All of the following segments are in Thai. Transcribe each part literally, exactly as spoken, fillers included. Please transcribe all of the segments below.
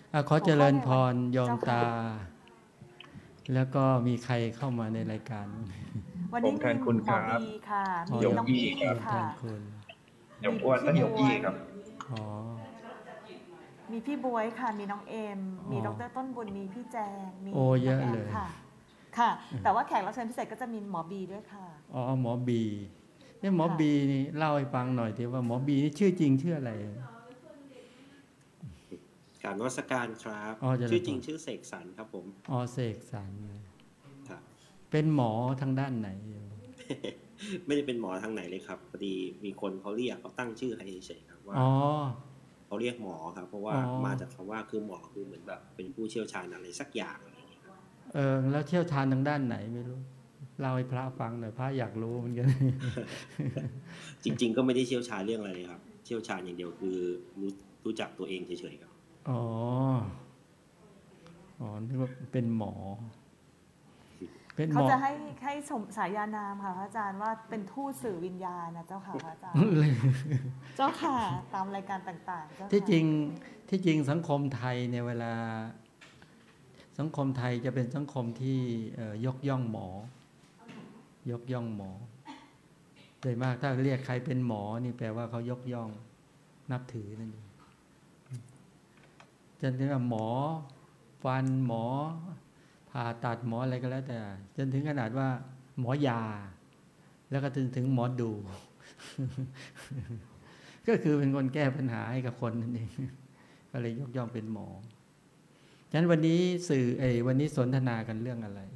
อ่ะขอหัเจริญพวข้อในวันรโยมเจ้าค่ะตาแล้วก็มีใครเข้ามาในรายการวันนี้มีผมแทนคุณหมอบีครับค่ะอ๋อมีโยมโยมน้องอี้อี้ครับโยมแทค่ะนคุณมีโยมอ้วนพี่และโยบวยมอี้ครับอ๋อมีพี่บวยค่ะมีน้องเอ็มอ๋อมีดรต้นบุญมีพี่แจงมีโอ้เยน้องอะเลยแอมค่ะค่ะแต่ว่าแขกรับเชิญพิเศษก็จะมีหมอบีด้วยค่ะอ๋อหมอบีเนี่ยหมอค่ะบีนี่เล่าให้ฟังหน่อยทีว่าหมอบีนี่ชื่อจริงชื่ออะไรกราบนมัสการครับอ๋อเจริญพรชื่อจริงชื่อเสกสรรครับผมอ๋อเสกสรรครับเป็นหมอทางด้านไหนไม่ได้เป็นหมอทางไหนเลยครับพอดีมีคนเขาเรียกเขาตั้งชื่อให้เฉยๆครับว่าอ๋อเขาเรียกหมอครับเพราะว่าอ๋อมาจากคำว่าคือหมอคือเหมือนแบบเป็นผู้เชี่ยวชาญอะไรสักอย่างอะไรอย่างเงี้ยครับเออแล้วเชี่ยวชาญทางด้านไหนไม่รู้เล่าให้พระฟังหน่อยพระอยากรู้เหมือนกันจริงๆก็ไม่ได้เชี่ยวชาญเรื่องอะไรเลยครับเชี่ยวชาญอย่างเดียวคือรู้รู้จักตัวเองเฉยๆครับอ๋ออ๋อนึกว่าเป็นหมอเป็นหเขามอจะให้ให้สมสายานามค่ะพระอาจารย์ว่าเป็นทูตสื่อวิญญาณนะเจ้าค่ะพระอาจารย์เจ้าค่ะตามรายการต่างๆเจ้าที่จริค่ะงที่จริงสังคมไทยในเวลาสังคมไทยจะเป็นสังคมที่ยกย่องหมอยกย่องหมอโดยมากถ้าเรียกใครเป็นหมอนี่แปลว่าเขายกย่องนับถือนั่นเองจนถึงหมอฟันหมอผ่าตัดหมออะไรก็แล้วแต่จนถึงขนาดว่าหมอยาแล้วก็ถึงถึงหมอดู ก็คือเป็นคนแก้ปัญหาให้กับคนนั่นเองก็เลยยกย่องเป็นหมอฉะนั้นวันนี้สื่อเอวันนี้สนทนากันเรื่องอะไร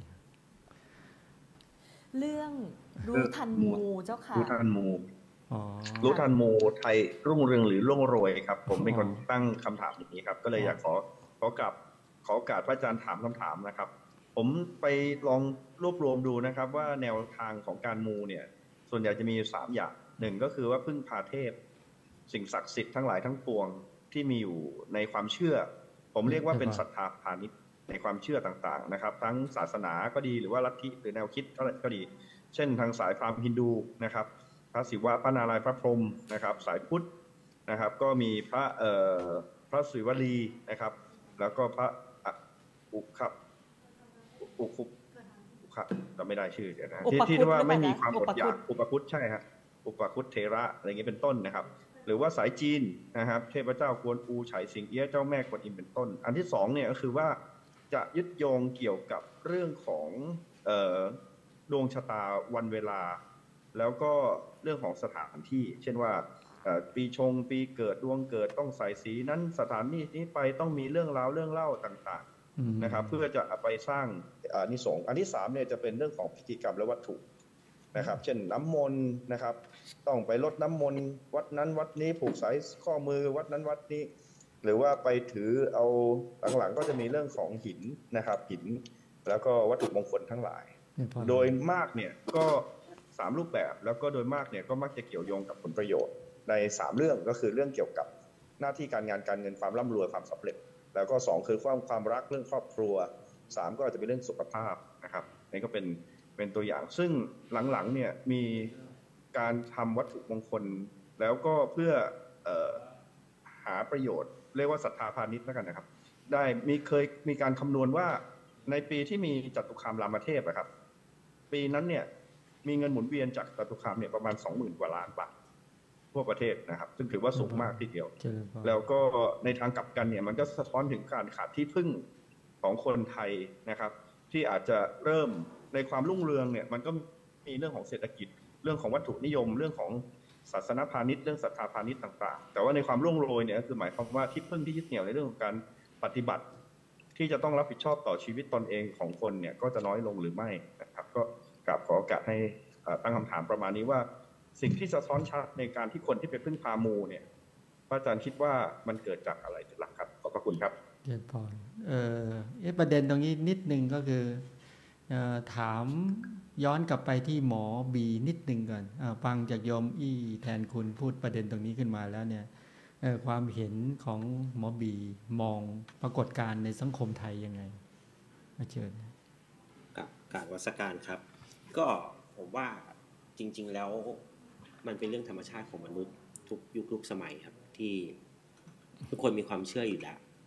เรื่องรู้ทันมูเจ้าค่ะรู้ทันมูอ๋อรู้ทันมูไทยรุ่งเรืองหรือร่วงโรยครับผมเป็นคนตั้งคำถามอย่างนี้ครับก็เลยอยากขอขอกลับขอโอกาสพระอาจารย์ถามคำถามนะครับผมไปลองรวบรวมดูนะครับว่าแนวทางของการมูเนี่ยส่วนใหญ่จะมีสามอย่างหนึ่งก็คือว่าพึ่งพาเทพสิ่งศักดิ์สิทธิ์ทั้งหลายทั้งปวงที่มีอยู่ในความเชื่อผมเรียกว่าเป็นศรัทธาพาณิชย์ในความเชื่อต่างๆนะครับทั้งศาสนาก็ดีหรือว่าลัทธิหรือแนวคิดก็ดีเช่นทางสายพราหมณ์ฮินดูนะครับพระศิวะพระนารายณ์พระพรหมนะครับสายพุทธนะครับก็มีพระเอ่อพระศิวลีนะครับแล้วก็พระอุคับอุคุอุคับจำไม่ได้ชื่อเดี๋ยวนะที่ที่ว่าไม่มีความอดอยากอุปคุตใช่ครับอุปคุตเทระอะไรเงี้ยเป็นต้นนะครับหรือว่าสายจีนนะครับเทพเจ้ากวนอูไฉสิงเอี้ยเจ้าแม่กวนอิมเป็นต้นอันที่สองเนี่ยก็คือว่าจะยึดโยงเกี่ยวกับเรื่องของเอ่อดวงชะตาวันเวลาแล้วก็เรื่องของสถานที่เช่นว่าปีชงปีเกิดดวงเกิดต้องใส่สีนั้นสถานที่นี้ไปต้องมีเรื่องราวเรื่องเล่าต่างๆนะครับเพื่อจะไปสร้างอานิสงส์อันที่สามเนี่ยจะเป็นเรื่องของพิธีกรรมและวัตถุนะครับเช่นน้ำมนต์นะครับต้องไปรดน้ำมนต์วัดนั้นวัดนี้ผูกสายข้อมือวัดนั้นวัดนี้หรือว่าไปถือเอาหลังๆก็จะมีเรื่องของหินนะครับหินแล้วก็วัตถุมงคลทั้งหลายโดยมากเนี่ยก็สามรูปแบบแล้วก็โดยมากเนี่ยก็มักจะเกี่ยวโยงกับผลประโยชน์ในสามเรื่องก็คือเรื่องเกี่ยวกับหน้าที่การงานการเงินความร่ำรวยความสำเร็จแล้วก็สองคือความความรักเรื่องครอบครัวสามก็อาจจะเป็นเรื่องสุขภาพนะครับนี่ก็เป็นเป็นตัวอย่างซึ่งหลังๆเนี่ยมีการทำวัตถุมงคลแล้วก็เพื่อเอ่อหาประโยชน์เรียกว่าศรัทธาพาณิชย์แล้วกันนะครับได้มีเคยมีการคำนวณว่าในปีที่มีจตุคามรามเทพนะครับปีนั้นเนี่ยมีเงินหมุนเวียนจากจตุคามเนี่ยประมาณ สองหมื่น กว่าล้านบาททั่วประเทศนะครับซึ่งถือว่าสูงมากทีเดียวแล้วก็ในทางกลับกันเนี่ยมันก็สะท้อนถึงการขาดที่พึ่งของคนไทยนะครับที่อาจจะเริ่มในความรุ่งเรืองเนี่ยมันก็มีเรื่องของเศรษฐกิจเรื่องของวัตถุนิยมเรื่องของศาสนพาณิชย์เรื่องศรัทธาพาณิชย์ต่างๆแต่ว่าในความรุ่งโรยเนี่ยคือหมายความว่าที่พึ่งที่ยึดเหนี่ยวในเรื่องของการปฏิบัติที่จะต้องรับผิดชอบต่อชีวิตตนเองของคนเนี่ยก็จะน้อยลงหรือไม่นะครับก็กราบขอโอกาสให้ตั้งคำถามประมาณนี้ว่าสิ่งที่สะท้อนชัดในการที่คนที่ไปพึ่งพามูเนี่ยพระอาจารย์คิดว่ามันเกิดจากอะไรเป็นหลักครับขอบพระคุณครับเจริญพรเออประเด็นตรงนี้นิดนึงก็คือถามย้อนกลับไปที่หมอบีนิดนึงก่อนฟังจากโยมอี้แทนคุณพูดประเด็นตรงนี้ขึ้นมาแล้วเนี่ยความเห็นของหมอบีมองปรากฏการณ์ในสังคมไทยยังไงมาเชิญกับกราบนมัสการครับก็ผมว่าจริงๆแล้วมันเป็นเรื่องธรรมชาติของมนุษย์ทุกยุคทุกสมัยครับที่ทุกคนมีความเชื่ออยู่แล้ว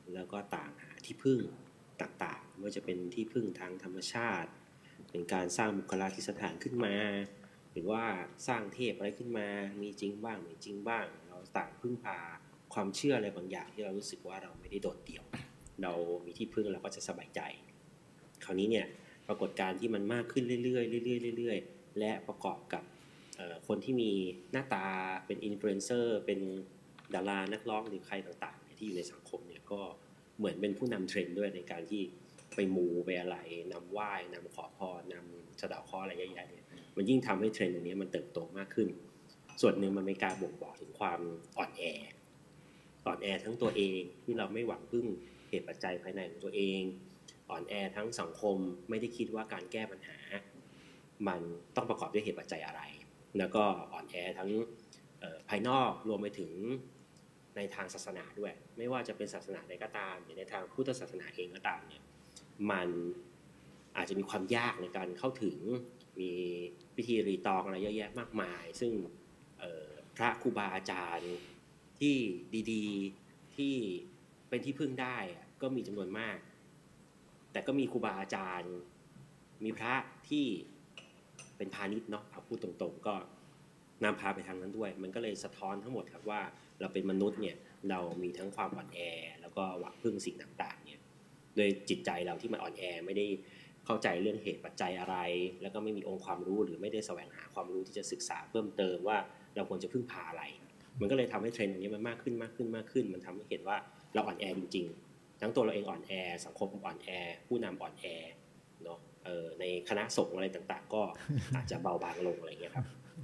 แล้วก็ต่างหาที่พึ่งต่างๆไม่ว่าจะเป็นที่พึ่งทางธรรมชาติเป็นการสร้างบุคลาธิสถานขึ้นมาหรือว่าสร้างเทพอะไรขึ้นมามีจริงบ้างไม่จริงบ้างเราต่างพึ่งพาความเชื่ออะไรบางอย่างที่เรารู้สึกว่าเราไม่ได้โดดเดี่ยวเรามีที่พึ่งเราก็จะสบายใจคราวนี้เนี่ยปรากฏการณ์ที่มันมากขึ้นเรื่อยๆเรื่อยๆเรื่อยๆและประกอบกับคนที่มีหน้าตาเป็นอินฟลูเอนเซอร์เป็นดารานักร้องหรือใครต่างๆที่อยู่ในสังคมเนี่ยก็เหมือนเป็นผู้นำเทรนด์ด้วยในการที่ไปมูไปอะไรนำไหว้นำขอพรนำสะเดาะเคราะห์อะไรเยอะแยะเนี่ยมันยิ่งทำให้เทรนด์ตรงนี้มันเติบโตมากขึ้นส่วนหนึ่งมันเป็นการบ่งบอกถึงความอ่อนแออ่อนแอทั้งตัวเองที่เราไม่หวังพึ่งเหตุปัจจัยภายในของตัวเองอ่อนแอทั้งสังคมไม่ได้คิดว่าการแก้ปัญหามันต้องประกอบด้วยเหตุปัจจัยอะไรแล้วก็อ่อนแอทั้งภายนอกรวมไปถึงในทางศาสนาด้วยไม่ว่าจะเป็นศาสนาใดก็ตามหรือในทางพุทธศาสนาเองก็ตามเนี่ยมันอาจจะมีความยากในการเข้าถึงมีพิธีรีตองอะไรเยอะแยะมากมายซึ่งพระครูบาอาจารย์ที่ดีๆที่เป็นที่พึ่งได้ก็มีจำนวนมากแต่ก็มีครูบาอาจารย์มีพระที่เป็นพาณิชย์เนาะพูดตรงๆก็นำพาไปทางนั้นด้วยมันก็เลยสะท้อนทั้งหมดครับว่าเราเป็นมนุษย์เนี่ยเรามีทั้งความอ่อนแอแล้วก็หวังพึ่งสิ่งต่างๆเนี่ยโดยจิตใจเราที่มันอ่อนแอไม่ได้เข้าใจเรื่องเหตุปัจจัยอะไรแล้วก็ไม่มีองค์ความรู้หรือไม่ได้แสวงหาความรู้ที่จะศึกษาเพิ่มเติมว่าเราควรจะพึ่งพาอะไรมันก็เลยทำให้เทรนด์อันนี้มันมากขึ้นมากขึ้นมากขึ้นมันทำให้เห็นว่าเราอ่อนแอจริงๆทั้งตัวเราเองอ่อนแอสังคมอ่อนแอผู้นำอ่อนแอเนาะเอ่อในคณะสงฆ์อะไรต่างๆก็อาจจะเบาบางลงอะไรเงี้ยครับ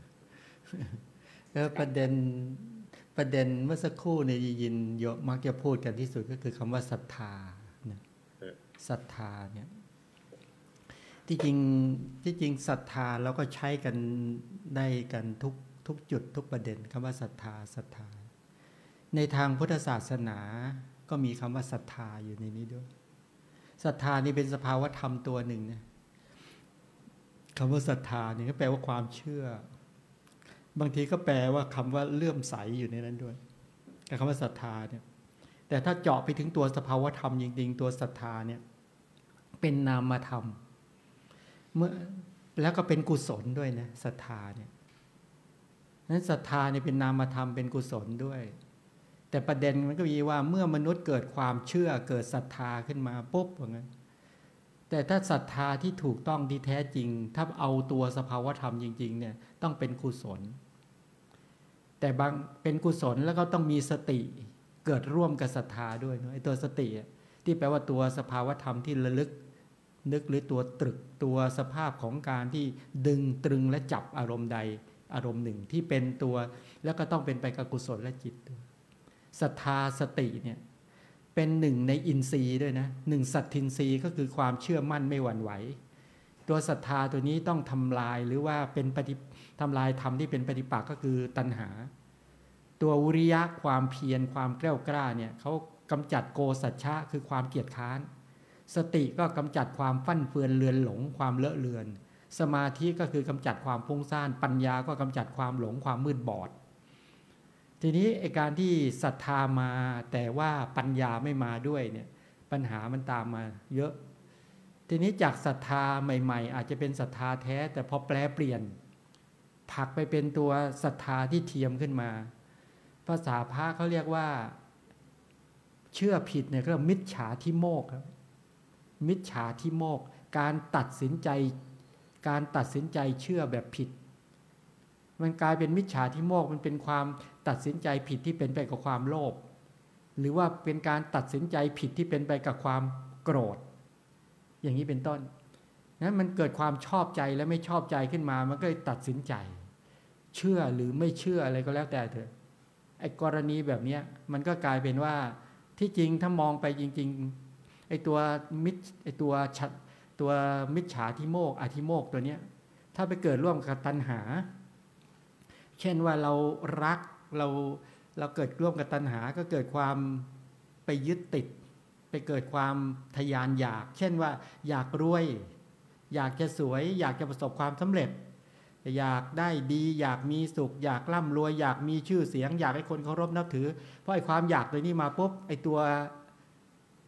แล้วประเด็นประเด็นเมื่อสักครู่เนี่ยยินเยอะมักจะพูดกันที่สุดก็คือคำว่าศรัทธาเนี่ยศรัทธาเนี่ยที่จริงที่จริงศรัทธาเราก็ใช้กันได้กันทุกทุกจุดทุกประเด็นคำว่าศรัทธาศรัทธาในทางพุทธศาสนาก็มีคำว่าศรัทธาอยู่ในนี้ด้วยศรัทธานี่เป็นสภาวธรรมตัวหนึ่งนะคำว่าศรัทธานี่ก็แปลว่าความเชื่อบางทีก็แปลว่าคำว่าเลื่อมใสอยู่ในนั้นด้วยกับคำว่าศรัทธาเนี่ยแต่ถ้าเจาะไปถึงตัวสภาวธรรมจริงๆตัวศรัทธาเนี่ยเป็นนามธรรมเมื่อแล้วก็เป็นกุศลด้วยนะศรัทธาเนี่ยนั้นศรัทธาเนี่ยเป็นนามธรรมเป็นกุศลด้วยแต่ประเด็นมันก็มีว่าเมื่อมนุษย์เกิดความเชื่อเกิดศรัทธาขึ้นมาปุ๊บอย่างนั้นแต่ถ้าศรัทธาที่ถูกต้องที่แท้จริงถ้าเอาตัวสภาวธรรมจริงๆเนี่ยต้องเป็นกุศลแต่บางเป็นกุศลแล้วก็ต้องมีสติเกิดร่วมกับศรัทธาด้วยเนาะไอ้ตัวสติที่แปลว่าตัวสภาวธรรมที่ระลึกนึกหรือตัวตรึกตัวสภาพของการที่ดึงตรึงและจับอารมณ์ใดอารมณ์หนึ่งที่เป็นตัวแล้วก็ต้องเป็นไปกับกุศลและจิตด้วยศรัทธาสติเนี่ยเป็นหนึ่งในอินทรีย์ด้วยนะหนึ่งสัตทินทรีย์ก็คือความเชื่อมั่นไม่หวั่นไหวตัวศรัทธาตัวนี้ต้องทำลายหรือว่าเป็นปฏิทำลายธรรมที่เป็นปฏิปักษ์ก็คือตัณหาตัววิริยะความเพียรความแกล้วกล้าเนี่ยเขากำจัดโกสัจฉะคือความเกียจค้านสติก็กำจัดความฟั่นเฟือนเลือนหลงความเลอะเลือนสมาธิก็คือกำจัดความฟุ้งซ่านปัญญาก็กำจัดความหลงความมืดบอดทีนี้ไอ้การที่ศรัทธามาแต่ว่าปัญญาไม่มาด้วยเนี่ยปัญหามันตามมาเยอะทีนี้จากศรัทธาใหม่ๆอาจจะเป็นศรัทธาแท้แต่พอแปลเปลี่ยนผลักไปเป็นตัวศรัทธาที่เทียมขึ้นมาภาษาพระเขาเรียกว่าเชื่อผิดเนี่ยก็มิจฉาทิโมกข์ครับมิจฉาทิโมกข์การตัดสินใจการตัดสินใจเชื่อแบบผิดมันกลายเป็นมิจฉาทิโมกข์มันเป็นความตัดสินใจผิดที่เป็นไปกับความโลภหรือว่าเป็นการตัดสินใจผิดที่เป็นไปกับความโกรธอย่างนี้เป็นต้นนั้นมันเกิดความชอบใจและไม่ชอบใจขึ้นมามันก็เลยตัดสินใจเชื่อหรือไม่เชื่ออะไรก็แล้วแต่เถอะไอ้กรณีแบบนี้มันก็กลายเป็นว่าที่จริงถ้ามองไปจริงๆไอ้ตัวมิจไอ้ตัวชัดตัวมิจฉาทิโมกข์อทิโมกข์ตัวเนี้ยถ้าไปเกิดร่วมกับตัณหาเช่นว่าเรารักเราเราเกิดร่วมกับตัณหาก็เกิดความไปยึดติดไปเกิดความทยานอยากเช่นว่าอยากรวยอยากจะสวยอยากจะประสบความสำเร็จอยากได้ดีอยากมีสุขอยากร่ำรวยอยากมีชื่อเสียงอยากให้คนเคารพนับถือเพราะไอ้ความอยากตัวนี้มาปุ๊บไอ้ตัว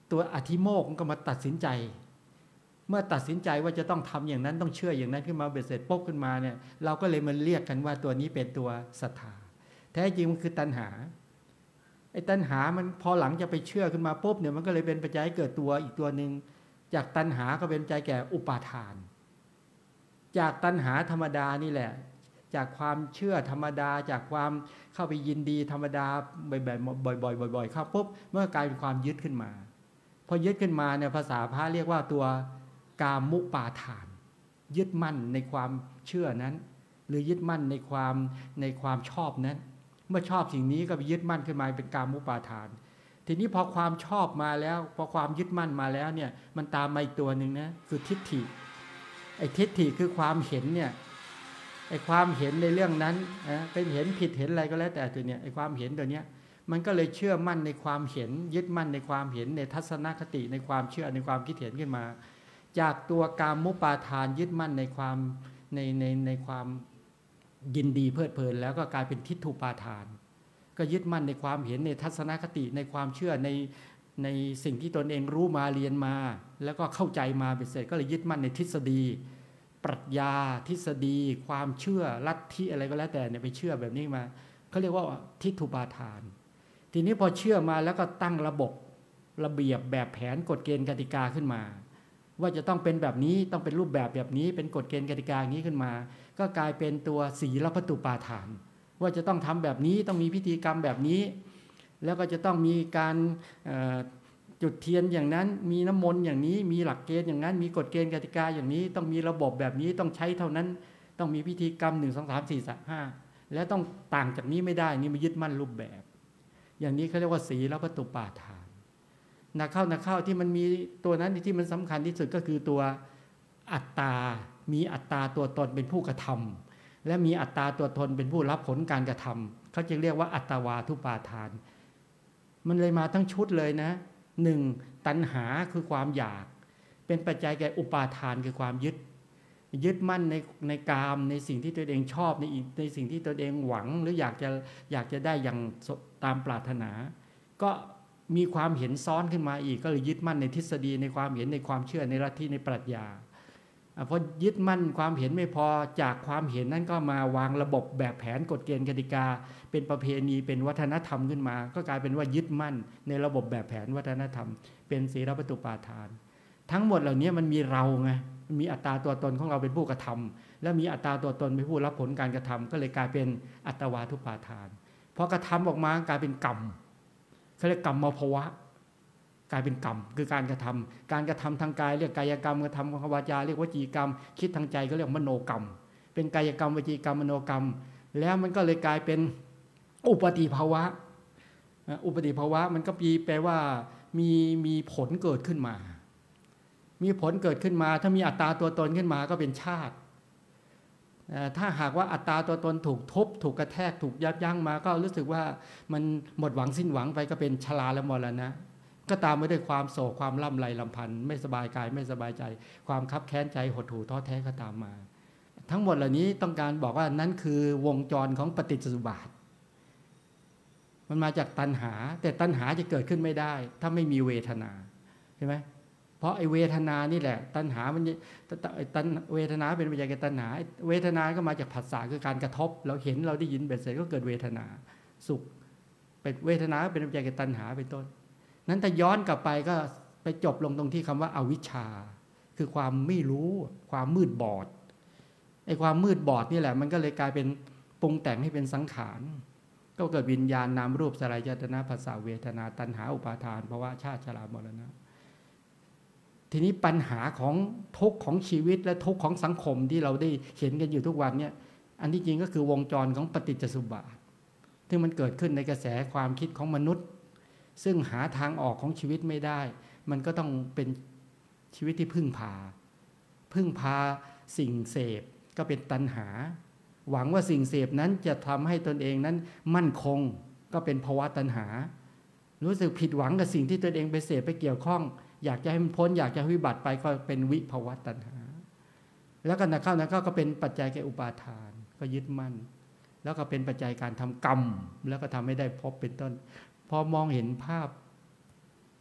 ตัวอธิโมกข์ก็มาตัดสินใจเมื่อตัดสินใจว่าจะต้องทำอย่างนั้นต้องเชื่ออย่างนั้นขึ้นมาเบ็ดเสร็จปุ๊บขึ้นมาเนี่ยเราก็เลยมาเรียกกันว่าตัวนี้เป็นตัวศรัทธาแท้จริงมันคือตัณหาไอ้ตัณหามันพอหลังจะไปเชื่อขึ้นมาปุ๊บเนี่ยมันก็เลยเป็นปัจจัยให้เกิดตัวอีกตัวหนึ่งจากตัณหาก็เป็นปัจจัยแก่อุปาทานจากตัณหาธรรมดานี่แหละจากความเชื่อธรรมดาจากความเข้าไปยินดีธรรมดาบ่อยๆบ่อยๆบ่อยๆเข้าปุ๊บเมื่อกลายเป็นความยึดขึ้นมาพอยึดขึ้นมาเนี่ยภาษาพระเรียกว่าตัวกามุปาทานยึดมั่นในความเชื่อนั้นหรือยึดมั่นในความในความชอบนั้นเมื่อชอบสิ่งนี้ก็ไปยึดมั่นขึ้นมาเป็นกามุปาทานทีนี้พอความชอบมาแล้วพอความยึดมั่นมาแล้วเนี่ยมันตามมาอีกตัวหนึ่งนะคือทิฏฐิไอ้ทิฏฐิคือความเห็นเนี่ยไอ้ความเห็นในเรื่องนั้นนะเป็นเห็นผิดเห็นอะไรก็แล้วแต่ตัวเนี้ยไอ้ความเห็นตัวเนี้ยมันก็เลยเชื่อมั่นในความเห็นยึดมั่นในความเห็นในทัศนคติในความเชื่อในความคิดเห็นขึ้นมาจากตัวกามุปาทานยึดมั่นในความในในในความยินดีเพลิดเพลินแล้วก็กลายเป็นทิฏฐุปาทานก็ยึดมั่นในความเห็นในทัศนคติในความเชื่อในในสิ่งที่ตนเองรู้มาเรียนมาแล้วก็เข้าใจมาเป็นเสร็จก็เลยยึดมั่นในทฤษฎีปรัชญาทฤษฎีความเชื่อลัทธิอะไรก็แล้วแต่เนี่ยไปเชื่อแบบนี้มาเขาเรียกว่าทิฏฐุปาทานทีนี้พอเชื่อมาแล้วก็ตั้งระบบระเบียบแบบแผนกฎเกณฑ์กติกาขึ้นมาว่าจะต้องเป็นแบบนี้ต้องเป็นรูปแบบแบบนี้เป็นกฎเกณฑ์กติกาอย่างนี้ขึ้นมาก็กลายเป็นตัวศีลพัตตุปาทานว่าจะต้องทำแบบนี้ต้องมีพิธีกรรมแบบนี้แล้วก็จะต้องมีการจุดเทียนอย่างนั้นมีน้ำมนต์อย่างนี้มีหลักเกณฑ์อย่างนั้นมีกฎเกณฑ์กติกาอย่างนี้ต้องมีระบบแบบนี้ต้องใช้เท่านั้นต้องมีพิธีกรรมหนึ่งสองสามสี่ห้าและต้องต่างจากนี้ไม่ได้นี่มายึดมั่นรูปแบบอย่างนี้เขาเรียกว่าศีลพัตตุปาทานนักเข้านักเข้าที่มันมีตัวนั้นที่มันสำคัญที่สุดก็คือตัวอัตตามีอัตตาตัวตนเป็นผู้กระทำและมีอัตตาตัวตนเป็นผู้รับผลการกระทำเขาจึงเรียกว่าอัตตวาทุปาทานมันเลยมาทั้งชุดเลยนะหนึ่งตัณหาคือความอยากเป็นปัจจัยแก่อุปาทานคือความยึดยึดมั่นในในกามในสิ่งที่ตัวเองชอบในในสิ่งที่ตัวเองหวังหรืออยากจะอยากจะได้อย่างตามปรารถนาก็มีความเห็นซ้อนขึ้นมาอีกก็เลยยึดมั่นในทฤษฎีในความเห็นในความเชื่อในลัทธิในปรัชญาพอยึดมั่นความเห็นไม่พอจากความเห็นนั้นก็มาวางระบบแบบแผนกฎเกณฑ์กติกาเป็นประเพณีเป็นวัฒนธรรมขึ้นมาก็กลายเป็นว่ายึดมั่นในระบบแบบแผนวัฒนธรรมเป็นศีลพัตตุปาทานทั้งหมดเหล่านี้มันมีเราไงมีอัตตาตัวตนของเราเป็นผู้กระทำและมีอัตตาตัวตนเป็นผู้รับผลการกระทำก็เลยกลายเป็นอัตวาทุปาทานพอกระทำออกมากลายเป็นกรรมเขาเรียกกรรมภวะกลายเป็นกรรมคือการกระทำการกระทำทางกายเรียกกายกรรมกระทำทางวาจาเรียกวจีกรรมคิดทางใจก็เรียกมโนกรรมเป็นกายกรรมวจีกรรมมโนกรรมแล้วมันก็เลยกลายเป็นอุปติภาวะอุปติภาวะมันก็แปลว่ามีมีผลเกิดขึ้นมามีผลเกิดขึ้นมาถ้ามีอัตตาตัวตนขึ้นมาก็เป็นชาติถ้าหากว่าอัตตาตัวตนถูกทุบถูกกระแทกถูกยับยั้งมาก็รู้สึกว่ามันหมดหวังสิ้นหวังไปก็เป็นชราและมรณะก็ตามมาด้วยความโศกความล่ำไรลำพันธ์ไม่สบายกายไม่สบายใจความคับแค้นใจหดหู่ท้อแท้ก็ตามมาทั้งหมดเหล่านี้ต้องการบอกว่านั้นคือวงจรของปฏิจจสมุปบาทมันมาจากตัณหาแต่ตัณหาจะเกิดขึ้นไม่ได้ถ้าไม่มีเวทนาใช่ไหมเพราะไอ้เวทนานี่แหละตัณหามันตัณเวทนาเป็นปัจจัยแก่ตัณหาเวทนาก็มาจากผัสสะคือการกระทบเราเห็นเราได้ยินเบ็ดเสร็จก็เกิดเวทนาสุขเป็นเวทนาเป็นปัจจัยแก่ตัณหาเป็นต้นนั้นถ้าย้อนกลับไปก็ไปจบลงตรงที่คำว่าอวิชชาคือความไม่รู้ความมืดบอดไอ้ความมืดบอดนี่แหละมันก็เลยกลายเป็นปรุงแต่งให้เป็นสังขารก็เกิดวิญญาณนามรูปสลายยตนะภาษาเวทนาตัณหาอุปาทานภาวะชาติชรามรณะทีนี้ปัญหาของทุกข์ของชีวิตและทุกข์ของสังคมที่เราได้เห็นกันอยู่ทุกวันเนี่ยอันที่จริงก็คือวงจรของปฏิจจสมุปบาทที่มันเกิดขึ้นในกระแสความคิดของมนุษย์ซึ่งหาทางออกของชีวิตไม่ได้มันก็ต้องเป็นชีวิตที่พึ่งพาพึ่งพาสิ่งเสพก็เป็นตัณหาหวังว่าสิ่งเสพนั้นจะทำให้ตนเองนั้นมั่นคงก็เป็นภาวะตัณหารู้สึกผิดหวังกับสิ่งที่ตนเองไปเสพไปเกี่ยวข้องอยากจะให้มันพ้นอยากจะให้วิบัติไปก็เป็นวิภาวะตัณหาแล้วก็นักเข้านักเข้าก็เป็นปัจจัยแก่อุปาทานก็ยึดมั่นแล้วก็เป็นปัจจัยการทำกรรมแล้วก็ทำให้ได้พบเป็นต้นพอมองเห็นภาพ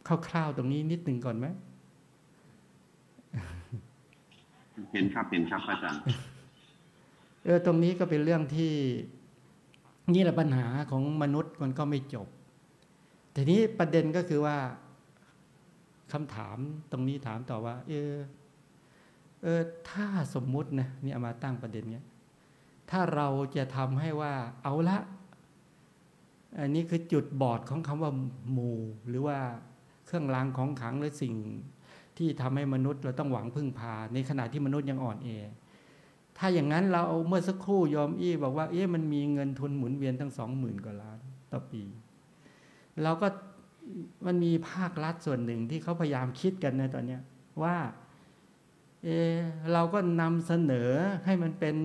คร่าวๆตรงนี้นิดหนึ่งก่อนไหมเห็นครับเห็นครับอาจารย์เออตรงนี้ก็เป็นเรื่องที่นี่แหละปัญหาของมนุษย์มันก็ไม่จบทีนี้ประเด็นก็คือว่าคำถามตรงนี้ถามต่อว่าเออเออถ้าสมมุตินะนี่เอามาตั้งประเด็นเนี้ยถ้าเราจะทำให้ว่าเอาละอันนี้คือจุดบอดของคำว่าหมู่หรือว่าเครื่องรางของขลังหรือสิ่งที่ทำให้มนุษย์เราต้องหวังพึ่งพาในขณะที่มนุษย์ยังอ่อนแอถ้าอย่างนั้นเราเอาเมื่อสักครู่ยอมอี้บอกว่าเอ๊ะมันมีเงินทุนหมุนเวียนตั้งสองหมื่นกว่าล้านต่อปีเราก็มันมีภาครัฐส่วนหนึ่งที่เขาพยายามคิดกันในตอนนี้ว่าเออเราก็นำเสนอให้มันเป็น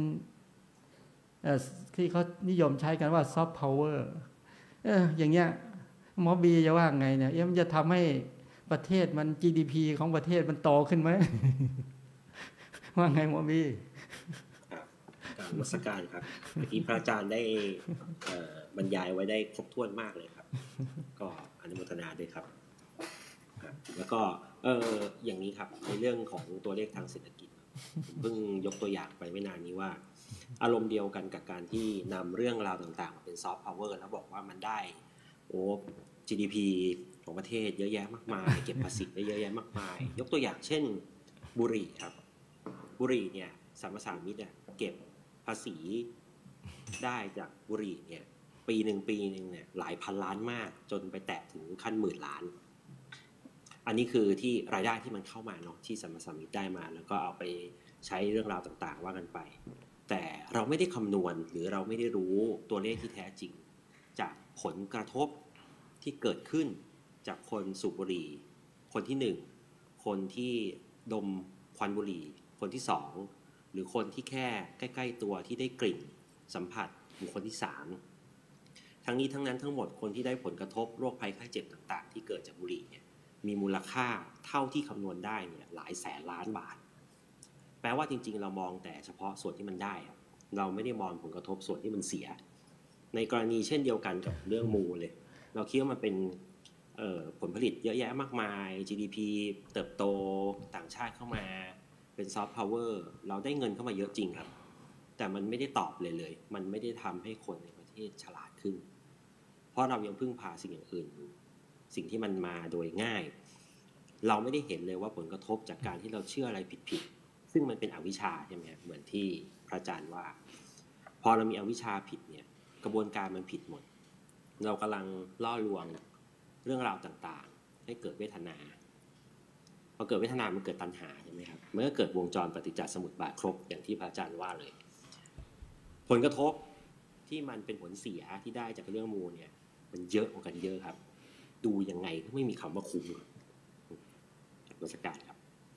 ที่เขานิยมใช้กันว่าซอฟต์พาวเวอร์เอออย่างเงี้ยหมอบีจะว่าไงเนี่ยมันจะทำให้ประเทศมัน จี ดี พี ของประเทศมันโตขึ้นไหม ว่าไงหมอบีการวัสการครับเมื่อกี้พระอาจารย์ได้บรรยายไว้ได้ครบถ้วนมากเลยครับก็อนุโมทนาด้วยครับแล้วก็เอออย่างนี้ครับในเรื่องของตัวเลขทางเศรษฐกิจผมเพิ่งยกตัวอย่างไปไม่นานนี้ว่าอารมณ์เดียวกันกับการที่นำเรื่องราวต่างๆมาเป็นซอฟต์พาวเวอร์แล้วบอกว่ามันได้โอ้ จี ดี พี ของประเทศเยอะแยะมากมายเก็บภาษีได้เยอะแยะมากมายยกตัวอย่างเช่นบุหรี่ครับบุหรี่เนี่ยสรรพสามิตเนี่ยเก็บภาษีได้จากบุหรี่เนี่ยปีหนึ่งปีหนึ่งเนี่ยหลายพันล้านมากจนไปแตะถึงขั้นหมื่นล้านอันนี้คือที่รายได้ที่มันเข้ามาเนาะที่สรรพสามิตได้มาแล้วก็เอาไปใช้เรื่องราวต่างๆว่ากันไปแต่เราไม่ได้คำนวณหรือเราไม่ได้รู้ตัวเลขที่แท้จริงจากผลกระทบที่เกิดขึ้นจากคนสูบบุหรี่คนที่หนึ่งคนที่ดมควันบุหรี่คนที่สองหรือคนที่แค่ใกล้ๆตัวที่ได้กลิ่นสัมผัสบุคคลที่สามทั้งนี้ทั้งนั้นทั้งหมดคนที่ได้ผลกระทบโรคภัยไข้เจ็บต่างๆที่เกิดจากบุหรี่เนี่ยมีมูลค่าเท่าที่คำนวณได้เนี่ยหลายแสนล้านบาทแปลว่าจริงๆเรามองแต่เฉพาะส่วนที่มันได้เราไม่ได้มองผลกระทบส่วนที่มันเสียในกรณีเช่นเดียวกันกับเรื่องมูเลยเราคิดว่ามันเป็นผลผลิตเยอะแยะมากมาย จี ดี พี เติบโตต่างชาติเข้ามาเป็นซอฟต์พาวเวอร์เราได้เงินเข้ามาเยอะจริงครับแต่มันไม่ได้ตอบเลยเลยมันไม่ได้ทำให้คนในประเทศฉลาดขึ้นเพราะเรายังพึ่งพาสิ่งอย่างอื่นสิ่งที่มันมาโดยง่ายเราไม่ได้เห็นเลยว่าผลกระทบจากการที่เราเชื่ออะไรผิดๆซึ่งมันเป็นอวิชชาใช่ไหมเหมือนที่พระอาจารย์ว่าพอเรามีอวิชชาผิดเนี่ยกระบวนการมันผิดหมดเรากำลังล่อลวงเรื่องราวต่างๆให้เกิดเวทนาพอเกิดเวทนามันเกิดตัณหาใช่ไหมครับมันก็เกิดวงจรปฏิจจสมุปบาทครบอย่างที่พระอาจารย์ว่าเลยผลกระทบที่มันเป็นผลเสียที่ได้จากเรื่องมูเนี่ยมันเยอะกว่ากันเยอะครับดูยังไงก็ไม่มีคำว่าคุ้มจากราชการครับ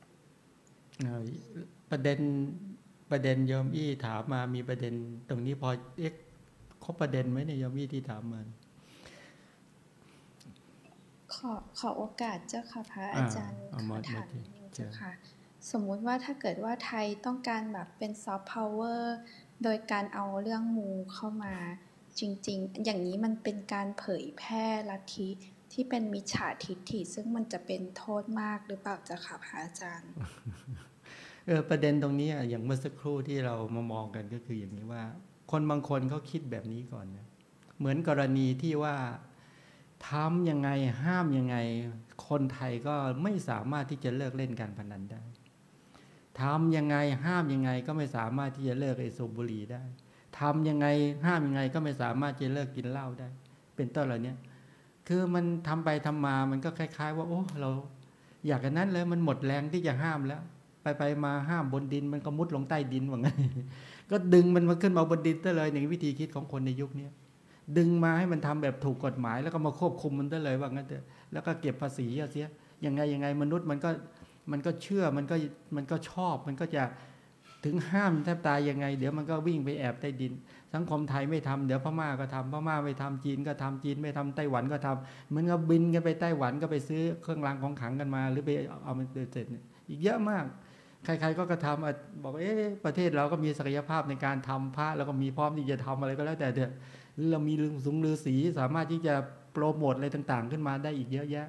ประเด็นประเด็นโยมอี้ถามมามีประเด็นตรงนี้พอเอ๊ะครบประเด็นไหมเนี่ยโยมอี้ที่ถามมาขอขอโอกาสเจ้าค่ะพระอาจารย์ขอถามนิดนึงเจ้าค่ะสมมุติว่าถ้าเกิดว่าไทยต้องการแบบเป็นซอฟต์พาวเวอร์โดยการเอาเรื่องมูเข้ามาจริงๆอย่างนี้มันเป็นการเผยแพร่ลัทธิที่เป็นมิจฉาทิฏฐิซึ่งมันจะเป็นโทษมากหรือเปล่าเจ้าค่ะพระอาจารย์เออประเด็นตรงนี้อย่างเมื่อสักครู่ที่เรามามองกันก็คืออย่างนี้ว่าคนบางคนเขาคิดแบบนี้ก่อนนะเหมือนกรณีที่ว่าทำยังไงห้ามยังไงคนไทยก็ไม่สามารถที่จะเลิกเล่นการพนันได้ทำยังไงห้ามยังไงก็ไม่สามารถที่จะเลิกไอ้สูบบุหรี่ได้ทำยังไงห้ามยังไงก็ไม่สามารถจะเลิกกินเหล้าได้เป็นต้นเหล่านี้คือมันทำไปทำมามันก็คล้ายๆว่าโอ้เราอยากกันนั้นเลยมันหมดแรงที่จะห้ามแล้วไปไปมาห้ามบนดินมันก็มุดลงใต้ดินว่างั้นก็ดึงมันมาขึ้นมาบนดินซะเลยอย่างวิธีคิดของคนในยุคนี้ดึงมาให้มันทำแบบถูกกฎหมายแล้วก็มาควบคุมมันซะเลยว่างั้นเถอะแล้วก็เก็บภาษีเสียยังไงยังไงมนุษย์มันก็มันก็เชื่อมันก็มันก็ชอบมันก็จะถึงห้ามแทบตายยังไงเดี๋ยวมันก็วิ่งไปแอบใต้ดินสังคมไทยไม่ทำเดี๋ยวพม่าก็ทำพม่าไม่ทำจีนก็ทำจีนไม่ทำไต้หวันก็ทำเหมือนกับบินกันไปไต้หวันก็ไปซื้อเครื่องรางของขลังกันมาหรือไปเอามันเสร็จอีกเยอะมากใครๆก็กระทำบอกเอ๊ะประเทศเราก็มีศักยภาพในการทำพระแล้วก็มีพร้อมที่จะทำอะไรก็แล้วแต่เถอะเรามีสูงฤาษีสามารถที่จะโปรโมทอะไรต่างๆขึ้นมาได้อีกเยอะแยะ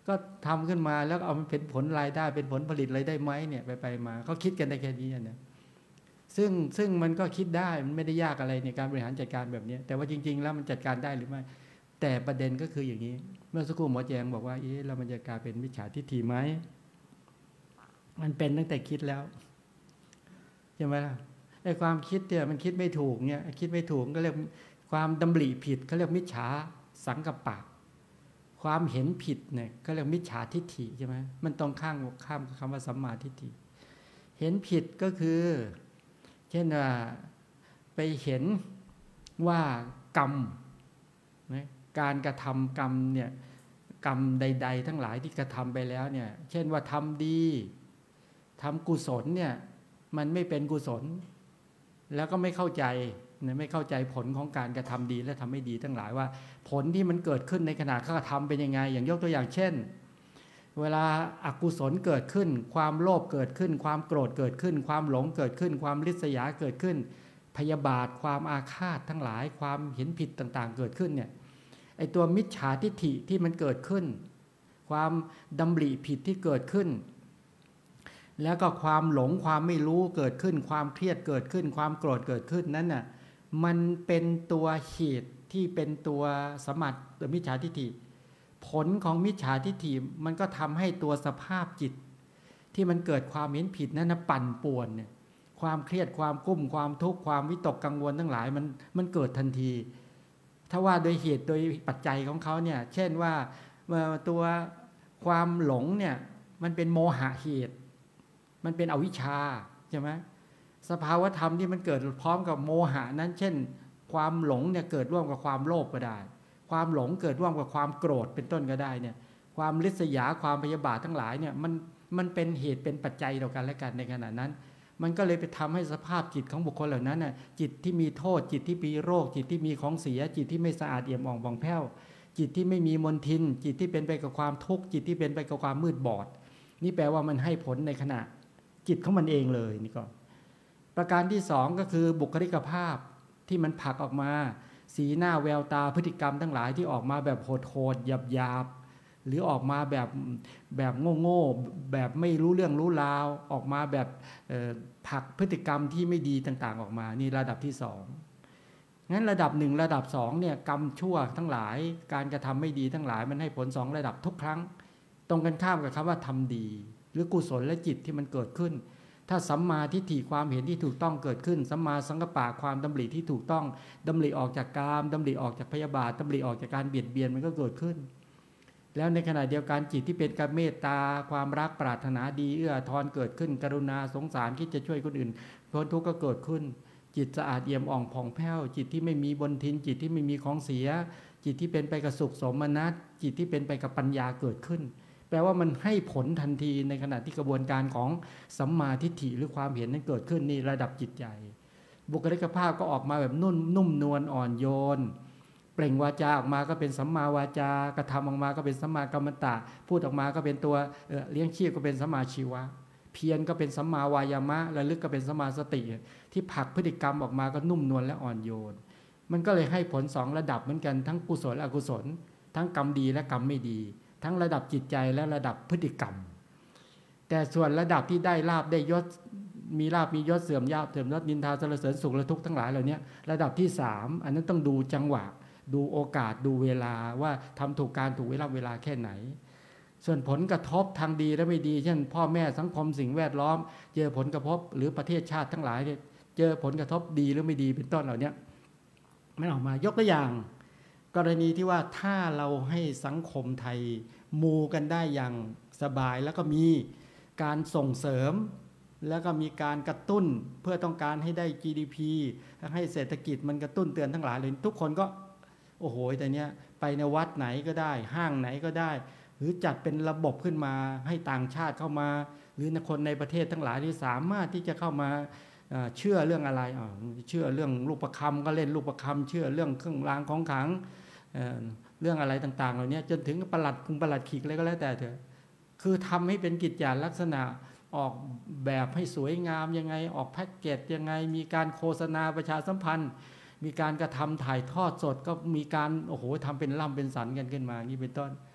ก็ทำขึ้นมาแล้วเอามันเป็นผลรายได้เป็นผลผลิตอะไรได้ไหมเนี่ยไปไปมาเขาคิดกันได้แค่นี้นะซึ่งซึ่งมันก็คิดได้มันไม่ได้ยากอะไรในการบริหารจัดการแบบนี้แต่ว่าจริงๆแล้วมันจัดการได้หรือไม่แต่ประเด็นก็คืออย่างนี้เมื่อสักครู่หมอแจงบอกว่าเอ๊ะแล้วมันจะกลายเป็นมิจฉาทิฏฐิไหมมันเป็นตั้งแต่คิดแล้วใช่ไหมล่ะไอ้ความคิดเนี่ยมันคิดไม่ถูกเนี่ยคิดไม่ถูกก็เรียกความดำริผิดเขาเรียกมิจฉาสังกัปปะความเห็นผิดเนี่ยก็เรียกมิจฉาทิฏฐิใช่ไหมมันตรงข้ามข้ามคำว่าสัมมาทิฏฐิเห็นผิดก็คือเช่นว่าไปเห็นว่ากรรมนะการกระทำกรรมเนี่ยกรรมใดๆทั้งหลายที่กระทำไปแล้วเนี่ยเช่นว่าทำดีทำกุศลเนี่ยมันไม่เป็นกุศลแล้วก็ไม่เข้าใจไม่เข้าใจผลของการกระทำดีและทำไม่ดีทั้งหลายว่าผลที่มันเกิดขึ้นในขณะเขาทำเป็นยังไงอย่างยกตัวอย่างเช่นเวลาอกุศลเกิดขึ้นความโลภเกิดขึ้นความโกรธเกิดขึ้นความหลงเกิดขึ้นความริษยาเกิดขึ้นพยาบาทความอาฆาตทั้งหลายความเห็นผิดต่างๆเกิดขึ้นเนี่ยไอตัวมิจฉาทิฏฐิที่มันเกิดขึ้นความดำริผิดที่เกิดขึ้นแล้วก็ความหลงความไม่รู้เกิดขึ้นความเครียดเกิดขึ้นความโกรธเกิดขึ้นนั้นน่ะมันเป็นตัวเหตุที่เป็นตัวสมัติตัวมิจฉาทิฏฐิผลของมิจฉาทิฏฐิมันก็ทำให้ตัวสภาพจิตที่มันเกิดความเห็นผิดนั้นนะปั่นป่วนเนี่ยความเครียดความกุ้มความทุกข์ความวิตกกังวลทั้งหลายมันมันเกิดทันทีถ้าว่าโดยเหตุโดยปัจจัยของเขาเนี่ยเช่นว่าตัวความหลงเนี่ยมันเป็นโมหะเหตุมันเป็นอวิชชาใช่ไหมสภาวธรรมที่มันเกิดพร้อมกับโมหะนั้นเช่นความหลงเนี่ยเกิดร่วมกับความโลภก็ได้ความหลงเกิดร่วมกับความโกรธเป็นต้นก็ได้เนี่ยความริษยาความพยาบาททั้งหลายเนี่ยมันมันเป็นเหตุเป็นปัจจัยต่อกันและกันในขณะนั้นมันก็เลยไปทำให้สภาพจิตของบุคคลเหล่านั้นน่ะจิตที่มีโทษจิตที่มีโรคจิตที่มีของเสียจิตที่ไม่สะอาดเอี่ยมอ่องผ่องแผ้วจิตที่ไม่มีมนทินจิตที่เป็นไปกับความทุกข์จิตที่เป็นไปกับความมืดบอดนี่แปลว่ามันให้ผลในขณะจิตของมันเองเลยนี่ก็ประการที่สองก็คือบุคลิกภาพที่มันผลักออกมาสีหน้าแววตาพฤติกรรมทั้งหลายที่ออกมาแบบโหดๆหยาบๆหรือออกมาแบบแบบโง่ๆแบบไม่รู้เรื่องรู้ราวออกมาแบบผลักพฤติกรรมที่ไม่ดีต่างๆออกมานี่ระดับที่สองงั้นระดับหนึ่งระดับสองเนี่ยกรรมชั่วทั้งหลายการกระทำไม่ดีทั้งหลายมันให้ผลสองระดับทุกครั้งตรงกันข้ามกับคำว่าทำดีหรือกุศลและจิตที่มันเกิดขึ้นถ้าสัมมาทิฏฐิความเห็นที่ถูกต้องเกิดขึ้นสัมมาสังกัปปะความดำริที่ถูกต้องดำริออกจากกามดำริออกจากพยาบาทดำริออกจากการเบียดเบียนมันก็เกิดขึ้นแล้วในขณะเดียวกันจิตที่เป็นการเมตตาความรักปรารถนาดีเอื้อทอนเกิดขึ้นกรุณาสงสารคิดจะช่วยคนอื่นพ้นทุกข์ก็เกิดขึ้นจิตสะอาดเอี่ยมอ่องผ่องแผ้วจิตที่ไม่มีบนทินจิตที่ไม่มีของเสียจิตที่เป็นไปกับสุขสมนัสจิตที่เป็นไปกับปัญญาเกิดขึ้นแปลว่ามันให้ผลทันทีในขณะที่กระบวนการของสัมมาทิฏฐิหรือความเห็นนั้นเกิดขึ้นนี่ระดับจิตใจบุคลิกภาพก็ออกมาแบบนุ่มนุ่มนวลอ่อนโยนเปล่งวาจาออกมาก็เป็นสัมมาวาจากระทำออกมาก็เป็นสัมมากัมมันตะพูดออกมาก็เป็นตัวเอ่อเลี้ยงชีพก็เป็นสัมมาชีวะเพียรก็เป็นสัมมาวายามะระลึกก็เป็นสัมมาสติที่ผลักพฤติกรรมออกมาก็นุ่มนวลและอ่อนโยนมันก็เลยให้ผลสองระดับเหมือนกันทั้งกุศลอกุศลทั้งกรรมดีและกรรมไม่ดีทั้งระดับจิตใจและระดับพฤติกรรมแต่ส่วนระดับที่ได้ลาภได้ยศมีลาภมียศเสื่อมยาบเสื่อมยศนินทาสรรเสริญสุขและทุกข์ทั้งหลายเหล่านี้ระดับที่สามอันนั้นต้องดูจังหวะดูโอกาสดูเวลาว่าทำถูกการถูกเวลาเวลาแค่ไหนส่วนผลกระทบทางดีและไม่ดีเช่นพ่อแม่สังคมสิ่งแวดล้อมเจอผลกระทบหรือประเทศชาติทั้งหลายเจอผลกระทบดีหรือไม่ดีเป็นต้นเหล่านี้มันออกมายกตัวอย่างกรณีที่ว่าถ้าเราให้สังคมไทยมูกันได้อย่างสบายแล้วก็มีการส่งเสริมแล้วก็มีการกระตุ้นเพื่อต้องการให้ได้ จี ดี พี ให้เศรษฐกิจมันกระตุ้นเตือนทั้งหลายเลยทุกคนก็โอ้โหแต่เนี้ยไปในวัดไหนก็ได้ห้างไหนก็ได้หรือจัดเป็นระบบขึ้นมาให้ต่างชาติเข้ามาหรือคนในประเทศทั้งหลายที่สามารถที่จะเข้ามาเชื่อเรื่องอะไรเชื่อเรื่องรูปประคำก็เล่นรูปประคำเชื่อเรื่องเครื่องรางของขลังเรื่องอะไรต่างๆเหล่านี้จนถึงประหลัดคุมประหลัดขีกอะไรก็แล้วแต่เถอะคือทำให้เป็นกิจจาลักษณะออกแบบให้สวยงามยังไงออกแพ็กเกจยังไงมีการโฆษณาประชาสัมพันธ์มีการกระทำถ่ายทอดสดก็มีการโอ้โหทำเป็นล่ำเป็นสันกันขึ้นมานี่เป็นต้น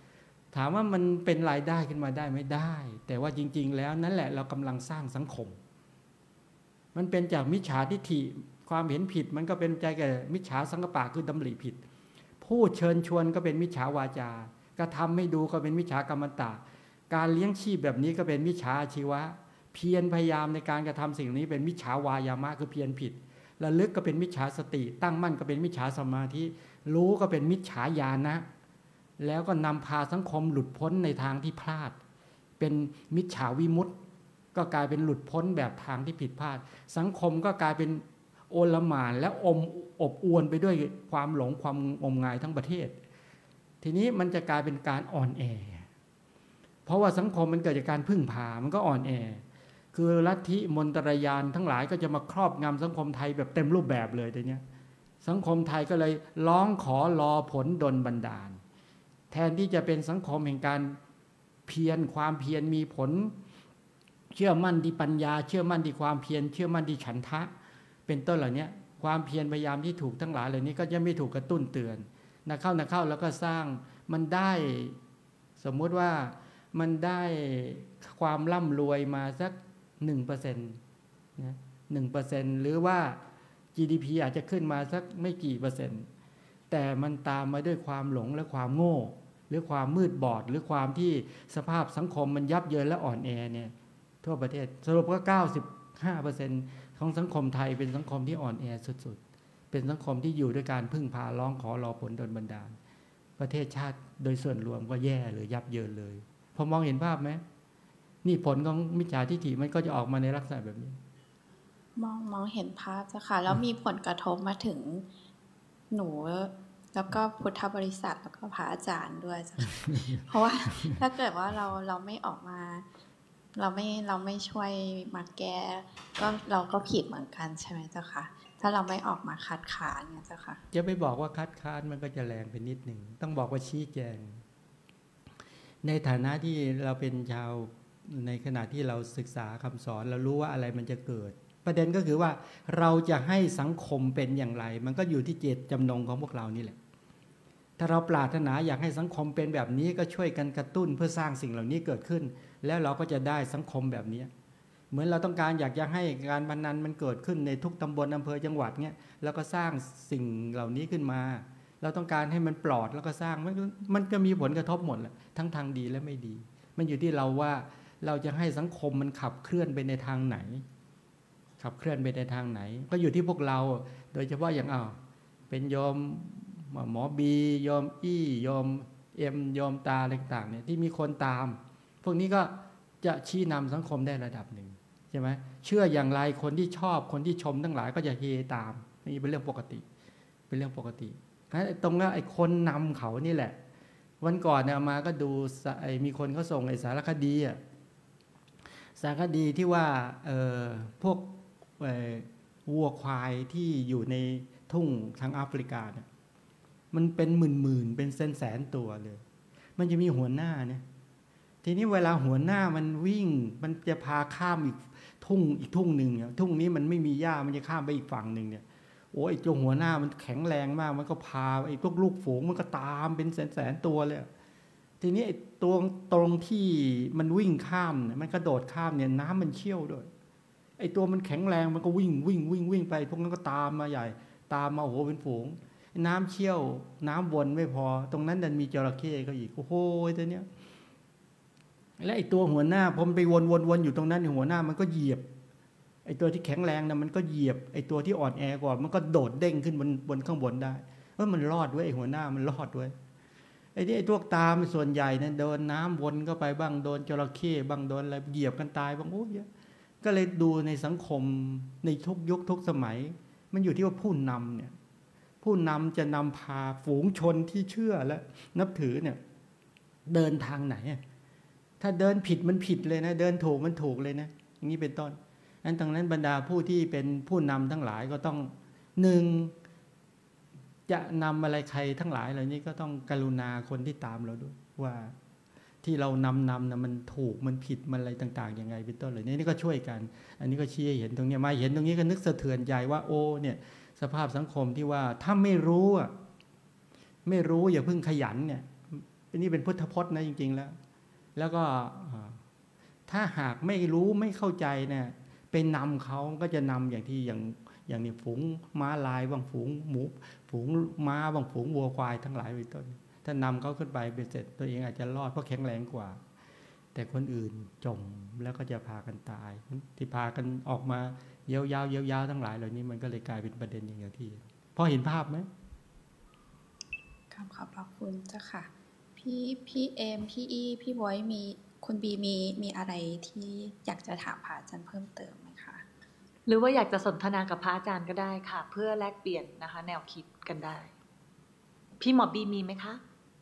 ถามว่ามันเป็นรายได้ขึ้นมาได้ไม่ได้ แต่ว่าจริงๆแล้วนั่นแหละเรากำลังสร้างสังคมมันเป็นจากมิจฉาทิฏฐิความเห็นผิดมันก็เป็นใจแก่มิจฉาสังกปะคือดำริผิดพูดเชิญชวนก็เป็นมิจฉาวาจากระทำให้ดูก็เป็นมิจฉากรรมตะการเลี้ยงชีพแบบนี้ก็เป็นมิจฉาอาชีวะเพียรพยายามในการกระทำสิ่งนี้เป็นมิจฉาวายามะคือเพียรผิดระลึกก็เป็นมิจฉาสติตั้งมั่นก็เป็นมิจฉาสมาธิรู้ก็เป็นมิจฉาญาณนะแล้วก็นำพาสังคมหลุดพ้นในทางที่พลาดเป็นมิจฉาวิมุตติก็กลายเป็นหลุดพ้นแบบทางที่ผิดพลาดสังคมก็กลายเป็นโอลหม่านและอมอบอวลไปด้วยความหลงความงมงายทั้งประเทศทีนี้มันจะกลายเป็นการอ่อนแอเพราะว่าสังคมมันเกิดจากการพึ่งพามันก็อ่อนแอคือลัทธิมนตรยานทั้งหลายก็จะมาครอบงำสังคมไทยแบบเต็มรูปแบบเลยทีนี้สังคมไทยก็เลยร้องขอรอผลดลบันดาลแทนที่จะเป็นสังคมแห่งการเพียรความเพียรมีผลเชื่อมั่นที่ปัญญาเชื่อมั่นที่ความเพียรเชื่อมั่นที่ฉันทะเป็นต้นเหล่านี้ความเพียรพยายามที่ถูกทั้งหลายเหล่านี้ก็จะไม่ถูกกระตุ้นเตือนนะเข้านะเข้าแล้วก็สร้างมันได้สมมุติว่ามันได้ความร่ำรวยมาสัก หนึ่งเปอร์เซ็นต์ นะ หนึ่งเปอร์เซ็นต์ หรือว่า จี ดี พี อาจจะขึ้นมาสักไม่กี่เปอร์เซ็นต์แต่มันตามมาด้วยความหลงและความโง่หรือความมืดบอดหรือความที่สภาพสังคมมันยับเยินและอ่อนแอเนี่ยทั่วประเทศสรุปก็ เก้าสิบห้าเปอร์เซ็นต์ ของสังคมไทยเป็นสังคมที่อ่อนแอสุดๆเป็นสังคมที่อยู่ด้วยการพึ่งพาร้องขอรอผลดลบันดาลประเทศชาติโดยส่วนรวมก็แย่เลยยับเยินเลยพอมองเห็นภาพไหมนี่ผลของมิจฉาทิฏฐิมันก็จะออกมาในลักษณะแบบนี้มองมองเห็นภาพจ้ะค่ะแล้วมีผลกระทบมาถึงหนูแล้วก็พุทธบริษัทแล้วก็พระอาจารย์ด้วยจ้ะ เพราะว่าถ้าเกิดว่าเราเราไม่ออกมาเราไม่เราไม่ช่วยมาแก้ก็เราก็ผิดเหมือนกันใช่ไหมเจ้าค่ะถ้าเราไม่ออกมาคัดค้านเนี่ยเจ้าค่ะจะไม่บอกว่าคัดค้านมันก็จะแรงไปนิดหนึ่งต้องบอกว่าชี้แจงในฐานะที่เราเป็นชาวในขณะที่เราศึกษาคำสอนเรารู้ว่าอะไรมันจะเกิดประเด็นก็คือว่าเราจะให้สังคมเป็นอย่างไรมันก็อยู่ที่เจตจำนงของพวกเรานี่แหละถ้าเราปรารถนาอยากให้สังคมเป็นแบบนี้ก็ช่วยกันกระตุ้นเพื่อสร้างสิ่งเหล่านี้เกิดขึ้นแล้วเราก็จะได้สังคมแบบนี้เหมือนเราต้องการอยากจะให้การพนันมันเกิดขึ้นในทุกตำบลอำเภอจังหวัดเนี้ยแล้วก็สร้างสิ่งเหล่านี้ขึ้นมาเราต้องการให้มันปลอดแล้วก็สร้างมันมันก็มีผลกระทบหมดแหละทั้งทางดีและไม่ดีมันอยู่ที่เราว่าเราจะให้สังคมมันขับเคลื่อนไปในทางไหนขับเคลื่อนไปในทางไหนก็อยู่ที่พวกเราโดยเฉพาะอย่างอ้าวเป็นโยมหมอบีโยมอี้โยมเอ็มโยมตาอะไรต่างเนี่ยที่มีคนตามพวกนี้ก็จะชี้นำสังคมได้ระดับหนึ่งใช่ไหมเชื่ออย่างไรคนที่ชอบคนที่ชมทั้งหลายก็จะเฮตามนี่เป็นเรื่องปกติเป็นเรื่องปกติตรงนั้นไอ้คนนำเขานี่แหละวันก่อนเนี่ยมาก็ดูไอ้มีคนเขาส่งไอ้สารคดีอ่ะสารคดีที่ว่าเอ่อพวกวัวควายที่อยู่ในทุ่งทางแอฟริกาเนี่ยมันเป็นหมื่นๆเป็นแสนๆตัวเลยมันจะมีหัวหน้าเนี่ยทีนี้เวลาหัวหน้ามันวิ่งมันจะพาข้ามอีกทุ่งอีกทุ่งหนึ่งเนี่ยทุ่งนี้มันไม่มีหญ้ามันจะข้ามไปอีกฝั่งหนึ่งเนี่ยโอ้ยเจ้าหัวหน้ามันแข็งแรงมากมันก็พาไอ้พวกลูกฝูงมันก็ตามเป็นแสนๆตัวเลยทีนี้ไอ้ตัวตรงที่มันวิ่งข้ามมันกระโดดข้ามเนี่ยน้ำมันเชี่ยวด้วยไอ้ตัวมันแข็งแรงมันก็วิ่งวิ่งวิ่งวิ่งไปพวกนั้นก็ตามมาใหญ่ตามมาโอ้โหเป็นฝูงน้ำเชี่ยวน้ำวนไม่พอตรงนั้นดันมีจระเข้ก็อีกโอ้โหตัวเนี้ยและไอ้ตัวหัวหน้าผมไปวนวนวนอยู่ตรงนั้นหัวหน้ามันก็เหยียบไอ้ตัวที่แข็งแรงนะมันก็เหยียบไอ้ตัวที่อ่อนแอก่อนมันก็โดดเด้งขึ้นบนบนข้างบนได้เออมันรอดด้วยไอ้หัวหน้ามันรอดด้วยไอ้นี่ไอ้ตัวตามส่วนใหญ่เนี่ยโดนน้ำวนเข้าไปบ้างโดนจระเข้บ้างโดนอะไรเหยียบกันตายบ้างโอ้ยก็เลยดูในสังคมในทุกยุคทุกสมัยมันอยู่ที่ว่าผู้นำเนี่ยผู้นำจะนำพาฝูงชนที่เชื่อและนับถือเนี่ยเดินทางไหนถ้าเดินผิดมันผิดเลยนะเดินถูกมันถูกเลยนะอย่างนี้เป็นต้นนั้นตรงนั้นบรรดาผู้ที่เป็นผู้นำทั้งหลายก็ต้องหนึ่งจะนำอะไรใครทั้งหลายเหล่านี้ก็ต้องกรุณาคนที่ตามเราด้วยว่าที่เรานำนำนะมันถูกมันผิดมันอะไรต่างๆยังไงเป็นต้นเลยนี่ก็ช่วยกันอันนี้ก็ชี้ให้เห็นตรงนี้มาเห็นตรงนี้ก็นึกสะเทือนใจว่าโอ้เนี่ยสภาพสังคมที่ว่าถ้าไม่รู้อ่ะไม่รู้อย่าเพิ่งขยันเนี่ยอันนี้เป็นพุทธพจน์นะจริงๆแล้วแล้วก็ถ้าหากไม่รู้ไม่เข้าใจเนี่ยเป็นนำเขาก็จะนำอย่างที่อย่างอย่างนี้ฝูงม้าลายบางฝูงหมูฝูงม้าบางฝูงวัวควายทั้งหลายเป็นต้นถ้านำเขาขึ้นไปเป็นเสร็จตัวเองอาจจะรอดเพราะแข็งแรงกว่าแต่คนอื่นจมแล้วก็จะพากันตายที่พากันออกมาเยียวยาวเยียวยาวทั้งหลายเหล่านี้มันก็เลยกลายเป็นประเด็นอย่างที่พอเห็นภาพไหมขอบพระคุณเจ้าค่ะพี่พี่เอมพี่อีพี่บอยมีคุณบีมีมีอะไรที่อยากจะถามพระอาจารย์เพิ่มเติมไหมคะหรือว่าอยากจะสนทนากับพระอาจารย์ก็ได้ค่ะเพื่อแลกเปลี่ยนนะคะแนวคิดกันได้พี่หมอบีมีไหมคะ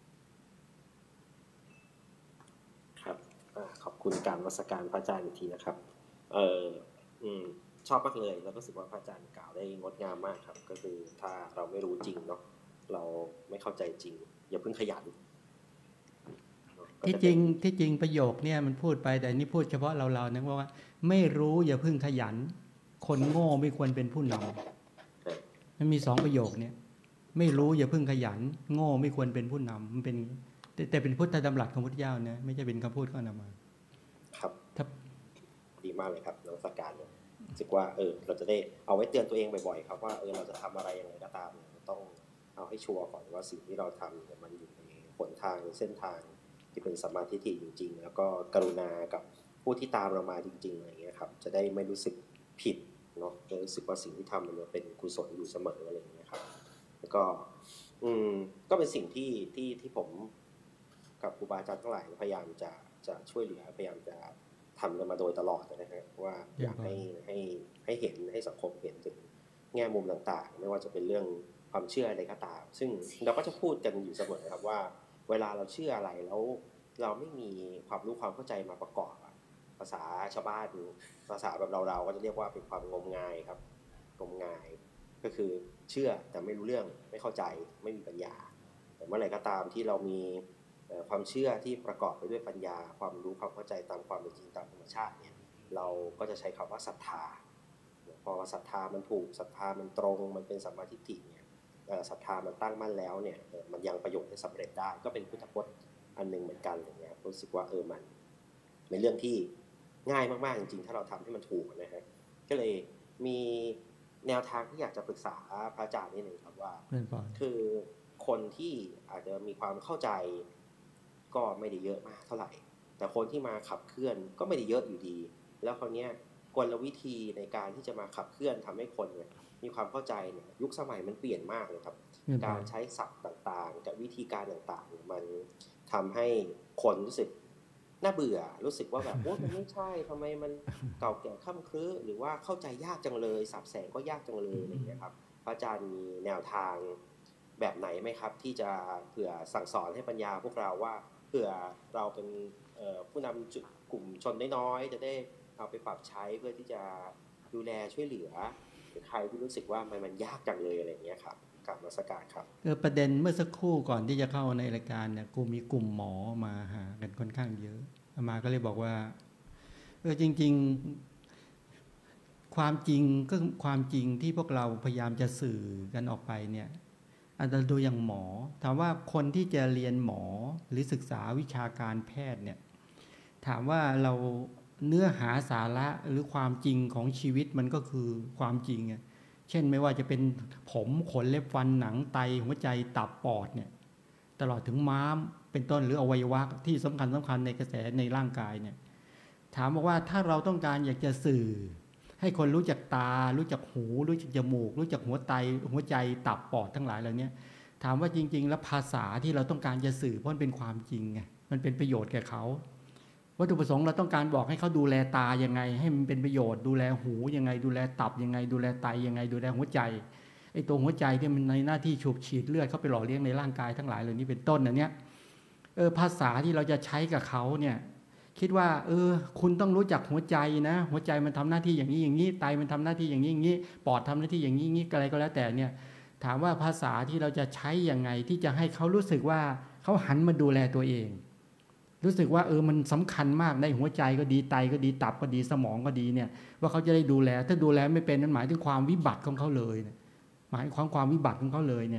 ครับขอบคุณการนมัสการพระอาจารย์อีกทีนะครับเอออืมชอบมากเลยแล้วก็รู้สึกว่าพระอาจารย์กล่าวได้งดงามมากครับก็คือถ้าเราไม่รู้จริงเนาะเราไม่เข้าใจจริงอย่าเพิ่งขยันที่จริงที่จริงประโยคเนี่ยมันพูดไปแต่นี่พูดเฉพาะเราเรานะว่าไม่รู้อย่าเพิ่งขยันคนโง่ไม่ควรเป็นผู้นำมันมีสองประโยคเนี่ยไม่รู้อย่าเพิ่งขยันโง่ไม่ควรเป็นผู้นำมันเป็นแต่เป็นพุทธดำรัสของพุทธเจ้านะไม่ใช่เป็นคำพูดก็นำมาครับดีมากเลยครับนมัสการเลยรู้สึกว่าเออเราจะได้เอาไว้เตือนตัวเองบ่อยๆครับว่าเออเราจะทำอะไรยังไงก็ตามต้องเอาให้ชัวร์ก่อนว่าสิ่งที่เราทำมันอยู่ในหนทางเส้นทางที่เป็นสัมมาทิฏฐิจริงๆแล้วก็กรุณากับผู้ที่ตามเรามาจริงๆอะไรอย่างเงี้ยครับจะได้ไม่รู้สึกผิดเนาะจะรู้สึกว่าสิ่งที่ทำมันเป็นกุศลอยู่เสมออะไรอย่างเงี้ยครับแล้วก็อืมก็เป็นสิ่งที่ที่ที่ผมกับครูบาอาจารย์ทั้งหลายพยายามจะจะช่วยเหลือพยายามจะทำกันมาโดยตลอดนะฮะว่าอยากให้ให้ให้เห็นให้สังคมเห็นถึงแง่มุมต่างๆไม่ว่าจะเป็นเรื่องความเชื่ออะไรก็ตามซึ่งเราก็จะพูดกันอยู่เสมอครับว่าเวลาเราเชื่ออะไรแล้วเราไม่มีความรู้ความเข้าใจมาประกอบภาษาชาวบ้านภาษาแบบเราๆก็จะเรียกว่าเป็นความงมงายครับงมงายก็คือเชื่อแต่ไม่รู้เรื่องไม่เข้าใจไม่มีปัญญาแต่เมื่อไหร่ก็ตามที่เรามีความเชื่อที่ประกอบไปด้วยปัญญาความรู้ความเข้าใจตามความเป็นจริงตามธรรมชาติเนี่ยเราก็จะใช้คำว่าศรัทธาพอศรัทธามันถูกศรัทธามันตรงมันเป็นสัมมาทิฏฐิเนี่ยศรัทธามันตั้งมั่นแล้วเนี่ยมันยังประโยชน์ให้สำเร็จได้ก็เป็นพุทธพจน์อันหนึ่งเหมือนกันอย่างเงี้ยรู้สึกว่าเออมันเป็นเรื่องที่ง่ายมากๆจริงๆถ้าเราทำให้มันถูกนะฮะก็เลยมีแนวทางที่อยากจะปรึกษาพระอาจารย์นิดนึงครับว่าคือคนที่อาจจะมีความเข้าใจก็ไม่ได้เยอะมากเท่าไหร่แต่คนที่มาขับเคลื่อนก็ไม่ได้เยอะอยู่ดีแล้วคราวนี้กลวิธีในการที่จะมาขับเคลื่อนทำให้คนเนี่ยมีความเข้าใจเนี่ยยุคสมัยมันเปลี่ยนมากเลยครับการใช้ศัพท์ต่างๆกับวิธีการต่างๆมันทำให้คนรู้สึกน่าเบื่อรู้สึกว่าแบบโอ้มันไม่ใช่ทำไมมันเก่าแก่ค่ำครึหรือว่าเข้าใจยากจังเลยสับแสงก็ยากจังเลยอะไรอย่างเงี้ยครับพระอาจารย์มีแนวทางแบบไหนไหมครับที่จะเผื่อสั่งสอนให้ปัญญาพวกเราว่าเผื่อเราเป็นผู้นำจุดกลุ่มชนน้อยๆจะได้เอาไปปรับใช้เพื่อที่จะดูแลช่วยเหลือหรือใครที่รู้สึกว่ามันมันยากจังเลยอะไรอย่างเงี้ยครับกับนมัสการครับเออประเด็นเมื่อสักครู่ก่อนที่จะเข้าในรายการเนี่ยกูมีกลุ่มหมอมาหากันค่อนข้างเยอะมาก็เลยบอกว่าเออจริงๆความจริงก็ความจริงที่พวกเราพยายามจะสื่อกันออกไปเนี่ยอาจจะดูอย่างหมอถามว่าคนที่จะเรียนหมอหรือศึกษาวิชาการแพทย์เนี่ยถามว่าเราเนื้อหาสาระหรือความจริงของชีวิตมันก็คือความจริงเช่นไม่ว่าจะเป็นผมขนเล็บฟันหนังไตหัวใจตับปอดเนี่ยตลอดถึงม้ามเป็นต้นหรืออวัยวะที่สำคัญสำคัญในกระแสในร่างกายเนี่ยถามบอกว่าถ้าเราต้องการอยากจะสื่อให้คนรู้จักตารู้จักหูรู้จักจมูกรู้จักหัวไตหัวใจตับปอดทั้งหลายเหล่านี้ถามว่าจริงๆแล้วภาษาที่เราต้องการจะสื่อเพราะมันเป็นความจริงไงมันเป็นประโยชน์แก่เขาวัตถุประสงค์เราต้องการบอกให้เขาดูแลตายังไงให้มันเป็นประโยชน์ดูแลหูยังไงดูแลตับยังไงดูแลไตยังไงดูแลหัวใจไอ้ตัวหัวใจที่มันในหน้าที่ฉูบฉีดเลือดเข้าไปหล่อเลี้ยงในร่างกายทั้งหลายเหล่านี้เป็นต้นนะเนี่ยเออภาษาที่เราจะใช้กับเขาเนี่ยคิดว่าเออคุณต้องรู้จักหัวใจนะหัวใจมันทำหน้าที่อย่างนี้อย่างนี้ไตมันทำหน้าที่อย่างนี้อย่างนี้ปอดทำหน้าที่อย่างนี้อย่างนี้อะไรก็แล้วแต่เนี่ยถามว่าภาษาที่เราจะใช้ยังไงที่จะให้เขารู้สึกว่าเขาหันมาดูแลตัวเองรู้สึกว่าเออมันสำคัญมากในหัวใจก็ดีไตก็ดีตับก็ดีสมองก็ดีเนี่ยว่าเขาจะได้ดูแลถ้าดูแลไม่เป็นนั่นหมายถึงความวิบัติของเขาเลยหมายความความวิบัติของเขาเลยเนี่ย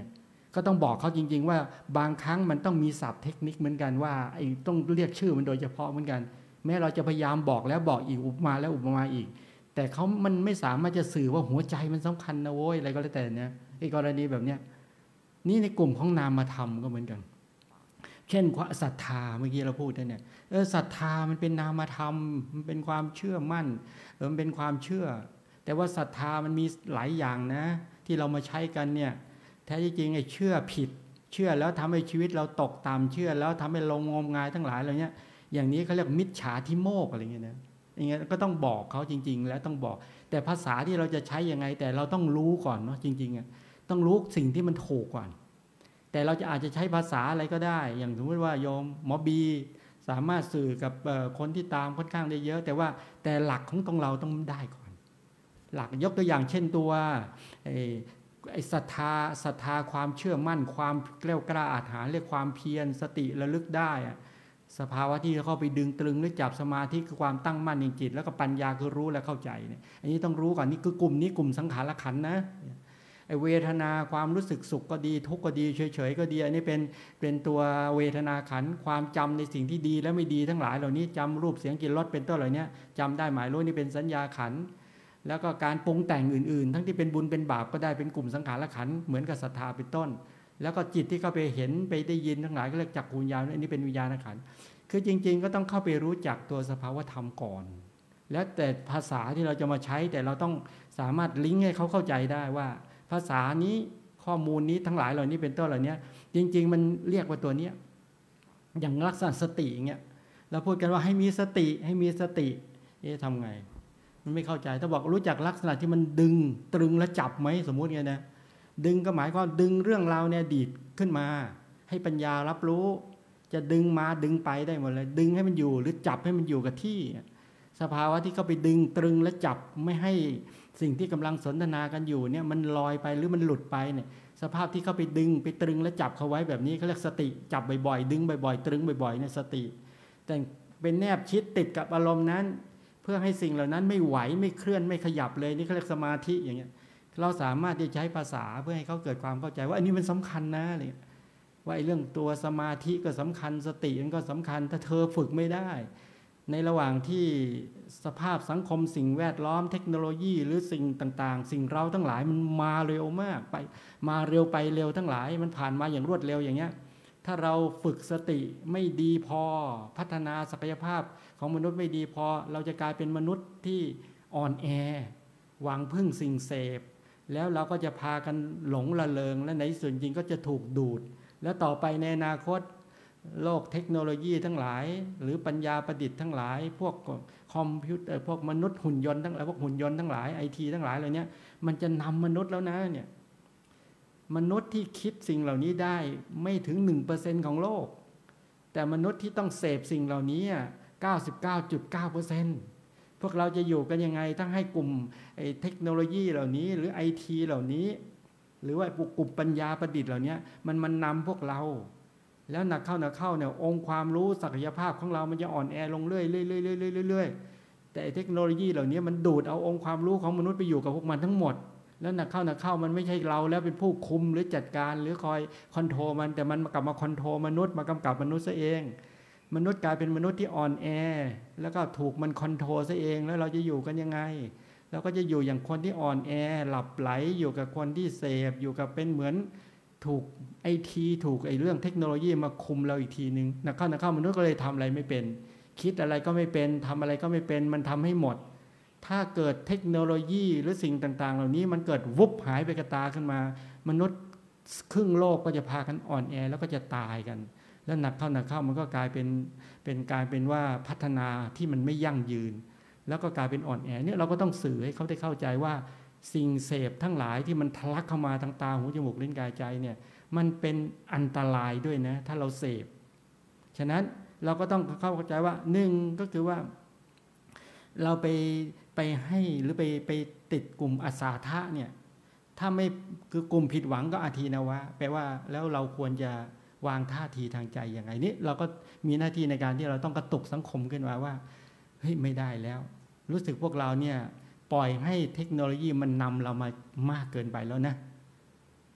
ก็ต้องบอกเขาจริงๆว่าบางครั้งมันต้องมีศัพท์เทคนิคเหมือนกันว่าไอ้ต้องเรียกชื่อมันโดยเฉพาะเหมือนกันแม้เราจะพยายามบอกแล้วบอกอีกอุปมาแล้วอุปมาอีกแต่เขามันไม่สามารถจะสื่อว่าหัวใจมันสำคัญนะโว้ยอะไรก็แล้วแต่เนี่ยไอ้กรณีแบบเนี้ยนี่ในกลุ่มของนามธรรมก็เหมือนกันเช่นความศรัทธาเมื่อกี้เราพูดเนี่ยเออศรัทธามันเป็นนามธรรมมันเป็นความเชื่อมั่นเออมันเป็นความเชื่อแต่ว่าศรัทธามันมีหลายอย่างนะที่เรามาใช้กันเนี่ยแท้จริงไอ้เชื่อผิดเชื่อแล้วทำให้ชีวิตเราตกต่ำเชื่อแล้วทำให้เรางมงายทั้งหลายอะไรเนี้ยอย่างนี้เขาเรียกมิจฉาทิโมกอะไรเงี้ยนะอย่างเงี้ยก็ต้องบอกเขาจริงๆแล้วต้องบอกแต่ภาษาที่เราจะใช้ยังไงแต่เราต้องรู้ก่อนเนาะจริงๆอ่ะต้องรู้สิ่งที่มันถูกก่อนแต่เราจะอาจจะใช้ภาษาอะไรก็ได้อย่างสมมติว่าโยมหมอบีสามารถสื่อกับคนที่ตามค่อนข้างได้เยอะแต่ว่าแต่หลักของตรงเราต้องได้ก่อนหลักยกตัวอย่างเช่นตัวไอ้ไอ้ศรัทธาศรัทธาความเชื่อมั่นความแกล้วกล้าอาถรรพ์เรียกความเพียรสติระลึกได้อะสภาวะที่เข้าไปดึงตรึงหรือจับสมาธิคือความตั้งมั่นในจิตแล้วก็ปัญญาคือรู้และเข้าใจเนี่ยอันนี้ต้องรู้ก่อนนี่คือกลุ่มนี้กลุ่มสังขารขันธ์นะไอเวทนาความรู้สึกสุขก็ดีทุกข์ก็ดีเฉยๆก็ดีอันนี้เป็นเป็นตัวเวทนาขันธ์ความจำในสิ่งที่ดีและไม่ดีทั้งหลายเหล่านี้จำรูปเสียงกลิ่นรสเป็นต้นเหล่านี้จำได้หมายรู้นี่เป็นสัญญาขันธ์แล้วก็การปรุงแต่งอื่นๆทั้งที่เป็นบุญเป็นบาปก็ได้เป็นกลุ่มสังขารขันธ์เหมือนกับศรัทธาเป็นต้นแล้วก็จิตที่เข้าไปเห็นไปได้ยินทั้งหลายก็เรียกจักขุวิญญาณอันนี้เป็นวิญญาณขันธ์คือจริงๆก็ต้องเข้าไปรู้จักตัวสภาวธรรมก่อนแล้วแต่ภาษาที่เราจะมาใช้แต่เราต้องสามารถลิงก์ให้เขาเข้าใจได้ว่าภาษานี้ข้อมูลนี้ทั้งหลายเหล่านี้เป็นต้นเหล่านี้จริงๆมันเรียกว่าตัวนี้อย่างลักษณะสติอย่างเงี้ยเราพูดกันว่าให้มีสติให้มีสติเอ๊ะทำไงมันไม่เข้าใจถ้าบอกรู้จักลักษณะที่มันดึงตรึงและจับไหมสมมุติไงนะดึงก็หมายความดึงเรื่องราวเนี่ยดีดขึ้นมาให้ปัญญารับรู้จะดึงมาดึงไปได้หมดเลยดึงให้มันอยู่หรือจับให้มันอยู่กับที่สภาวะที่เขาไปดึงตรึงและจับไม่ให้สิ่งที่กำลังสนทนากันอยู่เนี่ยมันลอยไปหรือมันหลุดไปเนี่ยสภาพที่เขาไปดึงไปตรึงและจับเขาไว้แบบนี้เขาเรียกสติจับบ่อยๆดึงบ่อยๆตรึงบ่อยๆเนี่ยสติแต่เป็นแนบชิดติดกับอารมณ์นั้นเพื่อให้สิ่งเหล่านั้นไม่ไหวไม่เคลื่อนไม่ขยับเลยนี่เขาเรียกสมาธิอย่างเงี้ยเราสามารถที่จะใช้ภาษาเพื่อให้เขาเกิดความเข้าใจว่าอันนี้มันสำคัญนะอะไรว่าไอ้เรื่องตัวสมาธิก็สำคัญสติมันก็สำคัญถ้าเธอฝึกไม่ได้ในระหว่างที่สภาพสังคมสิ่งแวดล้อมเทคโนโลยีหรือสิ่งต่างๆสิ่งเราทั้งหลายมันมาเร็วมากไปมาเร็วไปเร็วทั้งหลายมันผ่านมาอย่างรวดเร็วอย่างเงี้ยถ้าเราฝึกสติไม่ดีพอพัฒนาศักยภาพของมนุษย์ไม่ดีพอเราจะกลายเป็นมนุษย์ที่อ่อนแอหวังพึ่งสิ่งเสพแล้วเราก็จะพากันหลงละเลงและในส่วนจริงก็จะถูกดูดแล้วต่อไปในอนาคตโลกเทคโนโลยีทั้งหลายหรือปัญญาประดิษฐ์ทั้งหลายพวกคอมพิวเตอร์พวกมนุษย์หุ่นยนต์ทั้งหลายพวกหุ่นยนต์ทั้งหลายไอทีทั้งหลายเหล่านี้มันจะนำมนุษย์แล้วนะเนี่ยมนุษย์ที่คิดสิ่งเหล่านี้ได้ไม่ถึง หนึ่งเปอร์เซ็นต์ ของโลกแต่มนุษย์ที่ต้องเสพสิ่งเหล่านี้ เก้าสิบเก้าจุดเก้าเปอร์เซ็นต์ พวกเราจะอยู่กันยังไงทั้งให้กลุ่มไอเทคโนโลยีเหล่านี้หรือไอทีเหล่านี้หรือว่ากลุ่มปัญญาประดิษฐ์เหล่านี้มันมันนำพวกเราแล้วหนักเข้าหนักเข้าเนี่ยองค์ความรู้ศักยภาพของเรามันจะอ่อนแอลงเรื่อยๆเรื่อยๆเรื่อยๆแต่เทคโนโลยีเหล่านี้มันดูดเอาองค์ความรู้ของมนุษย์ไปอยู่กับพวกมันทั้งหมดแล้วหนักเข้าหนักเข้ามันไม่ใช่เราแล้วเป็นผู้คุมหรือจัดการหรือคอยคอนโทรลมันแต่มันกลับมาคอนโทรลมนุษย์มากำกับมนุษย์ซะเองมนุษย์กลายเป็นมนุษย์ที่อ่อนแอแล้วก็ถูกมันคอนโทรลซะเองแล้วเราจะอยู่กันยังไงเราก็จะอยู่อย่างคนที่อ่อนแอหลับไหลอยู่กับคนที่เสพอยู่กับเป็นเหมือนถูกไอทีถูกไอเรื่องเทคโนโลยีมาคุมเราอีกทีนึงนักเข้านักเข้ามนุษย์ก็เลยทำอะไรไม่เป็นคิดอะไรก็ไม่เป็นทำอะไรก็ไม่เป็นมันทำให้หมดถ้าเกิดเทคโนโลยีหรือสิ่งต่างๆเหล่านี้มันเกิดวุบหายไปกระตาขึ้นมามนุษย์ครึ่งโลกก็จะพากันอ่อนแอแล้วก็จะตายกันแล้วหนักเข้าหนักเข้ามันก็กลายเป็นเป็นการเป็นว่าพัฒนาที่มันไม่ยั่งยืนแล้วก็กลายเป็นอ่อนแอเนี่ยเราก็ต้องสื่อให้เขาได้เข้าใจว่าสิ่งเสพทั้งหลายที่มันทะลักเข้ามาทางตาหูจมูกลิ้นกายใจเนี่ยมันเป็นอันตรายด้วยนะถ้าเราเสพฉะนั้นเราก็ต้องเข้าใจว่าหนึ่งก็คือว่าเราไปไปให้หรือไปไปติดกลุ่มอาสาทะเนี่ยถ้าไม่คือกลุ่มผิดหวังก็อาทีนวะแปลว่าแล้วเราควรจะวางท่าทีทางใจอย่างไรนี่เราก็มีหน้าที่ในการที่เราต้องกระตุกสังคมขึ้นมาว่าเฮ้ยไม่ได้แล้วรู้สึกพวกเราเนี่ยปล่อยให้เทคโนโลยีมันนำเรามามากเกินไปแล้วนะ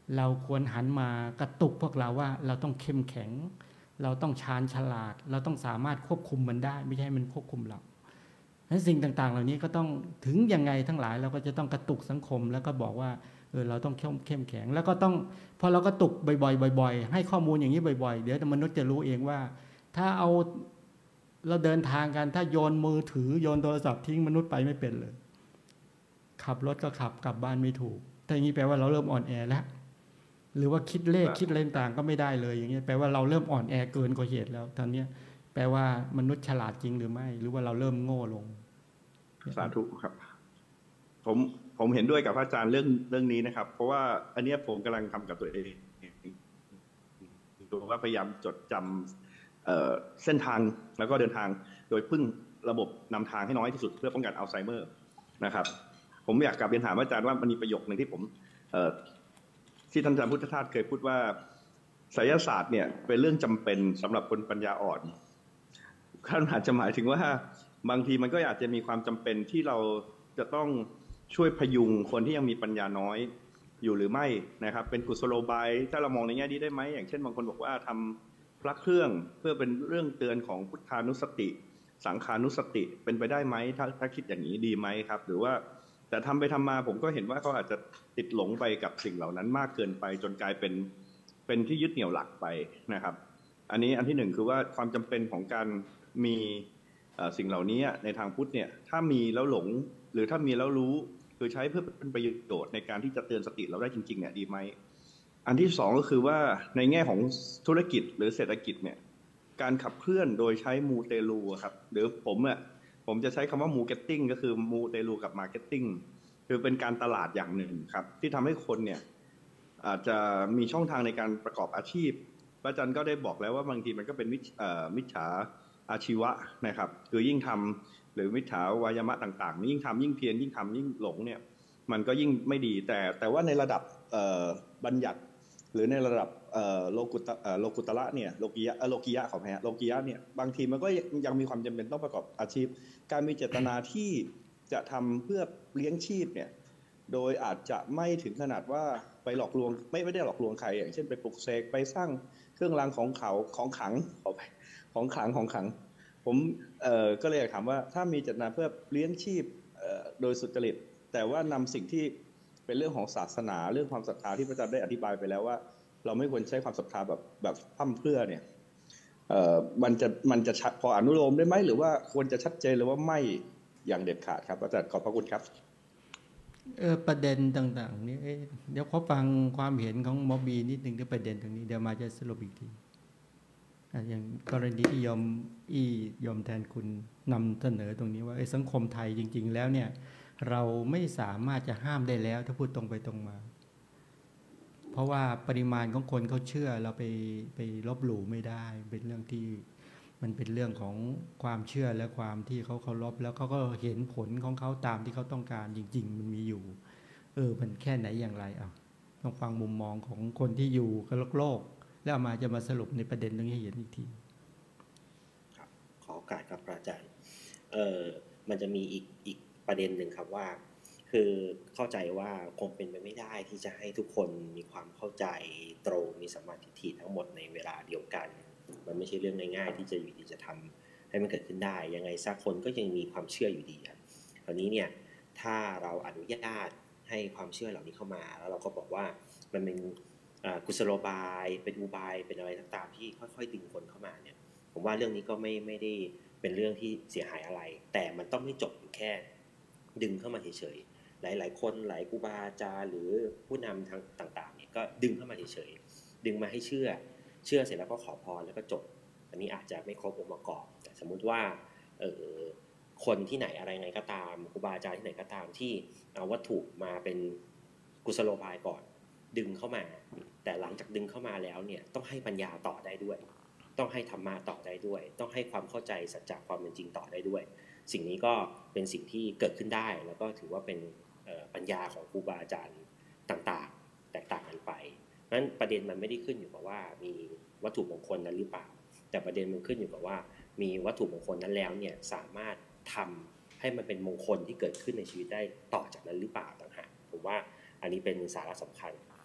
เราควรหันมากระตุกพวกเราว่าเราต้องเข้มแข็งเราต้องชาญฉลาดเราต้องสามารถควบคุมมันได้ไม่ใช่มันควบคุมเราและสิ่งต่างๆเหล่านี้ก็ต้องถึงยังไงทั้งหลายเราก็จะต้องกระตุกสังคมแล้วก็บอกว่าเออเราต้องเข้มแข็งแล้วก็ต้องพอเรากระตุกบ่อยๆบ่อยๆให้ข้อมูลอย่างนี้บ่อยๆเดี๋ยวมนุษย์จะรู้เองว่าถ้าเอาเราเดินทางกันถ้าโยนมือถือโยนโทรศัพท์ทิ้งมนุษย์ไปไม่เป็นเลยขับรถก็ขับกลับบ้านไม่ถูกแต่อย่างนี้แปลว่าเราเริ่มอ่อนแอแล้วหรือว่าคิดเลขคิดอะไรต่างก็ไม่ได้เลยอย่างเงี้ยแปลว่าเราเริ่มอ่อนแอเกินกว่าเหตุแล้วตอนนี้แปลว่ามนุษย์ฉลาดจริงหรือไม่หรือว่าเราเริ่มโง่ลงสาธุครับผมผมเห็นด้วยกับพระอาจารย์เรื่องเรื่องนี้นะครับเพราะว่าอันนี้ผมกำลังทำกับตัวเองดูว่าพยายามจดจำเอ่อเส้นทางแล้วก็เดินทางโดยพึ่งระบบนำทางให้น้อยที่สุดเพื่อป้องกันอัลไซเมอร์นะครับผมอยากกลับเรียนถามอาจารย์ว่ามันมีประโยคนึงที่ผมเอ่อที่ท่านอาจารย์พุทธทาสเคยพูดว่าไสยศาสตร์เนี่ยเป็นเรื่องจำเป็นสำหรับคนปัญญาอ่อนท่านอาจจะหมายถึงว่าบางทีมันก็อาจจะมีความจำเป็นที่เราจะต้องช่วยพยุงคนที่ยังมีปัญญาน้อยอยู่หรือไม่นะครับเป็นกุศโลบายถ้าเรามองในแง่นี้ได้ไหมอย่างเช่นบางคนบอกว่าทำพระเครื่องเพื่อเป็นเรื่องเตือนของพุทธานุสติสังขานุสติเป็นไปได้ไหมถ้าถ้าคิดอย่างนี้ดีไหมครับหรือว่าแต่ทำไปทำมาผมก็เห็นว่าเขาอาจจะติดหลงไปกับสิ่งเหล่านั้นมากเกินไปจนกลายเป็นเป็นที่ยึดเหนี่ยวหลักไปนะครับอันนี้อันที่หนึ่งคือว่าความจำเป็นของการมีสิ่งเหล่านี้ในทางพุทธเนี่ยถ้ามีแล้วหลงหรือถ้ามีแล้วรู้คือใช้เพื่อเป็นประโยชน์ในการที่จะเตือนสติเราได้จริงๆเนี่ยดีไหมอันที่สองก็คือว่าในแง่ของธุรกิจหรือเศรษฐกิจเนี่ยการขับเคลื่อนโดยใช้มูเตลูครับหรือผมอ่ะผมจะใช้คำว่ามูเก็ตติ้งก็คือมูเตลูกับมาร์เก็ตติ้งคือเป็นการตลาดอย่างหนึ่งครับที่ทำให้คนเนี่ยอาจจะมีช่องทางในการประกอบอาชีพพระอาจารย์ก็ได้บอกแล้วว่าบางทีมันก็เป็นมิจฉาอาชีวะนะครับคือยิ่งทำหรือมิจฉาวายามะต่างๆยิ่งทำยิ่งเพียรยิ่งทำยิ่งหลงเนี่ยมันก็ยิ่งไม่ดีแต่แต่ว่าในระดับบัญญัติหรือในระดับโลกุตโลกุตระเนี่ยโลกิยะโลกิยะของแพ้โลกิยะเนี่ยบางทีมันก็ยังมีความจำเป็นต้องประกอบอาชีพการมีเจตนาที่จะทำเพื่อเลี้ยงชีพเนี่ยโดยอาจจะไม่ถึงขนาดว่าไปหลอกลวงไม่ไม่ได้หลอกลวงใครอย่างเช่นไปปลุกเสกไปสร้างเครื่องรางของเขาของขลังขอไปของขลังของขลังผมเอ่อก็เลยอยากถามว่าถ้ามีเจตนาเพื่อเลี้ยงชีพเอ่อโดยสุจริตแต่ว่านำสิ่งที่เป็นเรื่องของศาสนาเรื่องความศรัทธาที่พระอาจารย์ได้อธิบายไปแล้วว่าเราไม่ควรใช้ความศรัทธาแบบแบบพร่ำเพรื่อเนี่ยเอ่อมันจะมันจะพออนุโลมได้ไหมหรือว่าควรจะชัดเจนหรือว่าไม่อย่างเด็ดขาดครับอาจารย์ขอบพระคุณครับเออประเด็นต่างๆนี้เดี๋ยวขอฟังความเห็นของหมอบีนิดนึงในประเด็นตรงนี้เดี๋ยวมาจะสรุปอีกทีอย่างกรณีที่ยอมอี้ยอมแทนคุณนำเสนอตรงนี้ว่าสังคมไทยจริงๆแล้วเนี่ยเราไม่สามารถจะห้ามได้แล้วถ้าพูดตรงไปตรงมาเพราะว่าปริมาณของคนเขาเชื่อเราไปไปลบหลู่ไม่ได้เป็นเรื่องที่มันเป็นเรื่องของความเชื่อและความที่เขาเคารพแล้วเขาก็เห็นผลของเขาตามที่เขาต้องการจริงๆมันมีอยู่เออมันแค่ไหนอย่างไรอ่ะต้องฟังมุมมองของคนที่อยู่กับโลกแล้วมาจะมาสรุปในประเด็นตรงนี้ให้เห็นอีกทีครับขอโอกาสครับอาจารย์เอ่อมันจะมีอีกอีกประเด็นหนึ่งครับว่าคือเข้าใจว่าคงเป็นไปไม่ได้ที่จะให้ทุกคนมีความเข้าใจตรงมีสัมมาทิฏฐิทั้งหมดในเวลาเดียวกันมันไม่ใช่เรื่องง่ายๆที่จะอยู่ดีจะทำให้มันเกิดขึ้นได้ยังไงสักคนก็ยังมีความเชื่ออยู่ดีครับคราวนี้เนี่ยถ้าเราอนุญาตให้ความเชื่อเหล่านี้เข้ามาแล้วเราก็บอกว่ามันเป็นกุศโลบายเป็นอุบายเป็นอะไรต่างๆที่ค่อยๆดึงคนเข้ามาเนี่ยผมว่าเรื่องนี้ก็ไม่ไม่ได้เป็นเรื่องที่เสียหายอะไรแต่มันต้องไม่จบอยู่แค่ดึงเข้ามาเฉยๆหลายๆคนหลายครูบาอาจารย์หรือผู้นำทางต่างๆเนี่ยก็ดึงเข้ามาเฉยๆดึงมาให้เชื่อเชื่อเสร็จแล้วก็ขอพรแล้วก็จบอันนี้อาจจะไม่ครบองค์ประกอบแต่สมมุติว่าเออคนที่ไหนอะไรไงก็ตามครูบาอาจารย์ที่ไหนก็ตามที่เอาวัตถุมาเป็นกุศโลบายก่อนดึงเข้ามาแต่หลังจากดึงเข้ามาแล้วเนี่ยต้องให้ปัญญาต่อได้ด้วยต้องให้ธรรมะต่อได้ด้วยต้องให้ความเข้าใจสัจจะความเป็นจริงต่อได้ด้วยสิ่งนี้ก็เป็นสิ่งที่เกิดขึ้นได้แล้วก็ถือว่าเป็นปัญญาของครูบาอาจารย์ต่างๆแตกต่างกันไปเพราะฉะนั้นประเด็นมันไม่ได้ขึ้นอยู่กับว่ามีวัตถุมงคลนั้นหรือเปล่าแต่ประเด็นมันขึ้นอยู่กับว่ามีวัตถุมงคลนั้นแล้วเนี่ยสามารถทำให้มันเป็นมงคลที่เกิดขึ้นในชีวิตได้ต่อจากนั้นหรือเปล่าต่างหากผมว่าอันนี้เป็นสาระสำคัญ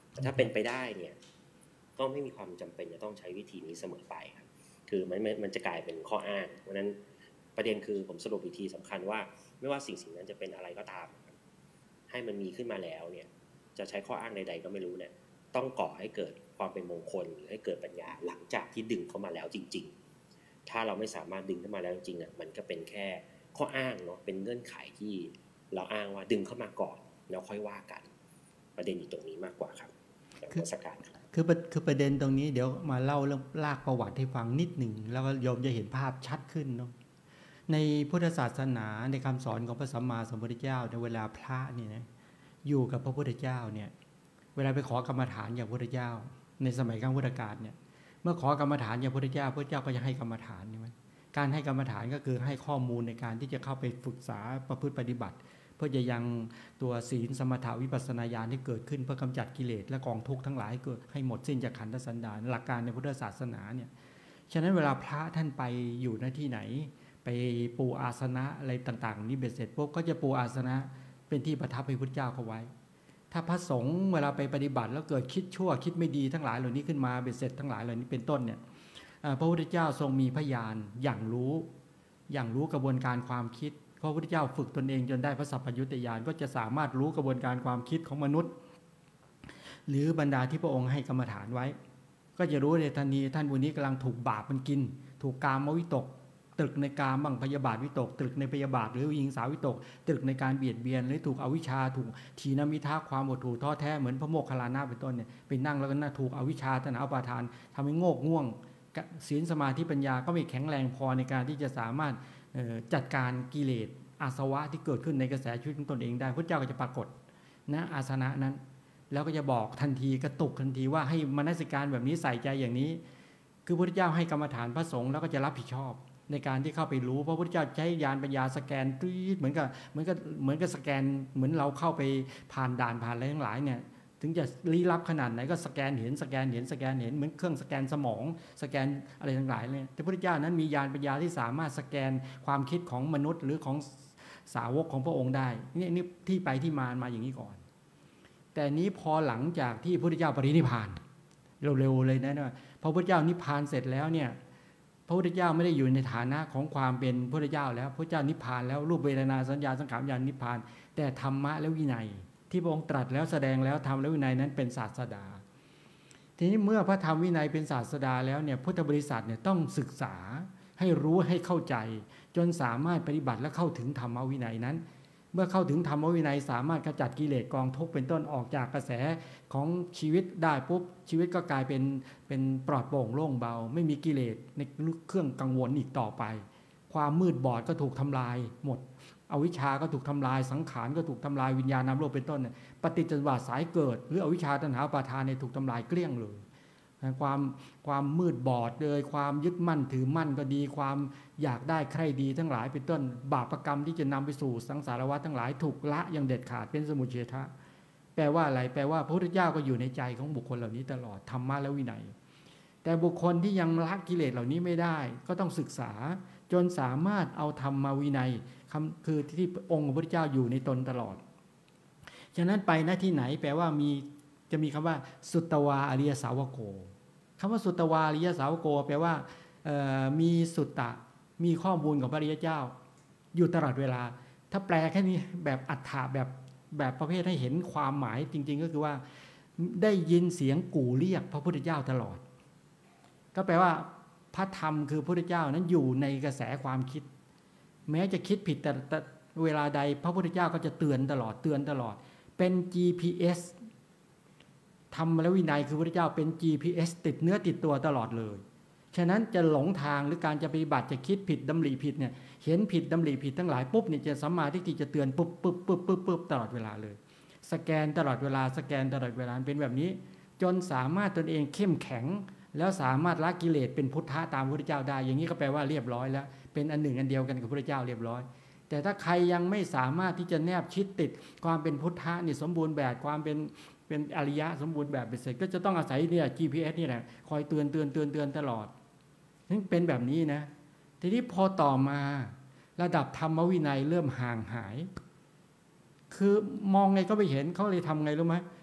แต่ถ้าเป็นไปได้เนี่ยก็ไม่มีความจำเป็นจะต้องใช้วิธีนี้เสมอไปครับคือมันมันจะกลายเป็นข้ออ้างเพราะนั้นประเด็นคือผมสรุปอีกทีสำคัญว่าไม่ว่าสิ่งสิ่งนั้นจะเป็นอะไรก็ตามให้มันมีขึ้นมาแล้วเนี่ยจะใช้ข้ออ้างใดๆก็ไม่รู้เนี่ยต้องก่อให้เกิดความเป็นมงคลหรือให้เกิดปัญญาหลังจากที่ดึงเข้ามาแล้วจริงๆถ้าเราไม่สามารถดึงเข้ามาแล้วจริงๆอ่ะมันก็เป็นแค่ข้ออ้างเนาะเป็นเงื่อนไขที่เราอ้างว่าดึงเข้ามาก่อนแล้วค่อยว่ากันประเด็นอยู่ตรงนี้มากกว่าครับคือสกัดคือคือประเด็นตรงนี้เดี๋ยวมาเล่าเรื่องลากประวัติให้ฟังนิดหนึ่งแล้วก็โยมจะเห็นภาพชัดขึ้นเนาะในพุทธศาสนาในคำสอนของพระสัมมาสัมพุทธเจ้าในเวลาพระเนี่ยนะอยู่กับพระพุทธเจ้าเนี่ยเวลาไปขอกรรมฐานจากพระพุทธเจ้าในสมัยกลางพุทธกาลเนี่ยเมื่อขอกรรมฐานจากพระพุทธเจ้าพระพุทธเจ้าก็จะให้กรรมฐานใช่ไหมการให้กรรมฐานก็คือให้ข้อมูลในการที่จะเข้าไปฝึกษาประพฤติปฏิบัติเพื่อจะยังตัวศีลสมถะวิปัสสนาญาณที่เกิดขึ้นเพื่อกำจัดกิเลสและกองทุกข์ทั้งหลายให้เกิดให้หมดสิ้นจากขันธสันดานหลักการในพุทธศาสนาเนี่ยฉะนั้นเวลาพระท่านไปอยู่ณที่ไหนไปปูอาสนะอะไรต่างๆนี้เบ็ดเสร็จปุ๊บก็จะปูอาสนะเป็นที่ประทับให้พุทธเจ้าเขาไว้ถ้าพระสงฆ์เวลาไปปฏิบัติแล้วเกิดคิดชั่วคิดไม่ดีทั้งหลายเหล่านี้ขึ้นมาเบ็ดเสร็จทั้งหลายเหล่านี้เป็นต้นเนี่ยพระพุทธเจ้าทรงมีพยานอย่างรู้อย่างรู้กระบวนการความคิดพระพุทธเจ้าฝึกตนเองจนได้พระสัพพยุตญาณก็จะสามารถรู้กระบวนการความคิดของมนุษย์หรือบรรดาที่พระองค์ให้กรรมฐานไว้ก็จะรู้ในทันทีท่านบุญนี้กำลังถูกบาปมันกินถูกกามวิตกตรึกในกามบ้างพยาบาทวิตกตรึกในพยาบาทหรือหญิงสาววิตกตรึกในการเบียดเบียนหรือถูกอวิชชาถูกถีนมิทะความอดถูท้อแท้เหมือนพระโมคคัลลานะเป็นต้นเนี่ยไปนั่งแล้วก็น่าถูกอวิชชาตัณหาอุปาทานทำให้โงกง่วงศีลสมาธิปัญญาก็ไม่แข็งแรงพอในการที่จะสามารถจัดการกิเลสอาสวะที่เกิดขึ้นในกระแสชีวิตของตนเองได้พระเจ้าก็จะปรากฏนะอาสนะนั้นแล้วก็จะบอกทันทีกระตุกทันทีว่าให้มนสิการแบบนี้ใส่ใจอย่างนี้คือพระพุทธเจ้าให้กรรมฐานพระสงฆ์แล้วก็จะรับผิดชอบในการที่เข้าไปรู้เพราะพระพุทธเจ้าใช้ญาณปัญญาสแกนตีดเหมือนกับเหมือนกับเหมือนกับสแกนเหมือนเราเข้าไปผ่านด่านผ่านอะไรทั้งหลายเนี่ยถึงจะลี้ลับขนาดไหนก็สแกนเห็นสแกนเห็นสแกนเห็นเหมือนเครื่องสแกนสมองสแกนอะไรทั้งหลายเลยแต่พระพุทธเจ้านั้นมีญาณปัญญาที่สามารถสแกนความคิดของมนุษย์หรือของสาวกของพระองค์ได้นี่นี่ที่ไปที่มามาอย่างนี้ก่อนแต่นี้พอหลังจากที่พระพุทธเจ้าปรินิพพานเร็วๆเลยนะว่าพอพระพุทธเจ้านิพพานเสร็จแล้วเนี่ยพระพุทธเจ้าไม่ได้อยู่ในฐานะของความเป็นพระพุทธเจ้าแล้วพระเจ้านิพพานแล้วรูปเวทนาสัญญาสังขารวิญญาณนิพพานแต่ธรรมะและวินัยที่พระองค์ตรัสแล้วแสดงแล้วธรรมและวินัยนั้นเป็นศาสดาทีนี้เมื่อพระธรรมวินัยเป็นศาสดาแล้วเนี่ยพุทธบริษัทเนี่ยต้องศึกษาให้รู้ให้เข้าใจจนสามารถปฏิบัติและเข้าถึงธรรมวินัยนั้นเมื่อเข้าถึงธรรมวินัยสามารถขจัดกิเลสกองทุกข์เป็นต้นออกจากกระแสของชีวิตได้ปุ๊บชีวิตก็กลายเป็นเป็นปลอดโปร่งโล่งเบาไม่มีกิเลสในเครื่องกังวลอีกต่อไปความมืดบอดก็ถูกทำลายหมดอวิชชาก็ถูกทำลายสังขารก็ถูกทำลายวิญญาณนามโลกเป็นต้นปฏิจจสมุปบาทสายเกิดหรืออวิชชาตัณหาอุปาทานเนี่ยถูกทำลายเกลี้ยงเลยความความมืดบอดเลยความยึดมั่นถือมั่นก็ดีความอยากได้ใครดีทั้งหลายเป็นต้นบาปกรรมที่จะนำไปสู่สังสารวัฏทั้งหลายถูกละอย่างเด็ดขาดเป็นสมุจเฉทะแปลว่าอะไรแปลว่าพระพุทธเจ้าก็อยู่ในใจของบุคคลเหล่านี้ตลอดธรรมะและวินัยแต่บุคคลที่ยังละกิเลสเหล่านี้ไม่ได้ก็ต้องศึกษาจนสามารถเอาธรรมวินัยคือที่องค์พระพุทธเจ้าอยู่ในตนตลอดฉะนั้นไปณที่ไหนแปลว่ามีจะมีคำว่าสุตตวาอริยสาวโกคำว่าสุตตวาอริยสาวโกแปลว่ามีสุตตะมีข้อมูลของพระอริยเจ้าอยู่ตลอดเวลาถ้าแปลแค่นี้แบบอัฏฐะแบบแบบประเภทให้เห็นความหมายจริงๆก็คือว่าได้ยินเสียงกู่เรียกพระพุทธเจ้าตลอดก็แปลว่าพระธรรมคือพระพุทธเจ้านั้นอยู่ในกระแสความคิดแม้จะคิดผิดแต่เวลาใดพระพุทธเจ้าก็จะเตือนตลอดเตือนตลอดเป็น จี พี เอส ธรรมและวินัยคือพระพุทธเจ้าเป็น จี พี เอส ติดเนื้อติดตัวตลอดเลยฉะนั้นจะหลงทางหรือการจะปฏิบัติจะคิดผิดดำริผิดเนี่ยเห็นผิดดำริผิดทั้งหลายปุ๊บเนี่ยจะสัมมาทิฏฐิจะเตือนปุ๊บปุ๊บปุ๊บปุ๊บปุ๊บตลอดเวลาเลยสแกนตลอดเวลาสแกนตลอดเวลาเป็นแบบนี้จนสามารถตนเองเข้มแข็งแล้วสามารถละกิเลสเป็นพุทธะตามพระพุทธเจ้าได้อย่างนี้ก็แปลว่าเรียบร้อยแล้วเป็นอันหนึ่งอันเดียวกันกับพระพุทธเจ้าเรียบร้อยแต่ถ้าใครยังไม่สามารถที่จะแนบชิดติดความเป็นพุทธะนี่สมบูรณ์แบบความเป็นเป็นอริยะสมบูรณ์แบบเป็นเสร็จก็จะต้องอาศัยเนี่ย จี พี เอส นี่แหละคอยเตือนเตือนเตือนเตือนตลอดนี่เป็นแบบนี้นะทีนี้พอต่อมาระดับธรรมวินัยเริ่มห่างหายคือมองไงก็ไม่เห็นเขาเลยทำไงรู้ไหม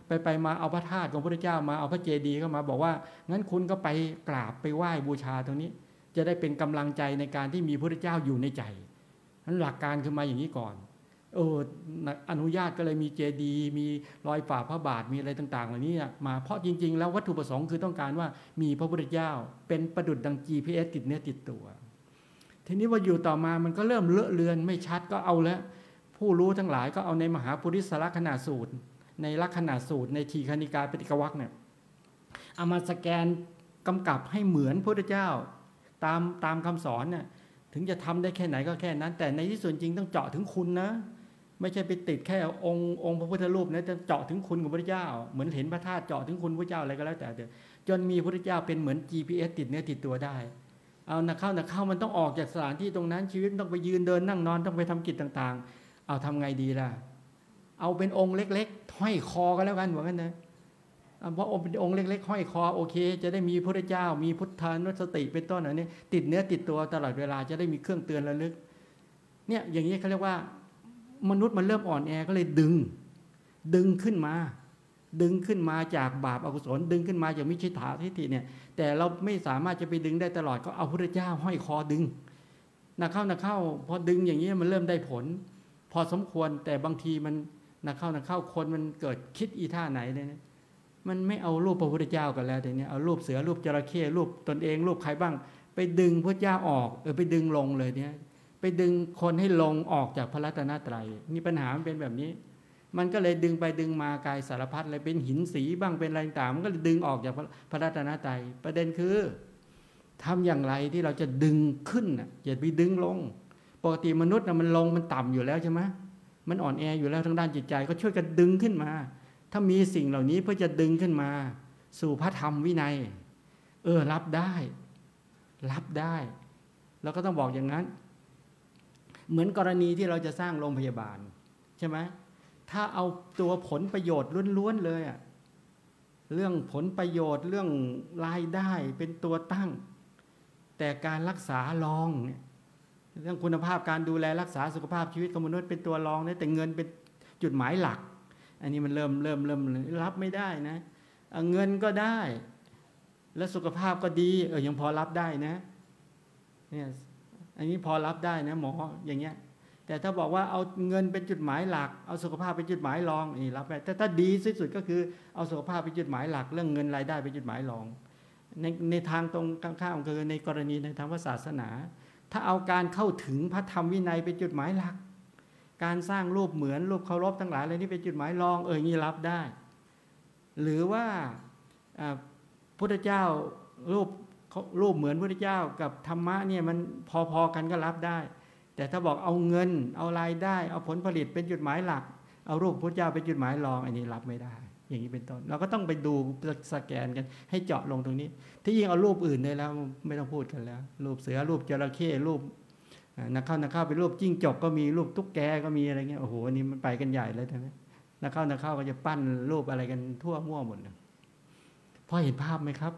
ไปไปมาเอาพระธาตุของพระพุทธเจ้ามาเอาพระเจดีย์เข้ามาบอกว่างั้นคุณก็ไปกราบไปไหว้บูชาตรงนี้จะได้เป็นกำลังใจในการที่มีพระพุทธเจ้าอยู่ในใจนั้นหลักการคือมาอย่างนี้ก่อนเอออนุญาตก็เลยมีเจดีย์มีรอยฝ่าพระบาทมีอะไรต่างๆเหล่านี้มาเพราะจริงๆแล้ววัตถุประสงค์คือต้องการว่ามีพระพุทธเจ้าเป็นประดุจดัง จี พี เอส ติดเนื้อติดตัวทีนี้ว่าอยู่ต่อมามันก็เริ่มเลอะเลือนไม่ชัดก็เอาแล้วผู้รู้ทั้งหลายก็เอาในมหาปุริสลักษณสูตรในลักษณะสูตรในทีฆนิกายปฏิกวรรคเนี่ยเอามาสแกนกำกับให้เหมือนพระพุทธเจ้าตามตามคำสอนเนี่ยถึงจะทำได้แค่ไหนก็แค่นั้นแต่ในที่สุดจริงต้องเจาะถึงคุณนะไม่ใช่ไปติดแค่องค์องค์พระพุทธรูปนะจะเจาะถึงคุณของพระพุทธเจ้าเหมือนเห็นพระธาตุเจาะถึงคุณพระเจ้าอะไรก็แล้วแต่จนมีพระพุทธเจ้าเป็นเหมือน จี พี เอส ติดเนื้อติดตัวได้เอานะเข้านะเข้ามันต้องออกจากสถานที่ตรงนั้นชีวิตต้องไปยืนเดินนั่งนอนต้องไปทำกิจต่างๆเอาทำไงดีล่ะเอาเป็นองค์เล็กๆห้อยคอก็แล้วกันเหมือนกันนะเพราะองค์เป็นองค์เล็กๆห้อยคอโอเคจะได้มีพระพุทธเจ้ามีพุทธานุสติเป็นต้นอะไรนี้ติดเนื้อติดตัวตลอดเวลาจะได้มีเครื่องเตือนระลึกเนี่ยอย่างนี้เขาเรียกว่ามนุษย์มันเริ่มอ่อนแอก็เลยดึงดึงขึ้นมาดึงขึ้นมาจากบาปอกุศลดึงขึ้นมาจากมิจฉาทิฏฐิเนี่ยแต่เราไม่สามารถจะไปดึงได้ตลอดก็เอาพระพุทธเจ้าห้อยคอดึงนะเข้านะเข้าพอดึงอย่างนี้มันเริ่มได้ผลพอสมควรแต่บางทีมันนะเข้านะเข้าคนมันเกิดคิดอีท่าไหนเลยนะมันไม่เอารูปพระพุทธเจ้ากันแล้วแต่เนี้ยเอารูปเสือรูปจระเข้รูปตนเองรูปใครบ้างไปดึงพระเจ้าออกเออไปดึงลงเลยเนี่ยไปดึงคนให้ลงออกจากพระรัตนตรัยนี่ปัญหามันเป็นแบบนี้มันก็เลยดึงไปดึงมากายสารพัดเลยเป็นหินสีบ้างเป็นอะไรต่างมันก็เลยดึงออกจากพระรัตนตรัยประเด็นคือทำอย่างไรที่เราจะดึงขึ้นอ่ะอย่าไปดึงลงปกติมนุษย์นะมันลงมันต่ำอยู่แล้วใช่ไหมมันอ่อนแออยู่แล้วทางด้านจิตใจก็ช่วยกันดึงขึ้นมาถ้ามีสิ่งเหล่านี้เพื่อจะดึงขึ้นมาสู่พระธรรมวินัยเออรับได้รับได้เราก็ต้องบอกอย่างนั้นเหมือนกรณีที่เราจะสร้างโรงพยาบาลใช่ไหมถ้าเอาตัวผลประโยชน์ล้วนๆเลยอะเรื่องผลประโยชน์เรื่องรายได้เป็นตัวตั้งแต่การรักษารองเนี่ยเรื่องคุณภาพการดูแลรักษาสุขภาพชีวิตของมนุษย์เป็นตัวรองนะแต่เงินเป็นจุดหมายหลักอันนี้มันเริ่มเริ่มเริ่มรับไม่ได้นะเงินก็ได้และสุขภาพก็ดีเออยังพอรับได้นะเนี่ยอันนี้พอรับได้นะหมออย่างเงี้ยแต่ถ้าบอกว่าเอาเงินเป็นจุดหมายหลักเอาสุขภาพเป็นจุดหมายรองนี่รับได้แต่ถ้าดีที่สุดก็คือเอาสุขภาพเป็นจุดหมายหลักเรื่องเงินรายได้เป็นจุดหมายรองในในทางตรงข้ามคือในกรณีในทางศาสนาถ้าเอาการเข้าถึงพระธรรมวินัยเป็นจุดหมายหลักการสร้างรูปเหมือนรูปเคารพทั้งหลายอะไรนี่เป็นจุดหมายรองเออนี่รับได้หรือว่าพุทธเจ้ารูปรูปเหมือนพุทธเจ้ากับธรรมะเนี่ยมันพอๆกันก็รับได้แต่ถ้าบอกเอาเงินเอารายได้เอาผลผลิตเป็นจุดหมายหลักเอารูปพุทธเจ้าเป็นจุดหมายรองอันนี้รับไม่ได้อย่างนี้เป็นต้นเราก็ต้องไปดูสแกนกันให้เจาะลงตรงนี้ที่ยิ่งเอารูปอื่นได้แล้วไม่ต้องพูดกันแล้วรูปเสือรูปจระเข้รูปนักเข้านักเข้าเป็นรูปจิ้งจกก็มีรูปตุ๊กแกก็มีอะไรเงี้ยโอ้โหอันนี้มันไปกันใหญ่เลยใช่ไหมนักเข้านักเข้าก็จะปั้นรูปอะไรกันทั่วมั่วหมดเลยพอเห็นภาพไหมครับ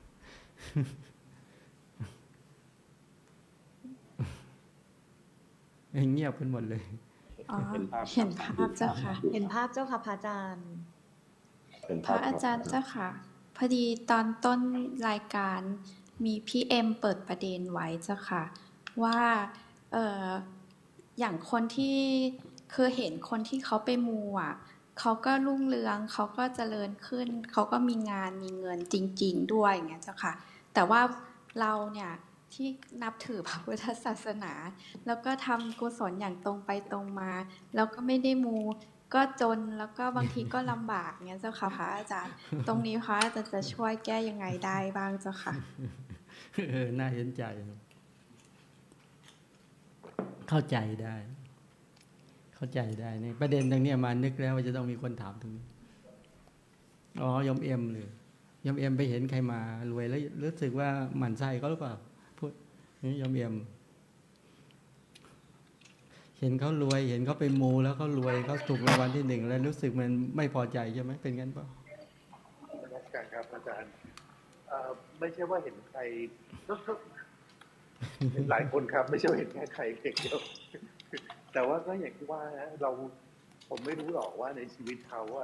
เงียบกันหมดเลยอ๋อเห็นภาพเจ้าค่ะเห็นภาพเจ้าค่ะพระอาจารย์พระอาจารย์เจ้าค่ะพอดีตอนต้นรายการมีพี่เอ็มเปิดประเด็นไว้เจ้าค่ะว่าเอออย่างคนที่คือเห็นคนที่เขาไปมูอ่ะเขาก็รุ่งเรืองเขาก็เจริญขึ้นเขาก็มีงานมีเงินจริงๆด้วยอย่างเงี้ยเจ้าค่ะแต่ว่าเราเนี่ยที่นับถือพระพุทธศาสนาแล้วก็ทำกุศลอย่างตรงไปตรงมาแล้วก็ไม่ได้มูก็จนแล้วก็บางทีก็ลำบากเงี้ยเจ้าค่ะพระอาจารย์ตรงนี้พระอาจารย์จะช่วยแก้ยังไงได้บ้างเจ้าค่ะเออน่าเห็นใจเข้าใจได้เข้าใจได้ในประเด็นตรงนี้มานึกแล้วว่าจะต้องมีคนถามตรงนี้อ๋อยมเอ็มเลยยมเอ็มไปเห็นใครมารวยแล้วรู้สึกว่าหมั่นไส้เขาหรือเปล่าพูดนี่ยมเอ็มเห็นเขารวยเห็นเขาไปมูแล้วเขารวยเขาถูกรางวัลที่หนึ่งแล้วรู้สึกมันไม่พอใจใช่ไหมเป็นงั้นเปล่ารัชการครับอาจารย์ไม่ใช่ว่าเห็นใครเห็นหลายคนครับไม่ใช่ว่าเห็นแค่ใครเพียงเดียวแต่ว่าก็อย่างที่ว่าเราผมไม่รู้หรอกว่าในชีวิตเขาอะ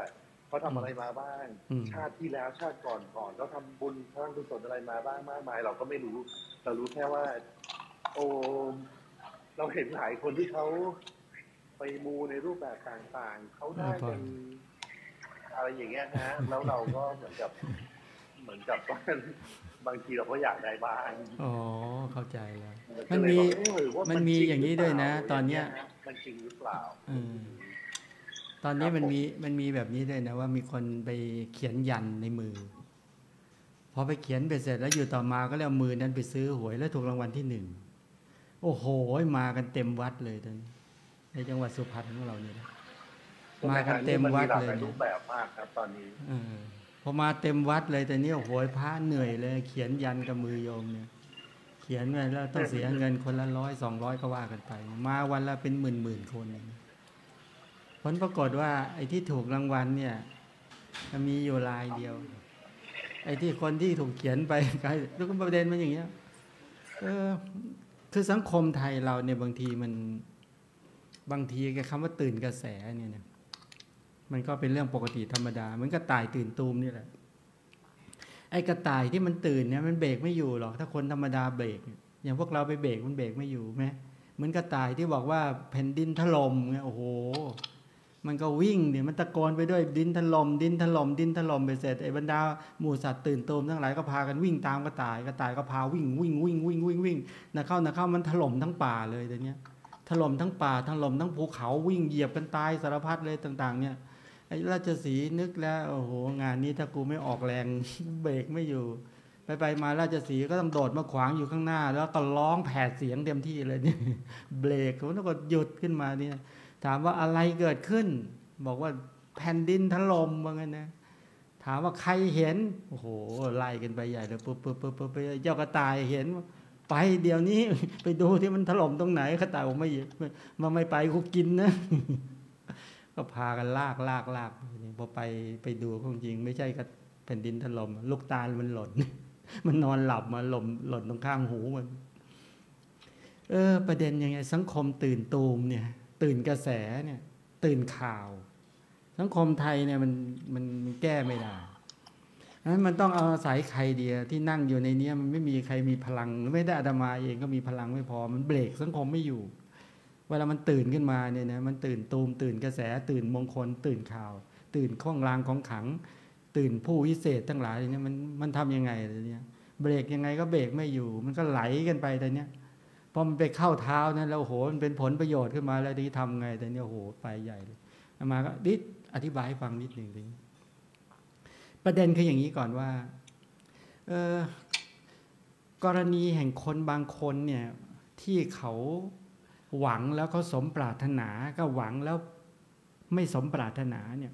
เขาทำอะไรมาบ้างอืมชาติที่แล้วชาติก่อนก่อนเขาทำบุญสร้างกุศลอะไรมาบ้างมากมาย เราก็ไม่รู้เรารู้แค่ว่า โอ้เราเห็นหลายคนที่เขาไปมูในรูปแบบต่างๆเขาได้เป็นอะไรอย่างเงี้ยนะแล้วเราก็เหมือนกับเหมือนกับว่าบางทีเราก็อยากได้บ้างอ๋อเข้าใจแล้วก็มันเลยมีบอกเอ๊ะหรือว่ามันมีจริอย่างนี้ด้วยนะหรืตอนเนี้ยมันจริงหรือเปล่าเออ ตอนนี้ครับมันผมมีมันมีแบบนี้ด้วยนะว่ามีคนไปเขียนยันในมือ พอไปเขียนไปเสร็จแล้วอยู่ต่อมาก็เลยเอามือนั้นไปซื้อหวยแล้วถูกรางวัลที่หนึ่งโอ้โหมากันเต็มวัดเลยตอนนี้ในจังหวัดสุพรรณของเราเนี่ยนะมากันเต็มวัดเลยมันมีหลากหลายเนี่รูยปแบบมากครับ ตอนนี้เออพอมาเต็มวัดเลยแต่นี่โอ้โหพระเหนื่อยเลย เขียนยันกับมือโยมเนี่ย เขียนไปแล้วต้องเสียเงินคนละร้อยสองร้อยก็ว่ากันไป มาวันละเป็นหมื่นหมื่นคนผลปรากฏว่าไอ้ที่ถูกรางวัลเนี่ยมีอยู่รายเดียว ไอ้ที่คนที่ถูกเขียนไปแล้วก็ประเด็นมันอย่างเงี้ยเออคือสังคมไทยเราเนี่ยบางทีมันบางทีกับคำว่าตื่นกระแสเนี่ยนะมันก็เป็นเรื่องปกติธรรมดาเหมือนกระต่ายตื่นตูมนี่แหละไอ้กระต่ายที่มันตื่นเนี่ยมันเบรกไม่อยู่หรอกถ้าคนธรรมดาเบรกอย่างพวกเราไปเบรกมันเบรกไม่อยู่ไหมเหมือนกระต่ายที่บอกว่าแผ่นดินถล่มไงโอ้โหมันก็วิ่งเนี่ยมันตะโกนไปด้วยดินถล่มดินถล่มดินถล่มไปเสร็จไอ้บรรดาหมู่สัตว์ตื่นตูมทั้งหลายก็พากันวิ่งตามกระต่ายกระต่ายก็พาวิ่งวิ่งวิ่งวิ่งวิ่งวิ่งนะเข้านะเข้ามันถล่มทั้งป่าเลยเดี๋ยวนี้ถล่มทั้งป่าถล่มทั้งภูเขาวิ่งเหยียบกันตายสารพัดเลยต่างๆเนี่ยไอ้ราชสีห์นึกแล้วโอ้โหงานนี้ถ้ากูไม่ออกแรง เบรกไม่อยู่ไปไปมาราชสีห์ก็ต้องโดดมาขวางอยู่ข้างหน้าแล้วก็ร้องแผดเสียงเต็มที่เลยเนี่ย เบรกแล้วก็หยุดขึ้นมาเนี่ยถามว่าอะไรเกิดขึ้นบอกว่าแผ่นดินถล่มว่างั้นนะถามว่าใครเห็นโอ้โหไล่กันไปใหญ่เลยปุ๊บปุ๊บปุ๊บปุ๊บเจ้ากระต่ายเห็นไปเดี๋ยวนี้ ไปดูที่มันถล่มตรงไหนกระต่ายบอกไม่มาไม่ไปกูกินนะ ก็พากันลากลากลากพอไปไปดูของจริงไม่ใช่กับแผ่นดินถล่มลูกตาลมันหล่น มันนอนหลับมาหล่นหล่นตรงข้างหูมันเออประเด็นยังไงสังคมตื่นตูมเนี่ยตื่นกระแสเนี่ยตื่นข่าวสังคมไทยเนี่ยมันมันแก้ไม่ได้นั้นมันต้องเอาอาศัยใครเดียวที่นั่งอยู่ในนี้มันไม่มีใครมีพลังไม่ได้อาตมาเองก็มีพลังไม่พอมันเบรกสังคมไม่อยู่เวลามันตื่นขึ้นมาเนี่ยนะมันตื่นตูมตื่นกระแสตื่นมงคลตื่นข่าวตื่นข้องรางของขังตื่นผู้วิเศษทั้งหลายเนี่ยมันมันทำยังไงเนี่ยเบรกยังไงก็เบรกไม่อยู่มันก็ไหลกันไปแต่เนี้ยพอมันไปเข้าเท้านั้นแล้วโอ้โหมันเป็นผลประโยชน์ขึ้นมาแล้วที่ทำไงแต่เนี้ยโอ้โหไปใหญ่เลยมาก็ดิอธิบายให้ฟังนิดหนึ่งดิประเด็นคืออย่างนี้ก่อนว่าเออกรณีแห่งคนบางคนเนี่ยที่เขาหวังแล้วเขาสมปรารถนาก็หวังแล้วไม่สมปรารถนาเนี่ย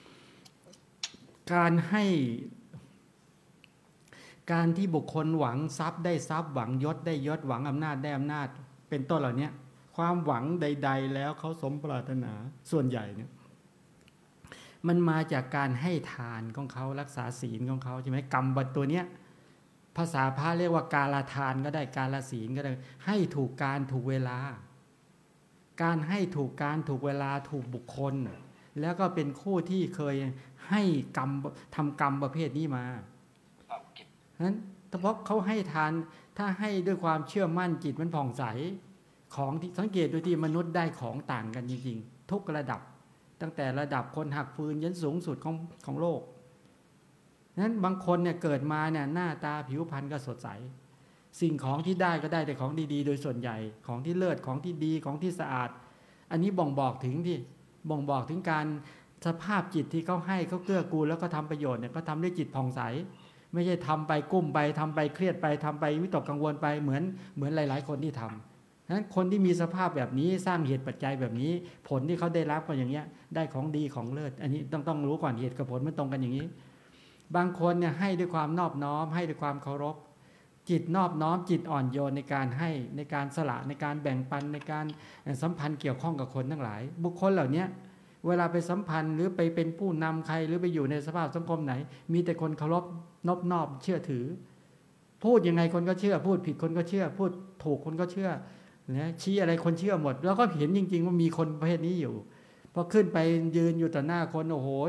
การให้การที่บุคคลหวังทรัพย์ได้ทรัพย์หวังยศได้ยศหวังอำนาจได้อำนาจเป็นต้นเหล่านี้ความหวังใดๆแล้วเขาสมปรารถนาส่วนใหญ่เนี่ยมันมาจากการให้ทานของเขารักษาศีลของเขาใช่ไหมกรรมบัตตัวเนี้ยภาษาพระเรียกว่าการละทานก็ได้การละศีลก็ได้ให้ถูกการถูกเวลาการให้ถูกการถูกเวลาถูกบุคคลแล้วก็เป็นคู่ที่เคยให้กรรมทำกรรมประเภทนี้มานั้นเพราะเขาให้ทานถ้าให้ด้วยความเชื่อมั่นจิตมันผ่องใสของที่สังเกตดูที่มนุษย์ได้ของต่างกันจริงๆทุกระดับตั้งแต่ระดับคนหักฟืนยันสูงสุดของของโลกนั้นบางคนเนี่ยเกิดมาเนี่ยหน้าตาผิวพรรณก็สดใสสิ่งของที่ได้ก็ได้แต่ของดีๆโดยส่วนใหญ่ของที่เลิศของที่ดีของที่สะอาดอันนี้บ่งบอกถึงที่บ่งบอกถึงการสภาพจิตที่เขาให้เขาเกื้อกูลแล้วก็ทำประโยชน์เนี่ยก็ทำด้วยจิตผ่องใสไม่ใช่ทำไปกุ้มไปทำไปเครียดไปทำไปวิตกกังวลไปเหมือนเหมือนหลายๆคนที่ทำนั้นคนที่มีสภาพแบบนี้สร้างเหตุปัจจัยแบบนี้ผลที่เขาได้รับก็อย่างเงี้ยได้ของดีของเลิศอันนี้ต้องต้องรู้ก่อนเหตุกับผลมันตรงกันอย่างนี้บางคนเนี่ยให้ด้วยความนอบน้อมให้ด้วยความเคารพจิตนอบน้อมจิตอ่อนโยนในการให้ในการสละในการแบ่งปันในการสัมพันธ์เกี่ยวข้องกับคนทั้งหลายบุคคลเหล่านี้เวลาไปสัมพันธ์หรือไปเป็นผู้นำใครหรือไปอยู่ในสภาพสังคมไหนมีแต่คนเคารพนอบนอบเชื่อถือพูดยังไงคนก็เชื่อพูดผิดคนก็เชื่อพูดถูกคนก็เชื่อนะชี้อะไรคนเชื่อหมดแล้วก็เห็นจริงๆว่ามีคนประเภทนี้อยู่พอขึ้นไปยืนอยู่ต่อหน้าคนโอ้โห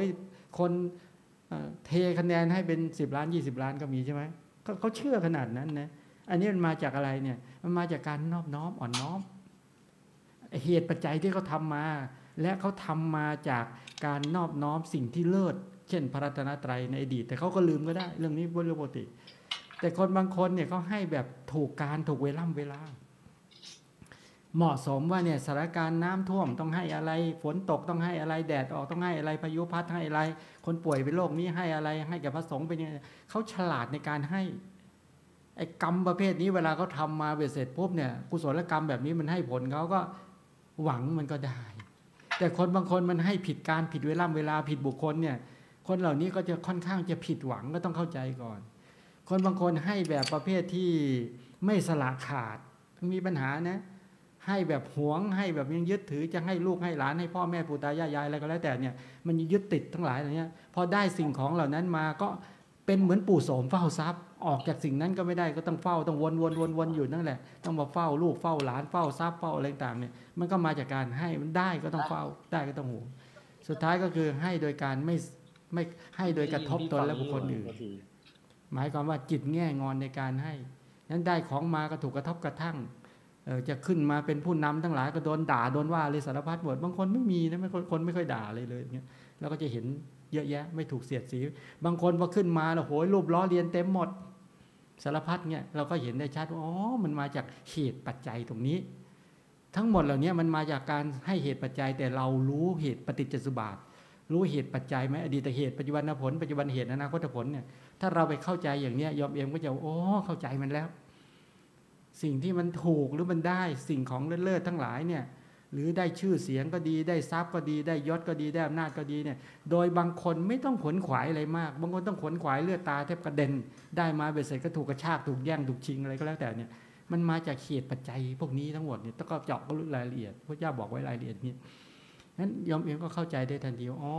คนเทคะแนนให้เป็นสิบล้านยี่สิบล้านก็มีใช่ไหมเขาเชื่อขนาดนั้นนะอันนี้มันมาจากอะไรเนี่ยมันมาจากการนอบน้อมอ่อนน้อมเหตุปัจจัยที่เขาทำมาและเขาทำมาจากการนอบน้อมสิ่งที่เลิศเช่นพระรัตนตรัยในอดีตแต่เขาก็ลืมก็ได้เรื่องนี้เป็นเรื่องปกติแต่คนบางคนเนี่ยเขาให้แบบถูกการถูกเวล่ำเวลาเหมาะสมว่าเนี่ยสถานการณ์น้ำท่วมต้องให้อะไรฝนตกต้องให้อะไรแดดออกต้องให้อะไรพายุพัดให้อะไรคนป่วยเป็นโรคนี้ให้อะไรให้แก่พระสงฆ์เป็นยังไงเขาฉลาดในการให้ไอ้กรรมประเภทนี้เวลาเขาทำมาเสร็จปุ๊บเนี่ยกุศลกรรมแบบนี้มันให้ผลเขาก็หวังมันก็ได้แต่คนบางคนมันให้ผิดการผิดเวลาเวลาผิดบุคคลเนี่ยคนเหล่านี้ก็จะค่อนข้างจะผิดหวังก็ต้องเข้าใจก่อนคนบางคนให้แบบประเภทที่ไม่สละขาดมีปัญหานะให้แบบหวงให้แบบยังยึดถือจะให้ลูกให้หลานให้พ่อแม่ปู่ตายายยายอะไรก็แล้วแต่เนี่ยมันยึดติดทั้งหลายอะไรเงี้ยพอได้สิ่งของเหล่านั้นมาก็เป็นเหมือนปู่โสมเฝ้าทรัพย์ออกจากสิ่งนั้นก็ไม่ได้ก็ต้องเฝ้าต้องวนวนวนวนอยู่นั่นแหละต้องมาเฝ้าลูกเฝ้าหลานเฝ้าทรัพย์เฝ้าอะไรต่างเนี่ยมันก็มาจากการให้มันได้ก็ต้องเฝ้าได้ก็ต้องหวงสุดท้ายก็คือให้โดยการไม่ไม่ให้โดยกระทบตนและบุคคลอื่นหมายความว่าจิตแง่งอนในการให้นั้นได้ของมาก็ถูกกระทบกระทั่งจะขึ้นมาเป็นผู้นำทั้งหลายก็โดนด่าโดนว่าเลยสารพัดหมดบางคนไม่มีนะไม่คนไม่ค่อยด่าเลยเลยเงี้ยแล้วก็จะเห็นเยอะแยะไม่ถูกเสียดสีบางคนพอขึ้นมาแล้วโหยรูปล้อเลียนเต็มหมดสารพัดเงี้ยเราก็เห็นได้ชัดว่าอ๋อมันมาจากเหตุปัจจัยตรงนี้ทั้งหมดเหล่านี้มันมาจากการให้เหตุปัจจัยแต่เรารู้เหตุปฏิจจสุบาทรู้เหตุปัจจัยไหมอดีตเหตุปัจจุบันผลปัจจุบันเหตุอนาคตผลเนี่ยถ้าเราไปเข้าใจอย่างเนี้ยยอมเอ็มก็จะโอ้เข้าใจมันแล้วสิ่งที่มันถูกหรือมันได้สิ่งของเลิศๆทั้งหลายเนี่ยหรือได้ชื่อเสียงก็ดีได้ทรัพย์ก็ดีได้ยศก็ดีได้อำนาจก็ดีเนี่ยโดยบางคนไม่ต้องขวนขวายอะไรมากบางคนต้องขวนขวายเลือดตาแทบกระเด็นได้มาเบ็ดเสร็จก็ถูกกระชากถูกแย่งถูกชิงอะไรก็แล้วแต่เนี่ยมันมาจากเหตุปัจจัยพวกนี้ทั้งหมดเนี่ยต้องก็เจาะก็รู้รายละเอียดพระเจ้าบอกไว้รายละเอียดนี้นั้นยอมเอ็มก็เข้าใจได้ทันทีอ๋อ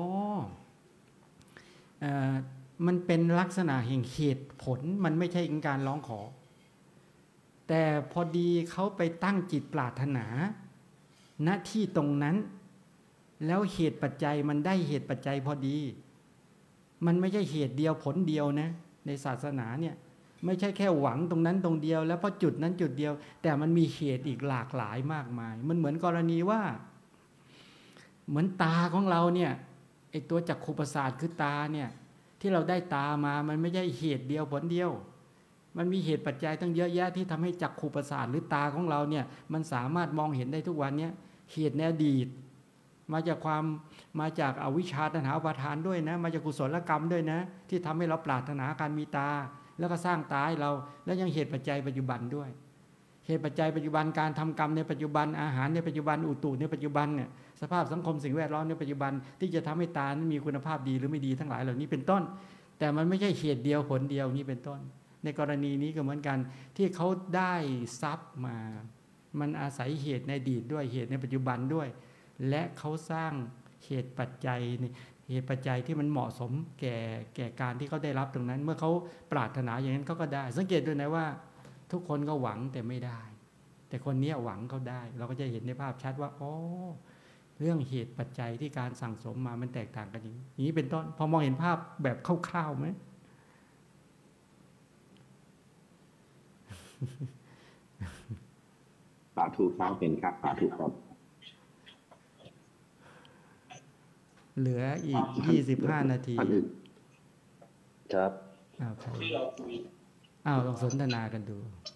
เอ่อมันเป็นลักษณะแห่งเหตุผลมันไม่ใช่การร้องขอแต่พอดีเขาไปตั้งจิตปรารถนาณที่ตรงนั้นแล้วเหตุปัจจัยมันได้เหตุปัจจัยพอดีมันไม่ใช่เหตุเดียวผลเดียวนะในศาสนาเนี่ยไม่ใช่แค่หวังตรงนั้นตรงเดียวแล้วพอจุดนั้นจุดเดียวแต่มันมีเหตุอีกหลากหลายมากมายมันเหมือนกรณีว่าเหมือนตาของเราเนี่ยไอตัวจักขุประสาทคือตาเนี่ยที่เราได้ตามามันไม่ใช่เหตุเดียวผลเดียวมันมีเหตุปัจจัยตั้งเยอะแยะที่ทำให้จักขุประสาทหรือตาของเราเนี่ยมันสามารถมองเห็นได้ทุกวันนี้เหตุในอดีตมาจากความมาจากอวิชชาตัณหาอุปาทานด้วยนะมาจากกุศลกรรมด้วยนะที่ทำให้เราปรารถนาการมีตาแล้วก็สร้างตาให้เราแล้วยังเหตุปัจจัยปัจจุบันด้วยเหตุปัจจัยปัจจุบันการทำกรรมในปัจจุบันอาหารในปัจจุบันอุตุในปัจจุบันเนี่ยสภาพสังคมสิ่งแวดล้อมในปัจจุบันที่จะทำให้ตานั้นมีคุณภาพดีหรือไม่ดีทั้งหลายเหล่านี้เป็นต้นแต่มันไม่ใช่เหตุเดียวผลเดียวนี้เป็นต้นในกรณีนี้ก็เหมือนกันที่เขาได้ทรัพย์มามันอาศัยเหตุในอดีตด้วยเหตุในปัจจุบันด้วยและเขาสร้างเหตุปัจจัยเหตุปัจจัยที่มันเหมาะสมแก่แก่การที่เขาได้รับตรงนั้นเมื่อเขาปรารถนาอย่างนั้นเขาก็ได้สังเกตด้วยนะว่าทุกคนก็หวังแต่ไม่ได้แต่คนนี้หวังเขาได้เราก็จะเห็นในภาพชัดว่าอ๋อเรื่องเหตุปัจจัยที่การสั่งสมมามันแตกต่างกันอย่างนี้เป็นต้นพอมองเห็นภาพแบบคร่าวๆไหมสาธุครับเป็นครับสาธุครับเหลืออีกยี่สิบห้านาทีครับอ้าวใครอ้าวลองสนทนากันดู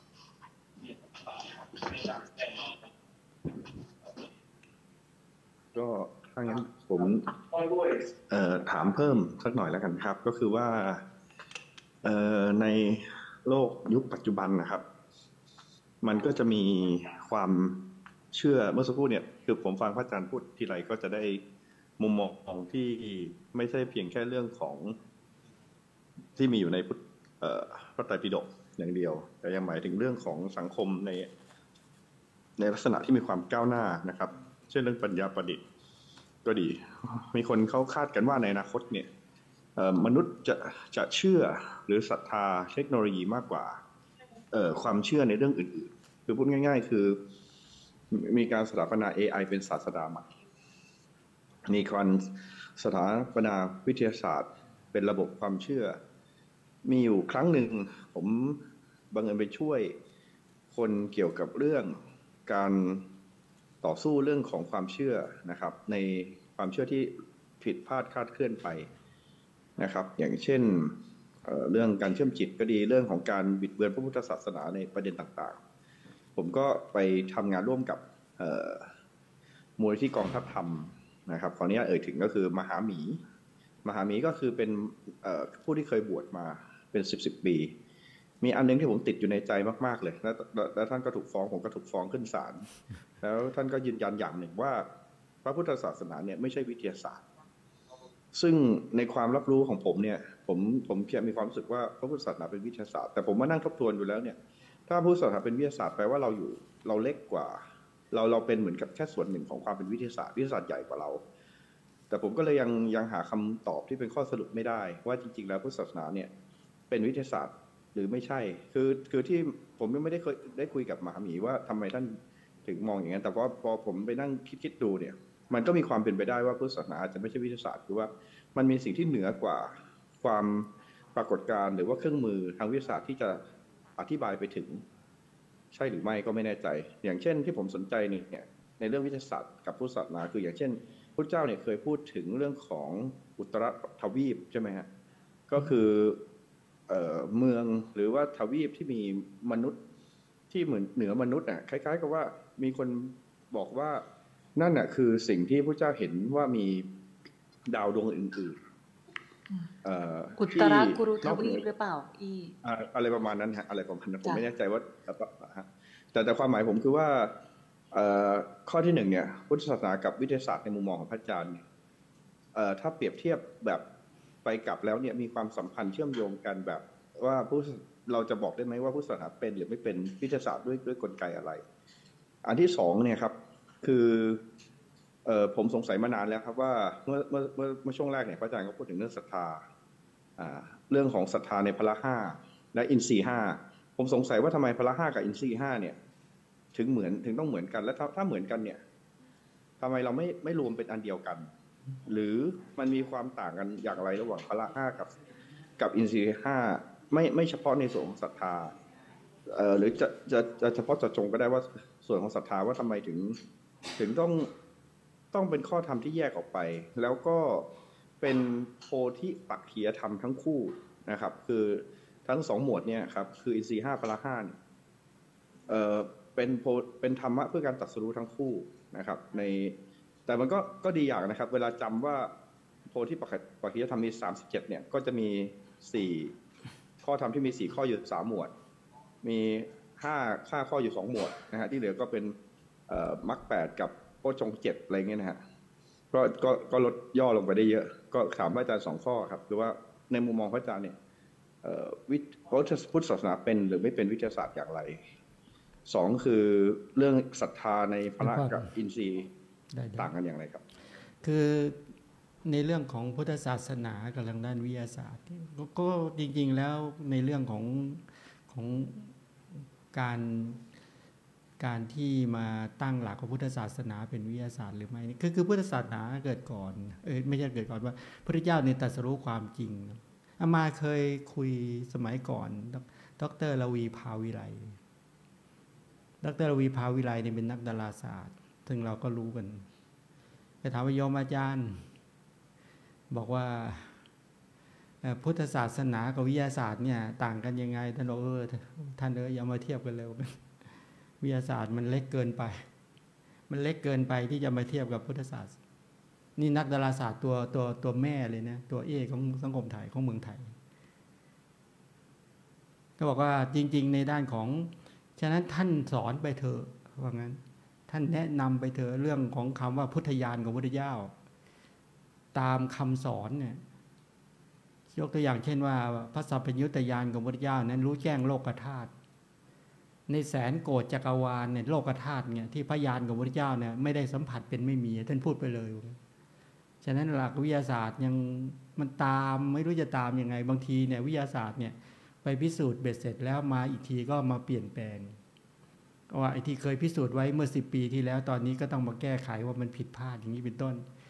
ก็ถ้างั้นผมเอ่อถามเพิ่มสักหน่อยแล้วกันครับก็คือว่าเอ่อในโลกยุคปัจจุบันนะครับมันก็จะมีความเชื่อเมื่อสักครู่เนี่ยคือผมฟังพระอาจารย์พูดทีไรก็จะได้มุมมองที่ไม่ใช่เพียงแค่เรื่องของที่มีอยู่ในพระไตรปิฎกอย่างเดียวแต่ยังหมายถึงเรื่องของสังคมในในลักษณะที่มีความก้าวหน้านะครับเช่นเรื่องปัญญาประดิษฐ์ก็ดีมีคนเขาคาดกันว่าในอนาคตเนี่ยมนุษย์จะจะเชื่อหรือศรัทธาเทคโนโลยีมากกว่าความเชื่อในเรื่องอื่นๆคือพูดง่ายๆคือมีการสถาปนา เอ ไอ เป็นศาสดาใหม่ในการสถาปนาวิทยาศาสตร์เป็นระบบความเชื่อมีอยู่ครั้งหนึ่งผมบังเอิญไปช่วยคนเกี่ยวกับเรื่องการต่อสู้เรื่องของความเชื่อนะครับในความเชื่อที่ผิดพลาดคลาดเคลื่อนไปนะครับอย่างเช่น เอ่อเรื่องการเชื่อมจิตก็ดีเรื่องของการบิดเบือนพระพุทธศาสนาในประเด็นต่างๆผมก็ไปทำงานร่วมกับมูลนิธิกองทัพธรรมนะครับขออนุญาตเอ่ยถึงก็คือมหาหมีมหาหมีก็คือเป็นผู้ที่เคยบวชมาเป็นสิบสิบปีมีอันนึงที่ผมติดอยู่ในใจมากๆเลยแล้วแล้วท่านก็ถูกฟ้องผมก็ถูกฟ้องขึ้นศาลแล้วท่านก็ยืนยันอย่างหนึ่งว่าพระพุทธศาสนาเนี่ยไม่ใช่วิทยาศาสตร์ซึ่งในความรับรู้ของผมเนี่ยผมผมเพียงมีความรู้สึกว่าพระพุทธศาสนาเป็นวิทยาศาสตร์แต่ผมมานั่งทบทวนอยู่แล้วเนี่ยถ้าพุทธศาสนาเป็นวิทยาศาสตร์แปลว่าเราอยู่เราเล็กกว่าเราเราเป็นเหมือนกับแค่ส่วนหนึ่งของความเป็นวิทยาศาสตร์วิทยาศาสตร์ใหญ่กว่าเราแต่ผมก็เลยยังยังหาคำตอบที่เป็นข้อสรุปไม่ได้ว่าจริงๆแล้วพุทธศาสนาเนี่ยเป็นวิทยาศาสตร์หรือไม่ใช่คือคือที่ผมยังไม่ได้เคยได้คุยกับมหาหมีว่าทำไมท่านถึงมองอย่างนั้นแต่ว่าพอผมไปนั่งคิดคิดดูเนี่ยมันก็มีความเป็นไปได้ว่าพุทธศาสนาอาจจะไม่ใช่วิทยาศาสตร์คือว่ามันมีสิ่งที่เหนือกว่าความปรากฏการณ์หรือว่าเครื่องมือทางวิทยาศาสตร์ที่จะอธิบายไปถึงใช่หรือไม่ก็ไม่แน่ใจอย่างเช่นที่ผมสนใจเนี่ยในเรื่องวิทยาศาสตร์กับพุทธศาสนาคืออย่างเช่นพระเจ้าเนี่ยเคยพูดถึงเรื่องของอุตรทวีปใช่ไหมฮะก็คือเอ่อเมืองหรือว่าทวีปที่มีมนุษย์ที่เหมือนเหนือมนุษย์อ่ะคล้ายๆกับว่ามีคนบอกว่านั่นน่ะคือสิ่งที่พระเจ้าเห็นว่ามีดาวดวงอื่นๆอุตรกุรุทวีปหรือเปล่าอีอะไรประมาณนั้นฮะอะไรประมาณนั้นผมไม่แน่ใจว่าแต่แต่ความหมายผมคือว่าข้อที่หนึ่งเนี่ยพุทธศาสนากับวิทยาศาสตร์ในมุมมองของพระอาจารย์ถ้าเปรียบเทียบแบบไปกลับแล้วเนี่ยมีความสัมพันธ์เชื่อมโยงกันแบบว่าผู้เราจะบอกได้ไหมว่าพุทธศาสนาเป็นหรือไม่เป็นวิทยาศาสตร์ด้วยด้วยกลไกอะไรอันที่สองเนี่ยครับคือเอ่อผมสงสัยมานานแล้วครับว่าเมื่อเมื่อเมื่อเมื่อช่วงแรกเนี่ยพระอาจารย์ก็พูดถึงเรื่องศรัทธาอ่าเรื่องของศรัทธาในพละห้าและอินทรีย์ห้าผมสงสัยว่าทำไมพละห้ากับอินทรีย์ห้าเนี่ยถึงเหมือนถึงต้องเหมือนกันและถ้าถ้าเหมือนกันเนี่ยทำไมเราไม่ไม่รวมเป็นอันเดียวกันหรือมันมีความต่างกันอย่างไรระหว่างพละห้ากับกับอินทรีย์ห้าไม่ไม่เฉพาะในส่วนของศรัทธาเอ่อหรือจะจะจะเฉพาะเจาะจงก็ได้ว่าส่วนของศรัทธาว่าทำไมถึงถึงต้องต้องเป็นข้อธรรมที่แยกออกไปแล้วก็เป็นโพธิปักขียธรรมทั้งคู่นะครับคือทั้งสองหมวดเนี่ยครับคืออินทรีย์ห้าพละห้าเอ่อเป็นโพเป็นธรรมะเพื่อการตรัสรู้ทั้งคู่นะครับในแต่มันก็ก็ดีอย่างนะครับเวลาจำว่าโพธิปักขียธรรมมีสามสิบเจ็ดเนี่ยก็จะมีสี่ข้อธรรมที่มีสี่ข้ออยู่สามหมวดมีห้าห้าข้ออยู่สองหมวดนะฮะที่เหลือก็เป็นเอ่อมรรคแปดกับโพชฌงค์เจ็ดอะไรเงี้ยนะฮะก็ก็ก็ลดย่อลงไปได้เยอะก็ถามพระอาจารย์สองข้อครับคือว่าในมุมมองพระอาจารย์เนี่ยเอ่อวิพุทธศาสนาเป็นหรือไม่เป็นวิทยาศาสตร์อย่างไรสองคือเรื่องศรัทธาในพระกับอินทรีย์ต่างกันอย่างไรครับคือในเรื่องของพุทธศาสนากับทางด้านวิทยาศาสตร์ก็จริงๆแล้วในเรื่องของของการการที่มาตั้งหลักของพุทธศาสนาเป็นวิทยาศาสตร์หรือไม่คือคือพุทธศาสนาเกิดก่อนเออไม่ใช่เกิดก่อนว่าพระพุทธเจ้าเนี่ยตรัสรู้ความจริงอามาเคยคุยสมัยก่อนดร.ระวีภาวิไลดร.ระวีภาวิไลเนี่ยเป็นนักดาราศาสตร์ซึ่งเราก็รู้กันไปถามว่าโยมอาจารย์บอกว่าพุทธศาสนากับวิทยาศาสตร์เนี่ยต่างกันยังไงท่านบอกเออท่านเอออย่ามาเทียบกันเลยวิทยาศาสตร์มันเล็กเกินไปมันเล็กเกินไปที่จะมาเทียบกับพุทธศาสตร์นี่นักดาราศาสตร์ตัวตัวตัวแม่เลยนะตัวเอกของสังคมไทยของเมืองไทยก็บอกว่าจริงๆในด้านของฉะนั้นท่านสอนไปเถอะว่างั้นท่านแนะนำไปเถอะเรื่องของคำว่าพุทธญาณของพุทธเจ้าตามคำสอนเนี่ยยกตัวอย่างเช่นว่าพระสัพพัญญุตญาณของพุทธเจ้านั้นรู้แจ้งโลกธาตุในแสนโกฏจักรวาลเนี่ยโลกธาตุเนี่ยที่พระญาณของพุทธเจ้าเนี่ยไม่ได้สัมผัสเป็นไม่มีท่านพูดไปเลยฉะนั้นหลักวิทยาศาสตร์ยังมันตามไม่รู้จะตามยังไงบางทีเนี่ยวิทยาศาสตร์เนี่ยไปพิสูจน์เบ็ดเสร็จแล้วมาอีกทีก็มาเปลี่ยนแปลงว่าไอ้ที่เคยพิสูจน์ไว้เมื่อสิบปีที่แล้วตอนนี้ก็ต้องมาแก้ไขว่ามันผิดพลาดอย่างนี้เป็นต้นแต่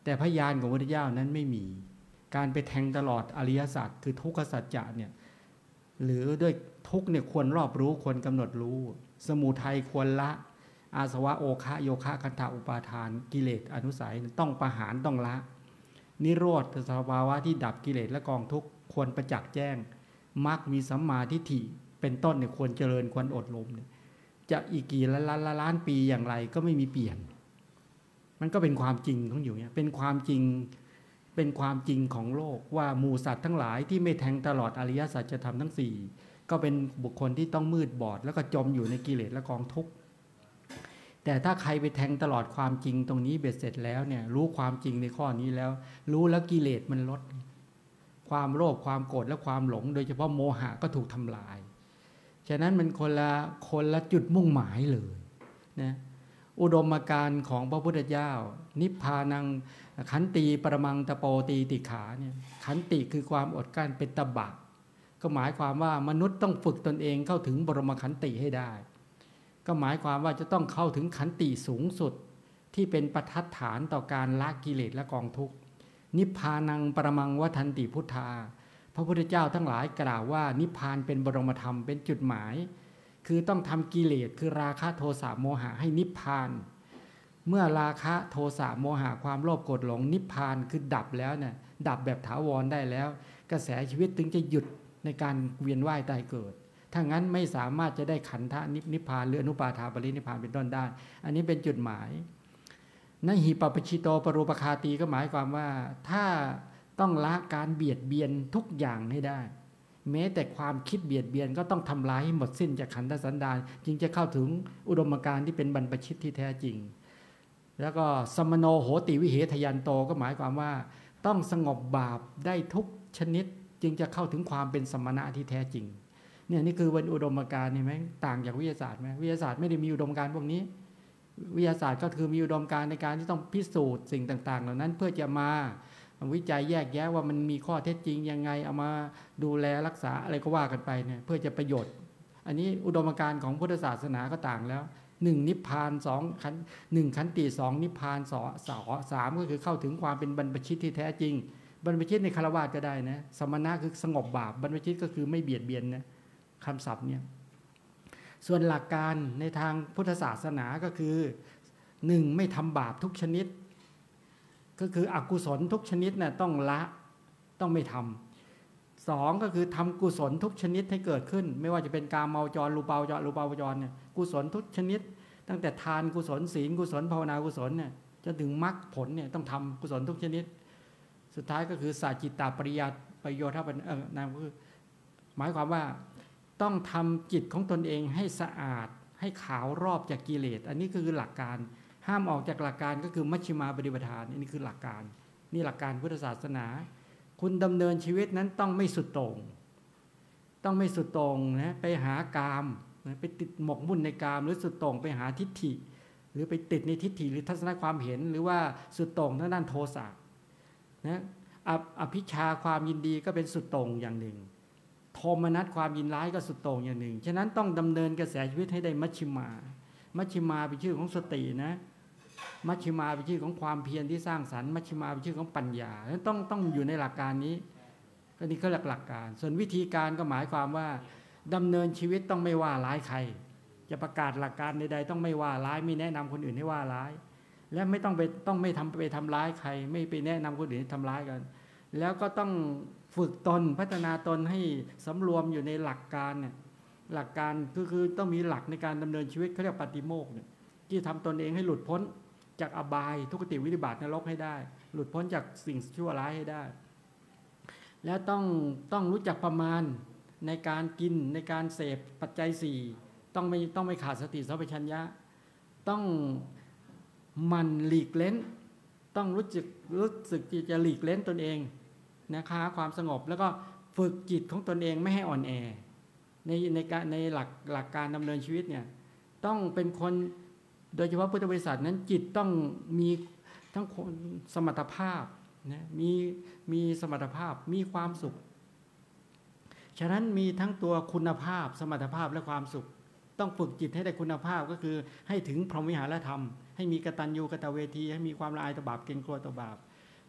แต่พยานของพระพุทธเจ้านั้นไม่มีการไปแทงตลอดอริยสัจคือทุกขสัจจะเนี่ยหรือด้วยทุกเนี่ยควรรอบรู้ควรกำหนดรู้สมุทัยควรละอาสวะโอคะโยคะคันธะอุปาทานกิเลสอนุสัยต้องประหารต้องละนิโรธสภาวะที่ดับกิเลสและกองทุกข์ควรประจักษ์แจ้งมรรคมีสัมมาทิฏฐิเป็นต้นเนี่ยควรเจริญควรอดลมจะอีกกี่ล้านล้านล้านปีอย่างไรก็ไม่มีเปลี่ยนมันก็เป็นความจริงของอยู่เนี่ยเป็นความจริงเป็นความจริงของโลกว่าหมู่สัตว์ทั้งหลายที่ไม่แทงตลอดอริยสัจธรรมทั้งสี่ก็เป็นบุคคลที่ต้องมืดบอดแล้วก็จมอยู่ในกิเลสและกองทุกข์แต่ถ้าใครไปแทงตลอดความจริงตรงนี้เบ็ดเสร็จแล้วเนี่ยรู้ความจริงในข้อนี้แล้วรู้แล้วกิเลสมันลดความโลภความโกรธและความหลงโดยเฉพาะโมหะก็ถูกทำลายฉะนั้นมันคนละคนละจุดมุ่งหมายเลยนะอุดมการณ์ของพระพุทธเจ้านิพพานังขันติปรมังตะโปตีติขาเนี่ยขันติคือความอดกลั้นเป็นตบะก็หมายความว่ามนุษย์ต้องฝึกตนเองเข้าถึงบรมขันติให้ได้ก็หมายความว่าจะต้องเข้าถึงขันติสูงสุดที่เป็นประทัดฐานต่อการละกิเลสและกองทุกข์นิพพานังปรมังวทันติพุทธาพระพุทธเจ้าทั้งหลายกล่าวว่านิพพานเป็นบรมธรรมเป็นจุดหมายคือต้องทำกิเลสคือราคะโทสะโมหะให้นิพพานเมื่อราคะโทสะโมหะความโลภโกรธหลงนิพพานคือดับแล้วเนี่ยดับแบบถาวรได้แล้วกระแสชีวิตถึงจะหยุดในการเวียนว่ายตายเกิดถ้างั้นไม่สามารถจะได้ขันธนิพพานหรืออนุปาทาปรินิพพานเป็นต้นได้อันนี้เป็นจุดหมายนหิปปชิโตปรูปคาตีก็หมายความว่าถ้าต้องละการเบียดเบียนทุกอย่างให้ได้แม้แต่ความคิดเบียดเบียนก็ต้องทำลายให้หมดสิ้นจากขันธสันดานจึงจะเข้าถึงอุดมการณ์ที่เป็นบรรพชิตที่แท้จริงแล้วก็สมโนโหติวิเหทยันโตก็หมายความว่าต้องสงบบาปได้ทุกชนิดจึงจะเข้าถึงความเป็นสมณะที่แท้จริงเนี่ยนี่คือวันอุดมการณ์เห็นไหมต่างจากวิทยาศาสตร์ไหมวิทยาศาสตร์ไม่ได้มีอุดมการณ์พวกนี้วิทยาศาสตร์ก็คือมีอุดมการณ์ในการที่ต้องพิสูจน์สิ่งต่างๆเหล่านั้นเพื่อจะมาวิจัยแยกแยะว่ามันมีข้อเท็จจริงยังไงเอามาดูแลรักษาอะไรก็ว่ากันไปเนี่ยเพื่อจะประโยชน์อันนี้อุดมการณ์ของพุทธศาสนาก็ต่างแล้วหนึ่งนิพพานสองขันหนึ่งขันติสองนิพพานสองสองสามก็คือเข้าถึงความเป็นบรรพชิตที่แท้จริงบรรพชิตในคฤหัสถ์ก็ได้นะสมณะคือสงบบาปบรรพชิตก็คือไม่เบียดเบียนนะคำศัพท์เนี่ยส่วนหลักการในทางพุทธศาสนาก็คือหนึ่งไม่ทำบาปทุกชนิดก็คืออกุศลทุกชนิดน่ะต้องละต้องไม่ทำสองก็คือทำกุศลทุกชนิดให้เกิดขึ้นไม่ว่าจะเป็นกามเมาจรรูปาวจรรูปาวจรเนี่ยกุศลทุกชนิดตั้งแต่ทานกุศลศีลกุศลภาวนากุศลเนี่ยจนถึงมรรคผลเนี่ยต้องทำกุศลทุกชนิดสุดท้ายก็คือสัจจิตตปริยัติประโยชน์ถ้าเป็นเออนามคือหมายความว่าต้องทำจิตของตนเองให้สะอาดให้ขาวรอบจากกิเลสอันนี้คือหลักการห้ามออกจากหลักการก็คือมัชฌิมาปฏิปทานี่คือหลักการนี่หลักการพุทธศาสนาคุณดำเนินชีวิตนั้นต้องไม่สุดโต่งต้องไม่สุดโต่งนะไปหากามนะไปติดหมกมุ่นในกามหรือสุดโต่งไปหาทิฏฐิหรือไปติดในทิฏฐิหรือทัศนความเห็นหรือว่าสุดโต่งทางด้านโทสะนะอภิชาความยินดีก็เป็นสุดโต่งอย่างหนึ่งโทมนัสความยินร้ายก็สุดโต่งอย่างหนึ่งฉะนั้นต้องดำเนินกระแสชีวิตให้ได้มัชฌิมามัชฌิมาเป็นชื่อของสตินะมัชฌิมาเป็นชื่อของความเพียรที่สร้างสรรค์มัชฌิมาเป็นชื่อของปัญญาต้องต้องอยู่ในหลักการนี้ก็นี่ก็หลักหลักการส่วนวิธีการก็หมายความว่าดำเนินชีวิตต้องไม่ว่าร้ายใครจะประกาศหลักการใดๆต้องไม่ว่าร้ายไม่แนะนำคนอื่นให้ว่าร้ายและไม่ต้องไปต้องไม่ทำไปทำร้ายใครไม่ไปแนะนำคนอื่นให้ทำร้ายกันแล้วก็ต้องฝึกตนพัฒนาตนให้สำรวมอยู่ในหลักการเนี่ยหลักการก็คือต้องมีหลักในการดำเนินชีวิตเขาเรียกปฏิโมกข์เนี่ยที่ทำตนเองให้หลุดพ้นจากอบายทุกขติวิบัตินรกให้ได้หลุดพ้นจากสิ่งชั่วร้ายให้ได้แล้วต้องต้องรู้จักประมาณในการกินในการเสพปัจจัยสี่ต้องไม่ต้องไม่ขาดสติสัมปชัญญะต้องมันหลีกเล้นต้องรู้จักรู้สึกที่จะหลีกเล้นตนเองนะคะความสงบแล้วก็ฝึกจิตของตนเองไม่ให้อ่อนแอในในการในหลักหลักการดำเนินชีวิตเนี่ยต้องเป็นคนโดยเฉพาะพุทธบริษัทนั้นจิตต้องมีทั้งสมรรถภาพนะมีมีสมรรถภาพมีความสุขฉะนั้นมีทั้งตัวคุณภาพสมรรถภาพและความสุขต้องฝึกจิตให้ได้คุณภาพก็คือให้ถึงพรหมวิหารธรรมให้มีกตัญญูกตเวทีให้มีความละอายต่อบาปเกรงกลัวต่อบาป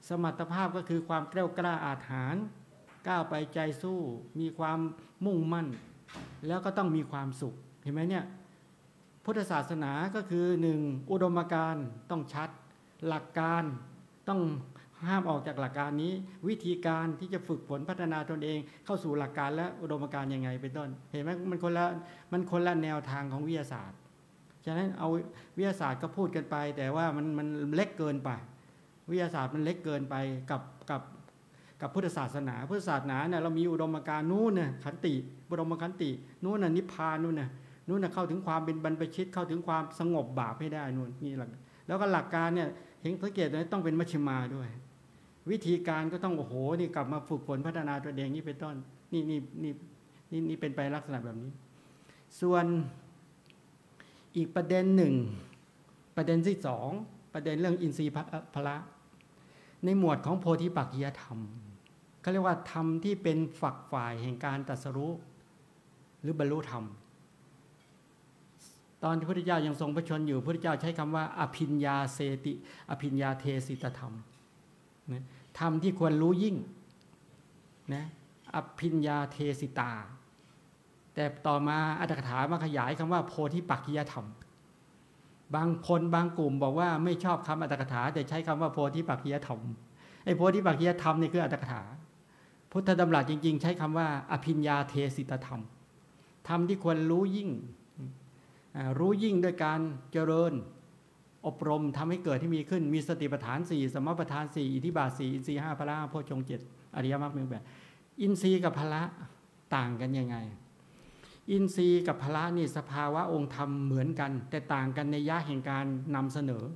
สมรรถภาพก็คือความแกล้วกล้าอาถรรพ์ก้าวไปใจสู้มีความมุ่งมั่นแล้วก็ต้องมีความสุขเห็นไหมเนี่ยพุทธศาสนาก็คือหนึ่งอุดมการณ์ต้องชัดหลักการต้องห้ามออกจากหลักการนี้วิธีการที่จะฝึกฝนพัฒนาตนเองเข้าสู่หลักการและอุดมการณ์ยังไงเป็นต้นเห็นไหมมันคนละมันคนละแนวทางของวิทยาศาสตร์ฉะนั้นเอาวิทยาศาสตร์ก็พูดกันไปแต่ว่ามันมันเล็กเกินไปวิทยาศาสตร์มันเล็กเกินไปกับกับกับพุทธศาสนาพุทธศาสนาเนี่ยเรามีอุดมการณ์นู้นน่ะขันติอุดมขันตินู้นน่ะนิพพานนู้นน่ะนู้นน่ะเข้าถึงความเป็นบรรพชิตเข้าถึงความสงบบาปให้ได้นู่นนี่หลักแล้วก็หลักการเนี่ยเห็นสังเกตเลยต้องเป็นมัชฌิมาด้วยวิธีการก็ต้องโอ้โหนี่กลับมาฝึกฝนพัฒนาตัวเองนี่เป็นต้นนี่นี่นี่นี่นี่เป็นไปลักษณะแบบนี้ส่วนอีกประเด็นหนึ่งประเด็นที่สองประเด็นเรื่องอินทรีย์พละในหมวดของโพธิปักขิยธรรมเขาเรียกว่าธรรมที่เป็นฝักฝ่ายแห่งการตรัสรู้หรือบรรลุธรรมตอนที่พระพุทธเจ้ายังทรงพระชนอยู่พระพุทธเจ้าใช้คำว่าอภิญญาเสติอภิญญาเทสิตธรรมนะธรรมที่ควรรู้ยิ่งนะอภิญญาเทสิตาแต่ต่อมาอัตถกถามาขยายคำว่าโพธิปักขิยธรรมบางคนบางกลุ่มบอกว่าไม่ชอบคำอัตถกถาแต่ใช้คำว่าโพธิปักขิยธรรมไอ้โพธิปักขิยธรรมนี่คืออัตถกถาพุทธดำรัสจริงๆใช้คำว่าอภิญญาเทสิตธรรมธรรมที่ควรรู้ยิ่งรู้ยิ่งด้วยการเจริญอบรมทำให้เกิดที่มีขึ้นมีสติปัฏฐานสี่สมปัฏฐานสี่อิทธิบาทสี่อินทรีย์ห้าพละโพชฌงค์เจ็ดอริยมรรคมีองค์แปดอินทรีย์กับพละต่างกันยังไงอินทรีย์กับพละนี่สภาวะองค์ธรรมเหมือนกันแต่ต่างกันในยะแห่งการนำเสนอ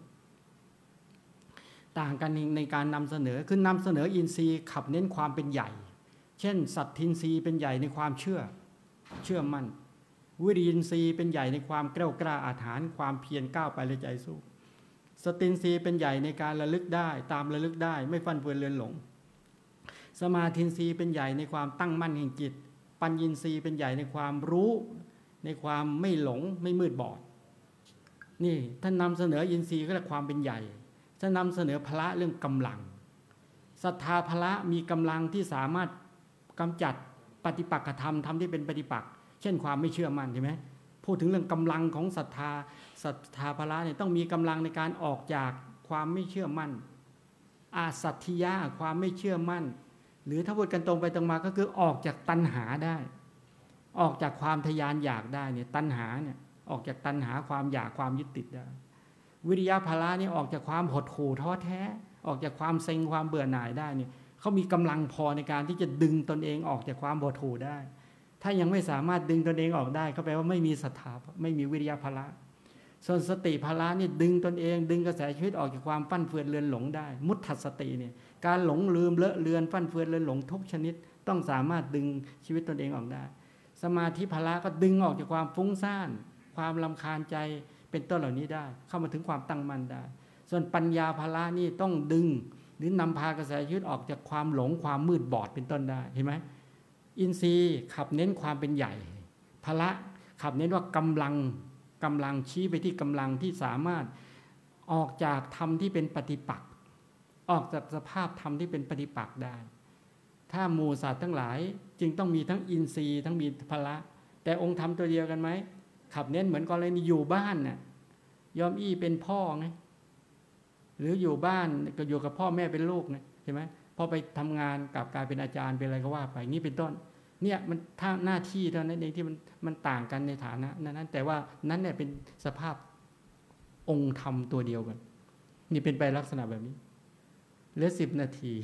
ต่างกันในการนำเสนอคือนำเสนออินทรีย์ขับเน้นความเป็นใหญ่เช่นสัตทินทรีย์เป็นใหญ่ในความเชื่อเชื่อมั่นวิริยินทรีย์เป็นใหญ่ในความแกล้วกล้าอาถรรพ์ความเพียรก้าวไปและใจสู้สตินทรีย์เป็นใหญ่ในการระลึกได้ตามระลึกได้ไม่ฟั่นเฟือนเลือนหลงสมาธินทรีย์เป็นใหญ่ในความตั้งมั่นแห่งจิตปัญญินทรีย์เป็นใหญ่ในความรู้ในความไม่หลงไม่มืดบอดนี่ท่านนำเสนออินทรีย์ก็เรียกความเป็นใหญ่ท่านนำเสนอพละเรื่องกำลังศรัทธาพละมีกำลังที่สามารถกำจัดปฏิปักษธรรมทำที่เป็นปฏิปักษ์เช่นความไม่เชื่อมั่นใช่ไหมพูดถึงเรื่องกำลังของศรัทธาศรัทธาพละเนี่ยต้องมีกำลังในการออกจากความไม่เชื่อมั่นอาสัตถิยะความไม่เชื่อมั่นหรือถ้าพูดกันตรงไปตรงมาก็คือออกจากตัณหาได้ออกจากความทยานอยากได้เนี่ยตัณหาเนี่ยออกจากตัณหาความอยากความยึดติดได้วิริยะพละนี่ออกจากความหดหู่ท้อแท้ออกจากความเซ็งความเบื่อหน่ายได้เนี่ยเขามีกำลังพอในการที่จะดึงตนเองออกจากความหดหู่ได้ถ้ายังไม่สามารถดึงตนเองออกได้ก็แปลว่าไม่มีศรัทธาไม่มีวิริยะพละส่วนสติพละนี่ดึงตนเองดึงกระแสชีวิตออกจากความฟั่นเฟือนเลือนหลงได้มุตถัสสติเนี่ยการหลงลืมเลอะเลือนฟั่นเฟือนเลือนหลงทุกชนิดต้องสามารถดึงชีวิตตนเองออกได้สมาธิพละก็ดึงออกจากความฟุ้งซ่านความรำคาญใจเป็นต้นเหล่านี้ได้เข้ามาถึงความตั้งมั่นได้ส่วนปัญญาพละนี่ต้องดึงหรือนำพากระแสชีวิตออกจากความหลงความมืดบอดเป็นต้นได้เห็นไหมอินทรีย์ขับเน้นความเป็นใหญ่พละขับเน้นว่ากำลังกำลังชี้ไปที่กำลังที่สามารถออกจากธรรมที่เป็นปฏิปักษ์ออกจากสภาพธรรมที่เป็นปฏิปักษ์ได้ถ้าหมู่สัตว์ทั้งหลายจึงต้องมีทั้งอินทรีย์ทั้งมีพละแต่องค์ธรรมตัวเดียวกันไหมขับเน้นเหมือนกรณีอยู่บ้านน่ะยอมอี้เป็นพ่อไงหรืออยู่บ้านก็อยู่กับพ่อแม่เป็นลูกไงเห็นไหมพอไปทำงานกลับกลายเป็นอาจารย์เป็นอะไรก็ว่าไปนี่เป็นต้นเนี่ยมันถ้าหน้าที่เท่านั้นเองที่มันมันต่างกันในฐานะนั้นแต่ว่านั้นเนี่ยเป็นสภาพองค์ธรรมตัวเดียวกันนี่เป็นไปลักษณะแบบนี้เหลือสิบนาที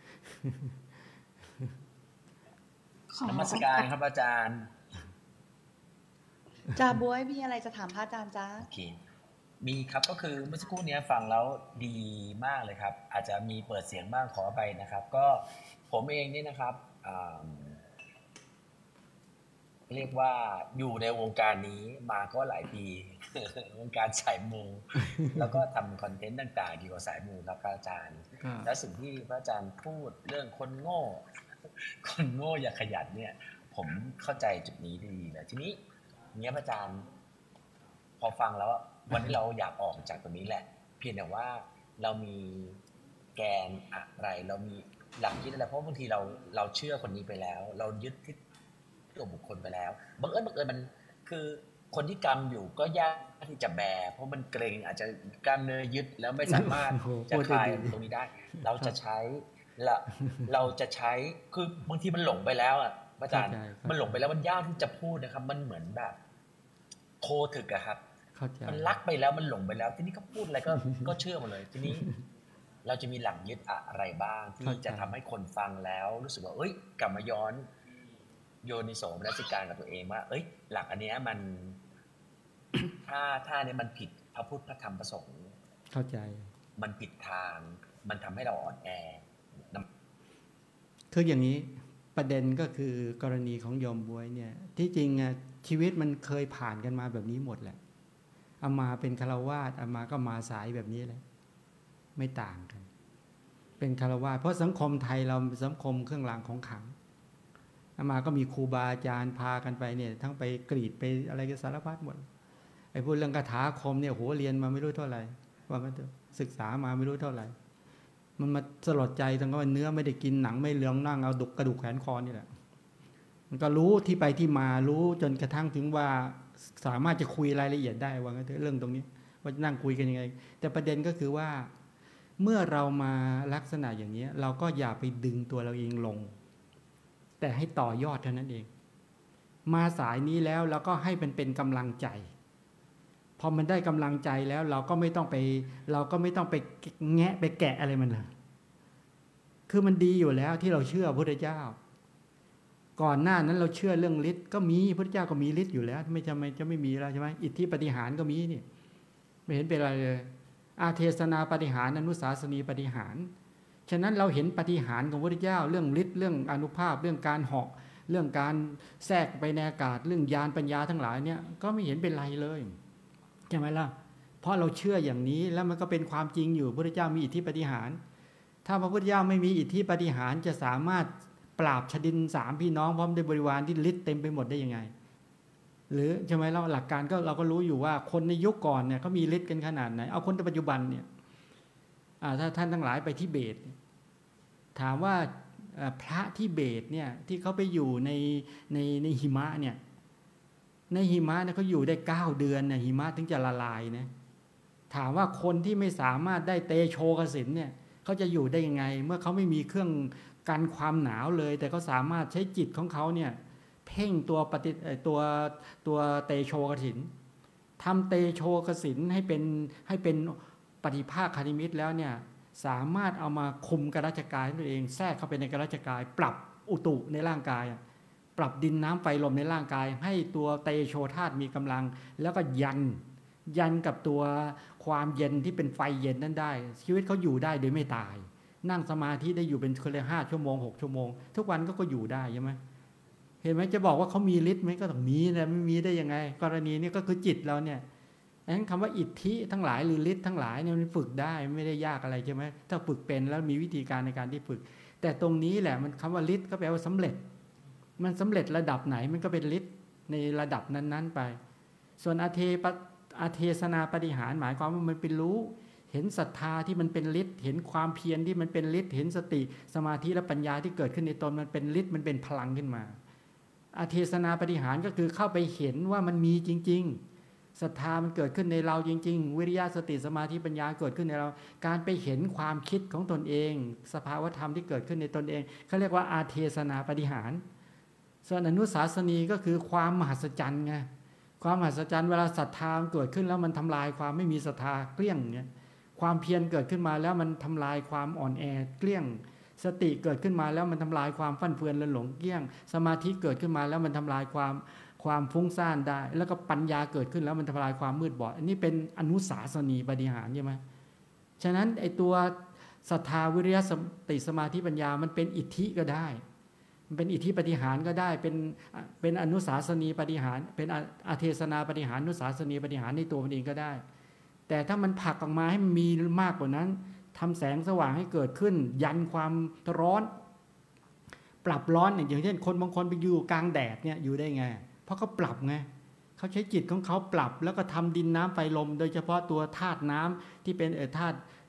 นมัสการครับอาจารย์จ่าบ๊วยมีอะไรจะถามพระอาจารย์จ้าโอเคมีครับก็คือเมื่อสักครู่นี้ฟังแล้วดีมากเลยครับอาจจะมีเปิดเสียงบ้างขอไปนะครับก็ผมเองนี่นะครับเรียกว่าอยู่ในวงการนี้มาก็หลายปีวงการสายมูแล้วก็ทำคอนเทนต์ต่างๆเกี่ยวกับสายมูครับพระอาจารย์และสิ่งที่พระอาจารย์พูดเรื่องคนโง่คนโง่อย่าขยันเนี่ยผมเข้าใจจุดนี้ดีเลยทีนี้เนี้ยพระอาจารย์พอฟังแล้ววันนี้เราอยากออกจากตรงนี้แหละเพียงแต่ว่าเรามีแกนอะไรเรามีหลักคิดอะไรเพราะบางทีเราเราเชื่อคนนี้ไปแล้วเรายึดที่ตัวบุคคลไปแล้วบังเอิญบังเอิญมันคือคนที่กำอยู่ก็ยากที่จะแบเพราะมันเกรงอาจจะกล้ามเนื้อยึดแล้วไม่สามารถจะคลายตรงนี้ได้เราจะใช้ละเราจะใช้คือบางทีมันหลงไปแล้วอ่ะอาจารย์มันหลงไปแล้วมันยากที่จะพูดนะครับมันเหมือนแบบโทถึกอะครับมันรักไปแล้วมันหลงไปแล้วทีนี้ก็พูดอะไรก็ก็เชื่อหมดเลยทีนี้เราจะมีหลักยึดอะไรบ้างที่จะทำให้คนฟังแล้วรู้สึกว่าเอ้ยกลับมาย้อนโยนิโสมนสิการกับตัวเองว่าเอ้ยหลักอันเนี้ยมัน ถ้าถ้าเนี่ยมันผิดพระพุทธพระธรรมพระสงฆ์เข้าใจมันผิดทางมันทำให้เราอ่อนแอคืออย่างนี้ประเด็นก็คือกรณีของโยมบ๊วยเนี่ยที่จริงอ่ะชีวิตมันเคยผ่านกันมาแบบนี้หมดแหละอามาเป็นฆราวาสอามาก็มาสายแบบนี้แหละไม่ต่างกันเป็นฆราวาสเพราะสังคมไทยเราสังคมเครื่องรางของขลังอามาก็มีครูบาอาจารย์พากันไปเนี่ยทั้งไปกรีดไปอะไรกันสารพัดหมดไอ้พูดเรื่องคาถาคมเนี่ยโหเรียนมาไม่รู้เท่าไหร่ว่างั้นเถอะศึกษามาไม่รู้เท่าไหร่มันมาสลดใจตรงที่ว่าเนื้อไม่ได้กินหนังไม่เลืองนั่งเอาดุกกระดูกแขนคอนี่แหละมันก็รู้ที่ไปที่มารู้จนกระทั่งถึงว่าสามารถจะคุยรายละเอียดได้ว่างั้นเถอะเรื่องตรงนี้ว่านั่งคุยกันยังไงแต่ประเด็นก็คือว่าเมื่อเรามาลักษณะอย่างนี้เราก็อย่าไปดึงตัวเราเองลงแต่ให้ต่อยอดเท่านั้นเองมาสายนี้แล้วเราก็ให้มันเป็นกำลังใจพอมันได้กำลังใจแล้วเราก็ไม่ต้องไปเราก็ไม่ต้องไปแงะไปแกะอะไรมันเลยคือมันดีอยู่แล้วที่เราเชื่อพระพุทธเจ้าก่อนหน้านั้นเราเชื่อเรื่องฤทธิ์ก็มีพระพุทธเจ้าก็มีฤทธิ์อยู่แล้วไม่จำเป็นจะไม่มีแล้วใช่ไหมอิทธิปาฏิหาริย์ก็มีนี่ไม่เห็นเป็นอะไรเลยอาเทศนาปาฏิหาริย์อนุสาสนีปาฏิหาริย์ฉะนั้นเราเห็นปาฏิหาริย์ของพระพุทธเจ้าเรื่องฤทธิ์เรื่องอานุภาพเรื่องการเหาะเรื่องการแทรกไปในอากาศเรื่องญาณปัญญาทั้งหลายเนี่ยก็ไม่เห็นเป็นไรเลยใช่ไหมล่ะเพราะเราเชื่ออย่างนี้แล้วมันก็เป็นความจริงอยู่พระพุทธเจ้ามีอิทธิปาฏิหาริย์ถ้าพระพุทธเจ้าไม่มีอิทธิปาฏิหาริย์จะสามารถปราบชดินสามพี่น้องพร้อมด้วยบริวารที่ฤทธิ์เต็มไปหมดได้ยังไงหรือใช่ไหมเราหลักการก็เราก็รู้อยู่ว่าคนในยุคก่อนเนี่ยเขามีฤทธิ์กันขนาดไหนเอาคนในปัจจุบันเนี่ยถ้าท่านทั้งหลายไปทิเบตถามว่าพระทิเบตเนี่ยที่เขาไปอยู่ในในในหิมะเนี่ยในหิมะเนี่ยเขาอยู่ได้เก้าเดือนเนี่ยหิมะถึงจะละลายนะถามว่าคนที่ไม่สามารถได้เตโชกสินเนี่ยเขาจะอยู่ได้ยังไงเมื่อเขาไม่มีเครื่องกันความหนาวเลยแต่เขาสามารถใช้จิตของเขาเนี่ยเพ่งตัวปฏิตัวตัวเตโชกสินทำเตโชกสินให้เป็นให้เป็นปฏิภาคคณิมิตแล้วเนี่ยสามารถเอามาคุมกรัชกายตัวเองแทรกเข้าไปในกรัชกายปรับอุตุในร่างกายปรับดินน้ำไฟลมในร่างกายให้ตัวเตโชธาตุมีกำลังแล้วก็ยันยันกับตัวความเย็นที่เป็นไฟเย็นนั้นได้ชีวิตเขาอยู่ได้โดยไม่ตายนั่งสมาธิได้อยู่เป็นคนละห้าชั่วโมงหกชั่วโมงทุกวันก็ก็อยู่ได้ใช่ไหมเห็นไหมจะบอกว่าเขามีฤทธิ์ไหมก็ต้องมีนะไม่มีได้ยังไงกรณีนี้ก็คือจิตเราเนี่ยงั้นคำว่าอิทธิทั้งหลายหรือฤทธิ์ทั้งหลายเนี่ยมันฝึกได้ไม่ได้ยากอะไรใช่ไหมถ้าฝึกเป็นแล้วมีวิธีการในการที่ฝึกแต่ตรงนี้แหละมันคำว่าฤทธิ์ก็แปลว่าสำเร็จมันสำเร็จระดับไหนมันก็เป็นฤทธิ์ในระดับนั้นๆไปส่วนอาเทปอาเทศนาปฏิหารหมายความว่ามันเป็นรู้เห็นศรัทธาที่มันเป็นฤทธิ์เห็นความเพียรที่มันเป็นฤทธิ์เห็นสติสมาธิและปัญญาที่เกิดขึ้นในตนมันเป็นฤทธิ์มันเป็นพลังขึ้นมาอาเทศนาปฏิหารก็คือเข้าไปเห็นว่ามันมีจริงๆศรัทธามันเกิดขึ้นในเราจริงๆวิริยะสติสมาธิปัญญาเกิดขึ้นในเราการไปเห็นความคิดของตนเองสภาวธรรมที่เกิดขึ้นในตนเองเขาเรียกว่าอาเทศนาปฏิหารส่วนอนุสาสนีก็คือความมหัศจรรย์ไงความมหัศจรรย์เวลาศรัทธาเกิดขึ้นแล้วมันทำลายความไม่มีศรัทธาเกลี้ยงเนี่ยความเพียรเกิดขึ้นมาแล้วมันทำลายความอ่อนแอเกลี้ยงสติเกิดขึ้นมาแล้วมันทำลายความฟั่นเฟือนและหลงเกลี้ยงสมาธิเกิดขึ้นมาแล้วมันทำลายความความฟุ้งซ่านได้แล้วก็ปัญญาเกิดขึ้นแล้วมันทำลายความมืดบอดอันนี้เป็นอนุสาสนีปฏิหารใช่ไหมฉะนั้นไอ้ตัวศรัทธาวิริยะสติสมาธิปัญญามันเป็นอิทธิก็ได้มันเป็นอิทธิปฏิหารก็ได้เป็นเป็นอนุสาสนีปฏิหารเป็นอาเทศนาปฏิหารอนุสาสนีปฏิหารในตัวมันเองก็ได้แต่ถ้ามันผลักออกมาให้มันมีมากกว่านั้นทำแสงสว่างให้เกิดขึ้นยันความร้อนปรับร้อนอย่างเช่นคนบางคนไปอยู่กลางแดดเนี่ยอยู่ได้ไงเพราะเขาปรับไงเขาใช้จิตของเขาปรับแล้วก็ทำดินน้ำไฟลมโดยเฉพาะตัวธาตุน้ำที่เป็นเออธาตุ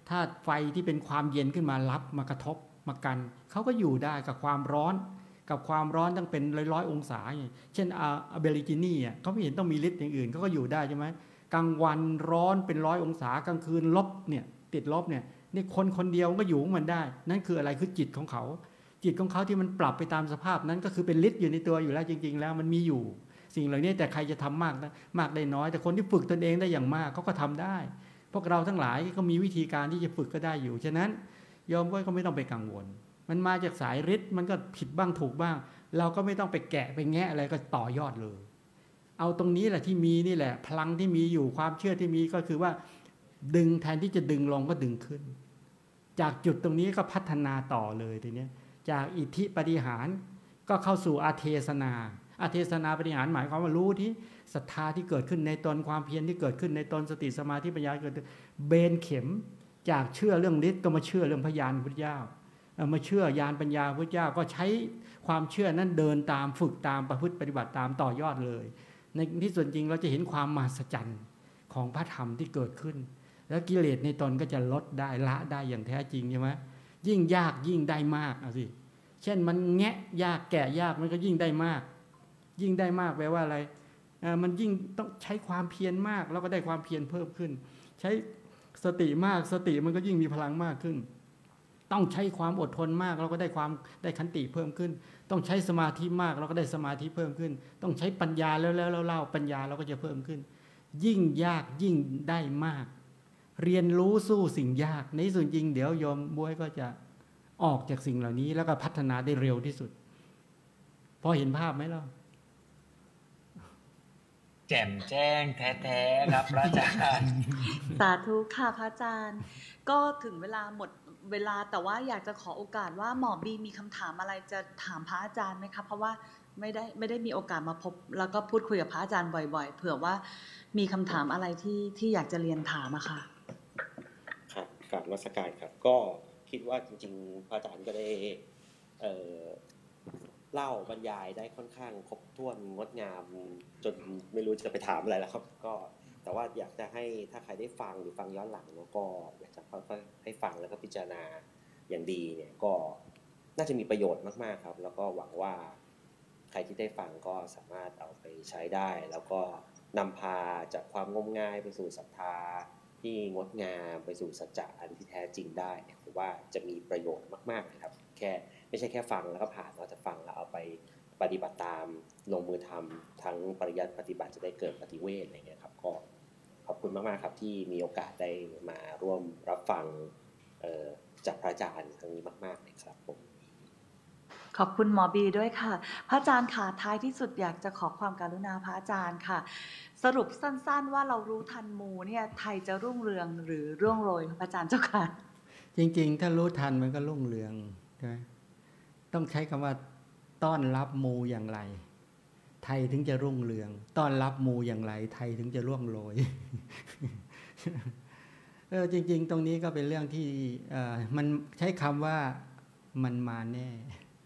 ธาตุไฟที่เป็นความเย็นขึ้นมารับมากระทบมากันเขาก็อยู่ได้กับความร้อนกับความร้อนตั้งเป็นร้อยๆองศาอย่างเช่นอะเบริจินีอ่ะเขาไม่เห็นต้องมีฤทธิ์อย่างอื่นเขาก็อยู่ได้ใช่ไหมกลางวันร้อนเป็นร้อยองศากลางคืนลบเนี่ยติดลบเนี่ยนี่คนคนเดียวก็อยู่ของมันได้นั่นคืออะไรคือจิตของเขาจิตของเขาที่มันปรับไปตามสภาพนั้นก็คือเป็นฤทธิ์อยู่ในตัวอยู่แล้วจริงๆแล้วมันมีอยู่สิ่งเหล่านี้แต่ใครจะทำมากนะมากได้น้อยแต่คนที่ฝึกตนเองได้อย่างมากเขาก็ทำได้พวกเราทั้งหลายก็มีวิธีการที่จะฝึกก็ได้อยู่ฉะนั้นโยมก็ไม่ต้องไปกังวลมันมาจากสายฤทธิ์มันก็ผิดบ้างถูกบ้างเราก็ไม่ต้องไปแกะไปแงะอะไรก็ต่อยอดเลยเอาตรงนี้แหละที่มีนี่แหละพลังที่มีอยู่ความเชื่อที่มีก็คือว่าดึงแทนที่จะดึงลงก็ดึงขึ้นจากจุดตรงนี้ก็พัฒนาต่อเลยทีนี้จากอิทธิปฏิหารก็เข้าสู่อาเทศนาอาเทศนาปฏิหารหมายความว่ารู้ที่ศรัทธาที่เกิดขึ้นในตนความเพียรที่เกิดขึ้นในตนสติสมาธิปัญญาเกิดเบนเข็มจากเชื่อเรื่องฤทธิ์ก็มาเชื่อเรื่องพยานพุทธเจ้ามาเชื่อญาณปัญญาพุทธเจ้าก็ใช้ความเชื่อนั้นเดินตามฝึกตามประพฤติปฏิบัติตามต่อยอดเลยในที่ส่วนจริงเราจะเห็นความมหัศจรรย์ของพระธรรมที่เกิดขึ้นแล้วกิเลสในตนก็จะลดได้ละได้อย่างแท้จริงใช่ไหมยิ่งยากยิ่งได้มากเอาสิเช่นมันแงะยากแกะยากมันก็ยิ่งได้มากยิ่งได้มากแปลว่าอะไรมันยิ่งต้องใช้ความเพียรมากแล้วก็ได้ความเพียรเพิ่มขึ้นใช้สติมากสติมันก็ยิ่งมีพลังมากขึ้นต้องใช้ความอดทนมากเราก็ได้ความได้ขันติเพิ่มขึ้นต้องใช้สมาธิมากเราก็ได้สมาธิเพิ่มขึ้นต้องใช้ปัญญาแล้วแล้วเล่าปัญญาเราก็จะเพิ่มขึ้นยิ่งยากยิ่งได้มากเรียนรู้สู้สิ่งยากในส่วนจริงเดี๋ยวโยมบ๊วยก็จะออกจากสิ่งเหล่านี้แล้วก็พัฒนาได้เร็วที่สุดพอเห็นภาพไหมล่ะแจ่มแจ้งแท้ๆครับพระอาจารย์สาธุค่ะพระอาจารย์ก็ถึงเวลาหมดเวลาแต่ว่าอยากจะขอโอกาสว่าหมอบีมีคำถามอะไรจะถามพระอาจารย์ไหมคะเพราะว่าไม่ได้ไม่ได้มีโอกาสมาพบแล้วก็พูดคุยกับพระอาจารย์บ่อยๆเผื่อว่ามีคำถามอะไรที่ที่อยากจะเรียนถามอะค่ะครับกราบนมัสการครับก็คิดว่าจริงๆพระอาจารย์ก็ได้เอ่อเล่าบรรยายได้ค่อนข้างครบถ้วนงดงามจนไม่รู้จะไปถามอะไรแล้วครับก็แต่ว่าอยากจะให้ถ้าใครได้ฟังหรือฟังย้อนหลังแล้วก็อยากจะค่อยๆให้ฟังแล้วก็พิจารณาอย่างดีเนี่ยก็น่าจะมีประโยชน์มากๆครับแล้วก็หวังว่าใครที่ได้ฟังก็สามารถเอาไปใช้ได้แล้วก็นำพาจากความงมงายไปสู่ศรัทธาที่งดงามไปสู่สัจจะอันที่แท้จริงได้เนี่ยผมว่าจะมีประโยชน์มากๆนะครับแค่ไม่ใช่แค่ฟังแล้วก็ผ่านเราจะฟังแล้วเอาไปปฏิบัติตามลงมือทำทั้งปริยัติปฏิบัติจะได้เกิดปฏิเวทอะไรเงี้ยครับก็ขอบคุณมากๆครับที่มีโอกาสได้มาร่วมรับฟังจากพระอาจารย์ครั้งนี้มากๆเลยครับผมขอบคุณหมอบีด้วยค่ะพระอาจารย์ค่ะท้ายที่สุดอยากจะขอความกรุณาพระอาจารย์ค่ะสรุปสั้นๆว่าเรารู้ทันมูเนี่ยไทยจะรุ่งเรืองหรือร่วงโรยพระอาจารย์เจ้าค่ะจริงๆถ้ารู้ทันมันก็รุ่งเรืองใช่ไหมต้องใช้คำว่าต้อนรับมูอย่างไรไทยถึงจะรุ่งเรืองต้อนรับมูอย่างไรไทยถึงจะร่วงโรย เออจริงๆตรงนี้ก็เป็นเรื่องที่มันใช้คำว่ามันมาแน่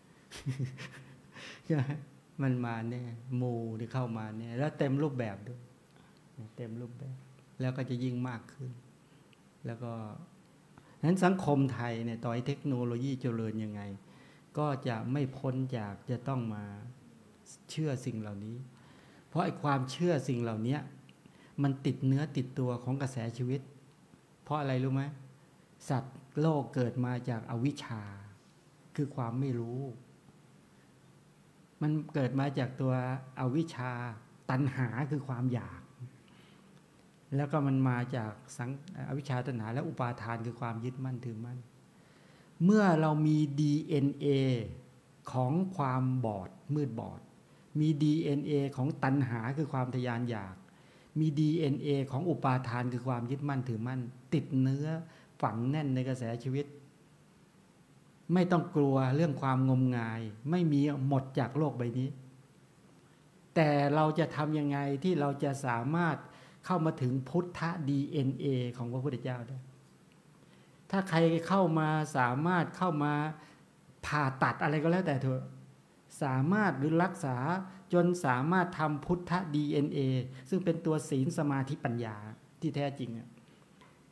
ใช่ไหมมันมาแน่มูที่เข้ามาแน่แล้วเต็มรูปแบบด้วยเต็มรูปแบบแล้วก็จะยิ่งมากขึ้นแล้วก็นั้นสังคมไทยเนี่ยต่อให้เทคโนโลยีเจริญยังไงก็จะไม่พ้นจากจะต้องมาเชื่อสิ่งเหล่านี้เพราะไอ้ความเชื่อสิ่งเหล่านี้มันติดเนื้อติดตัวของกระแสชีวิตเพราะอะไรรู้ไหมสัตว์โลกเกิดมาจากอวิชชาคือความไม่รู้มันเกิดมาจากตัวอวิชชาตัณหาคือความอยากแล้วก็มันมาจากสังอวิชชาตัณหาและอุปาทานคือความยึดมั่นถือมั่นเมื่อเรามี ดี เอ็น เอ ของความบอดมืดบอดมี ดี เอ็น เอ ของตัณหาคือความทยานอยากมี ดี เอ็น เอ ของอุปาทานคือความยึดมั่นถือมั่นติดเนื้อฝังแน่นในกระแสชีวิตไม่ต้องกลัวเรื่องความงมงายไม่มีหมดจากโลกใบนี้แต่เราจะทำยังไงที่เราจะสามารถเข้ามาถึงพุทธ ดี เอ็น เอ ของพระพุทธเจ้าได้ถ้าใครเข้ามาสามารถเข้ามาผ่าตัดอะไรก็แล้วแต่เถอะสามารถหรือรักษาจนสามารถทำพุทธ ดี เอ็น เอ ซึ่งเป็นตัวศีลสมาธิปัญญาที่แท้จริง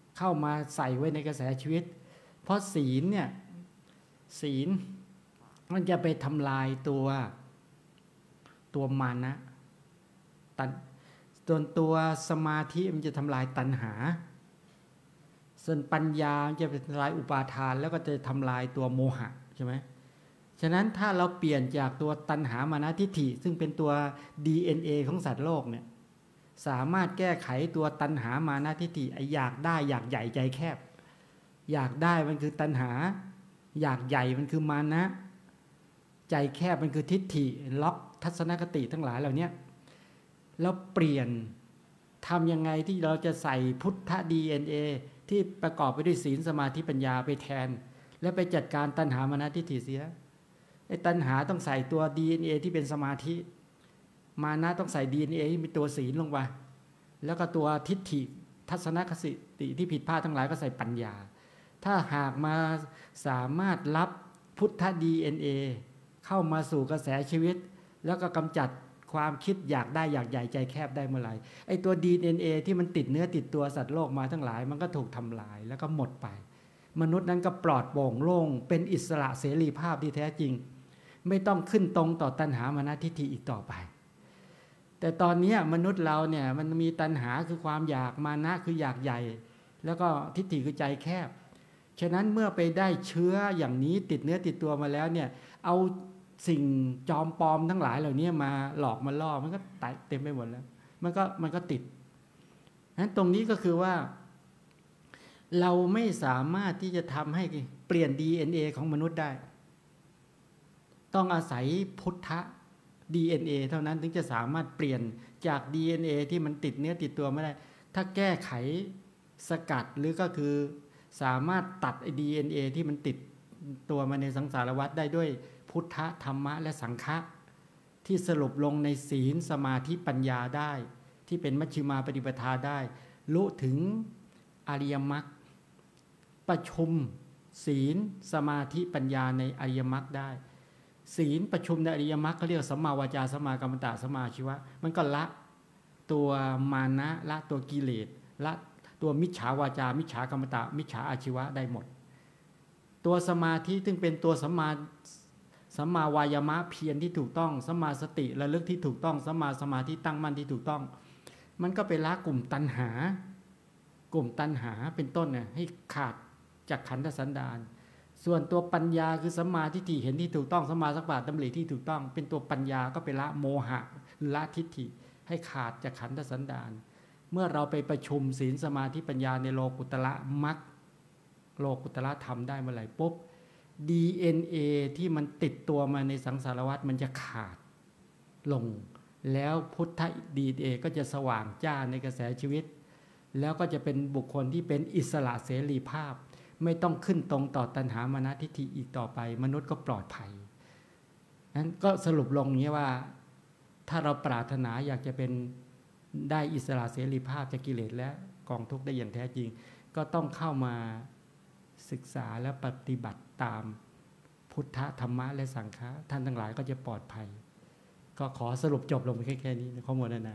เข้ามาใส่ไว้ในกระแสชีวิตเพราะศีลเนี่ยศีลมันจะไปทำลายตัวตัวมานะตันส่วนตัวสมาธิมันจะทำลายตัณหาส่วนปัญญาจะเป็นทำลายอุปาทานแล้วก็จะทำลายตัวโมหะใช่ไหมฉะนั้นถ้าเราเปลี่ยนจากตัวตัณหามานะทิฏฐิซึ่งเป็นตัว ดี เอ็น เอ ของสัตว์โลกเนี่ยสามารถแก้ไขตัวตัณหามานะทิฏฐิอยากได้อยากใหญ่ใจแคบอยากได้มันคือตัณหาอยากใหญ่มันคือมานะใจแคบมันคือทิฏฐิล็อกทัศนคติทั้งหลายเหล่านี้แล้วเปลี่ยนทำยังไงที่เราจะใส่พุทธ ดี เอ็น เอ ที่ประกอบไปด้วยศีลสมาธิปัญญาไปแทนแล้วไปจัดการตัณหามานะทิฏฐิเสียไอ้ตัณหาต้องใส่ตัว ดี เอ็น เอ ที่เป็นสมาธิมานะต้องใส่ ดี เอ็น เอ ที่เป็นตัวศีลลงไปแล้วก็ตัวทิฏฐิทัศนคติที่ผิดพลาดทั้งหลายก็ใส่ปัญญาถ้าหากมาสามารถรับพุทธ ดี เอ็น เอ เข้ามาสู่กระแสชีวิตแล้วก็กำจัดความคิดอยากได้อยากใหญ่ใจแคบได้เมื่อไหร่ไอ้ตัว ดี เอ็น เอ ที่มันติดเนื้อติดตัวสัตว์โลกมาทั้งหลายมันก็ถูกทำลายแล้วก็หมดไปมนุษย์นั้นก็ปลอดโปร่งโล่งเป็นอิสระเสรีภาพที่แท้จริงไม่ต้องขึ้นตรงต่อตัณหามานะทิฏฐิอีกต่อไปแต่ตอนนี้มนุษย์เราเนี่ยมันมีตัณหาคือความอยากมานะคืออยากใหญ่แล้วก็ทิฏฐิคือใจแคบฉะนั้นเมื่อไปได้เชื้ออย่างนี้ติดเนื้อติดตัวมาแล้วเนี่ยเอาสิ่งจอมปลอมทั้งหลายเหล่านี้มาหลอกมาล่อมันก็เต็มไปหมดแล้วมันก็มันก็ติดนั้นตรงนี้ก็คือว่าเราไม่สามารถที่จะทำให้เปลี่ยน ดี เอ็น เอ ของมนุษย์ได้ต้องอาศัยพุทธ ดี เอ็น เอ เท่านั้นถึงจะสามารถเปลี่ยนจาก ดี เอ็น เอ ที่มันติดเนื้อติดตัวไม่ได้ถ้าแก้ไขสกัดหรือก็คือสามารถตัดไอ้ ดี เอ็น เอ ที่มันติดตัวมาในสังสารวัฏได้ด้วยพุทธธรรมะและสังฆะที่สรุปลงในศีลสมาธิปัญญาได้ที่เป็นมัชฌิมาปฏิปทาได้รู้ถึงอริยมรรคประชุมศีลสมาธิปัญญาในอริยมรรคได้ศีลประชุมในอริยมรรคเขาเรียกสัมมาวาจาสัมมากัมมันตะสัมมาอาชีวะมันก็ละตัวมานะละตัวกิเลสละตัวมิจฉาวาจามิจฉากัมมันตะมิจฉาอาชีวะได้หมดตัวสมาธิซึ่งเป็นตัวสัมมาสัมมาวายามะเพียรที่ถูกต้องสัมมาสติระลึกที่ถูกต้องสัมมาสมาธิตั้งมั่นที่ถูกต้องมันก็ไปละกลุ่มตัณหากลุ่มตัณหาเป็นต้นเนี่ยให้ขาดจากขันธสันดานส่วนตัวปัญญาคือสัมมาทิฏฐิเห็นที่ถูกต้องสัมมาสังกัปปะดำริที่ถูกต้องเป็นตัวปัญญาก็ไปละโมหะละทิฏฐิให้ขาดจากขันธสันดานเมื่อเราไปประชุมศีลสมาธิปัญญาในโลกุตระมรรคโลกุตระธรรมได้เมื่อไหร่ปุ๊บ ดี เอ็น เอ ที่มันติดตัวมาในสังสารวัฏมันจะขาดลงแล้วพุทธ ดี เอ็น เอ ก็จะสว่างจ้าในกระแสชีวิตแล้วก็จะเป็นบุคคลที่เป็นอิสระเสรีภาพไม่ต้องขึ้นตรงต่อตัณหามานะทิฏฐิอีกต่อไปมนุษย์ก็ปลอดภัยนั้นก็สรุปลงนี้ว่าถ้าเราปรารถนาอยากจะเป็นได้อิสระเสรีภาพจากกิเลสและกองทุกข์ได้อย่างแท้จริงก็ต้องเข้ามาศึกษาและปฏิบัติตามพุทธธรรมะและสังฆะท่านทั้งหลายก็จะปลอดภัยก็ขอสรุปจบลงไปแค่นี้ข้อมูลนานา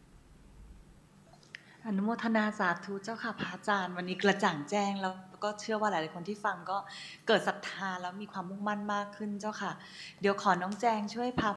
อนุโมทนาสาธุเจ้าค่ะพระอาจารย์วันนี้กระจ่างแจ้งแล้วก็เชื่อว่าหลายๆคนที่ฟังก็เกิดศรัทธาแล้วมีความมุ่งมั่นมากขึ้นเจ้าค่ะเดี๋ยวขอน้องแจงช่วยพา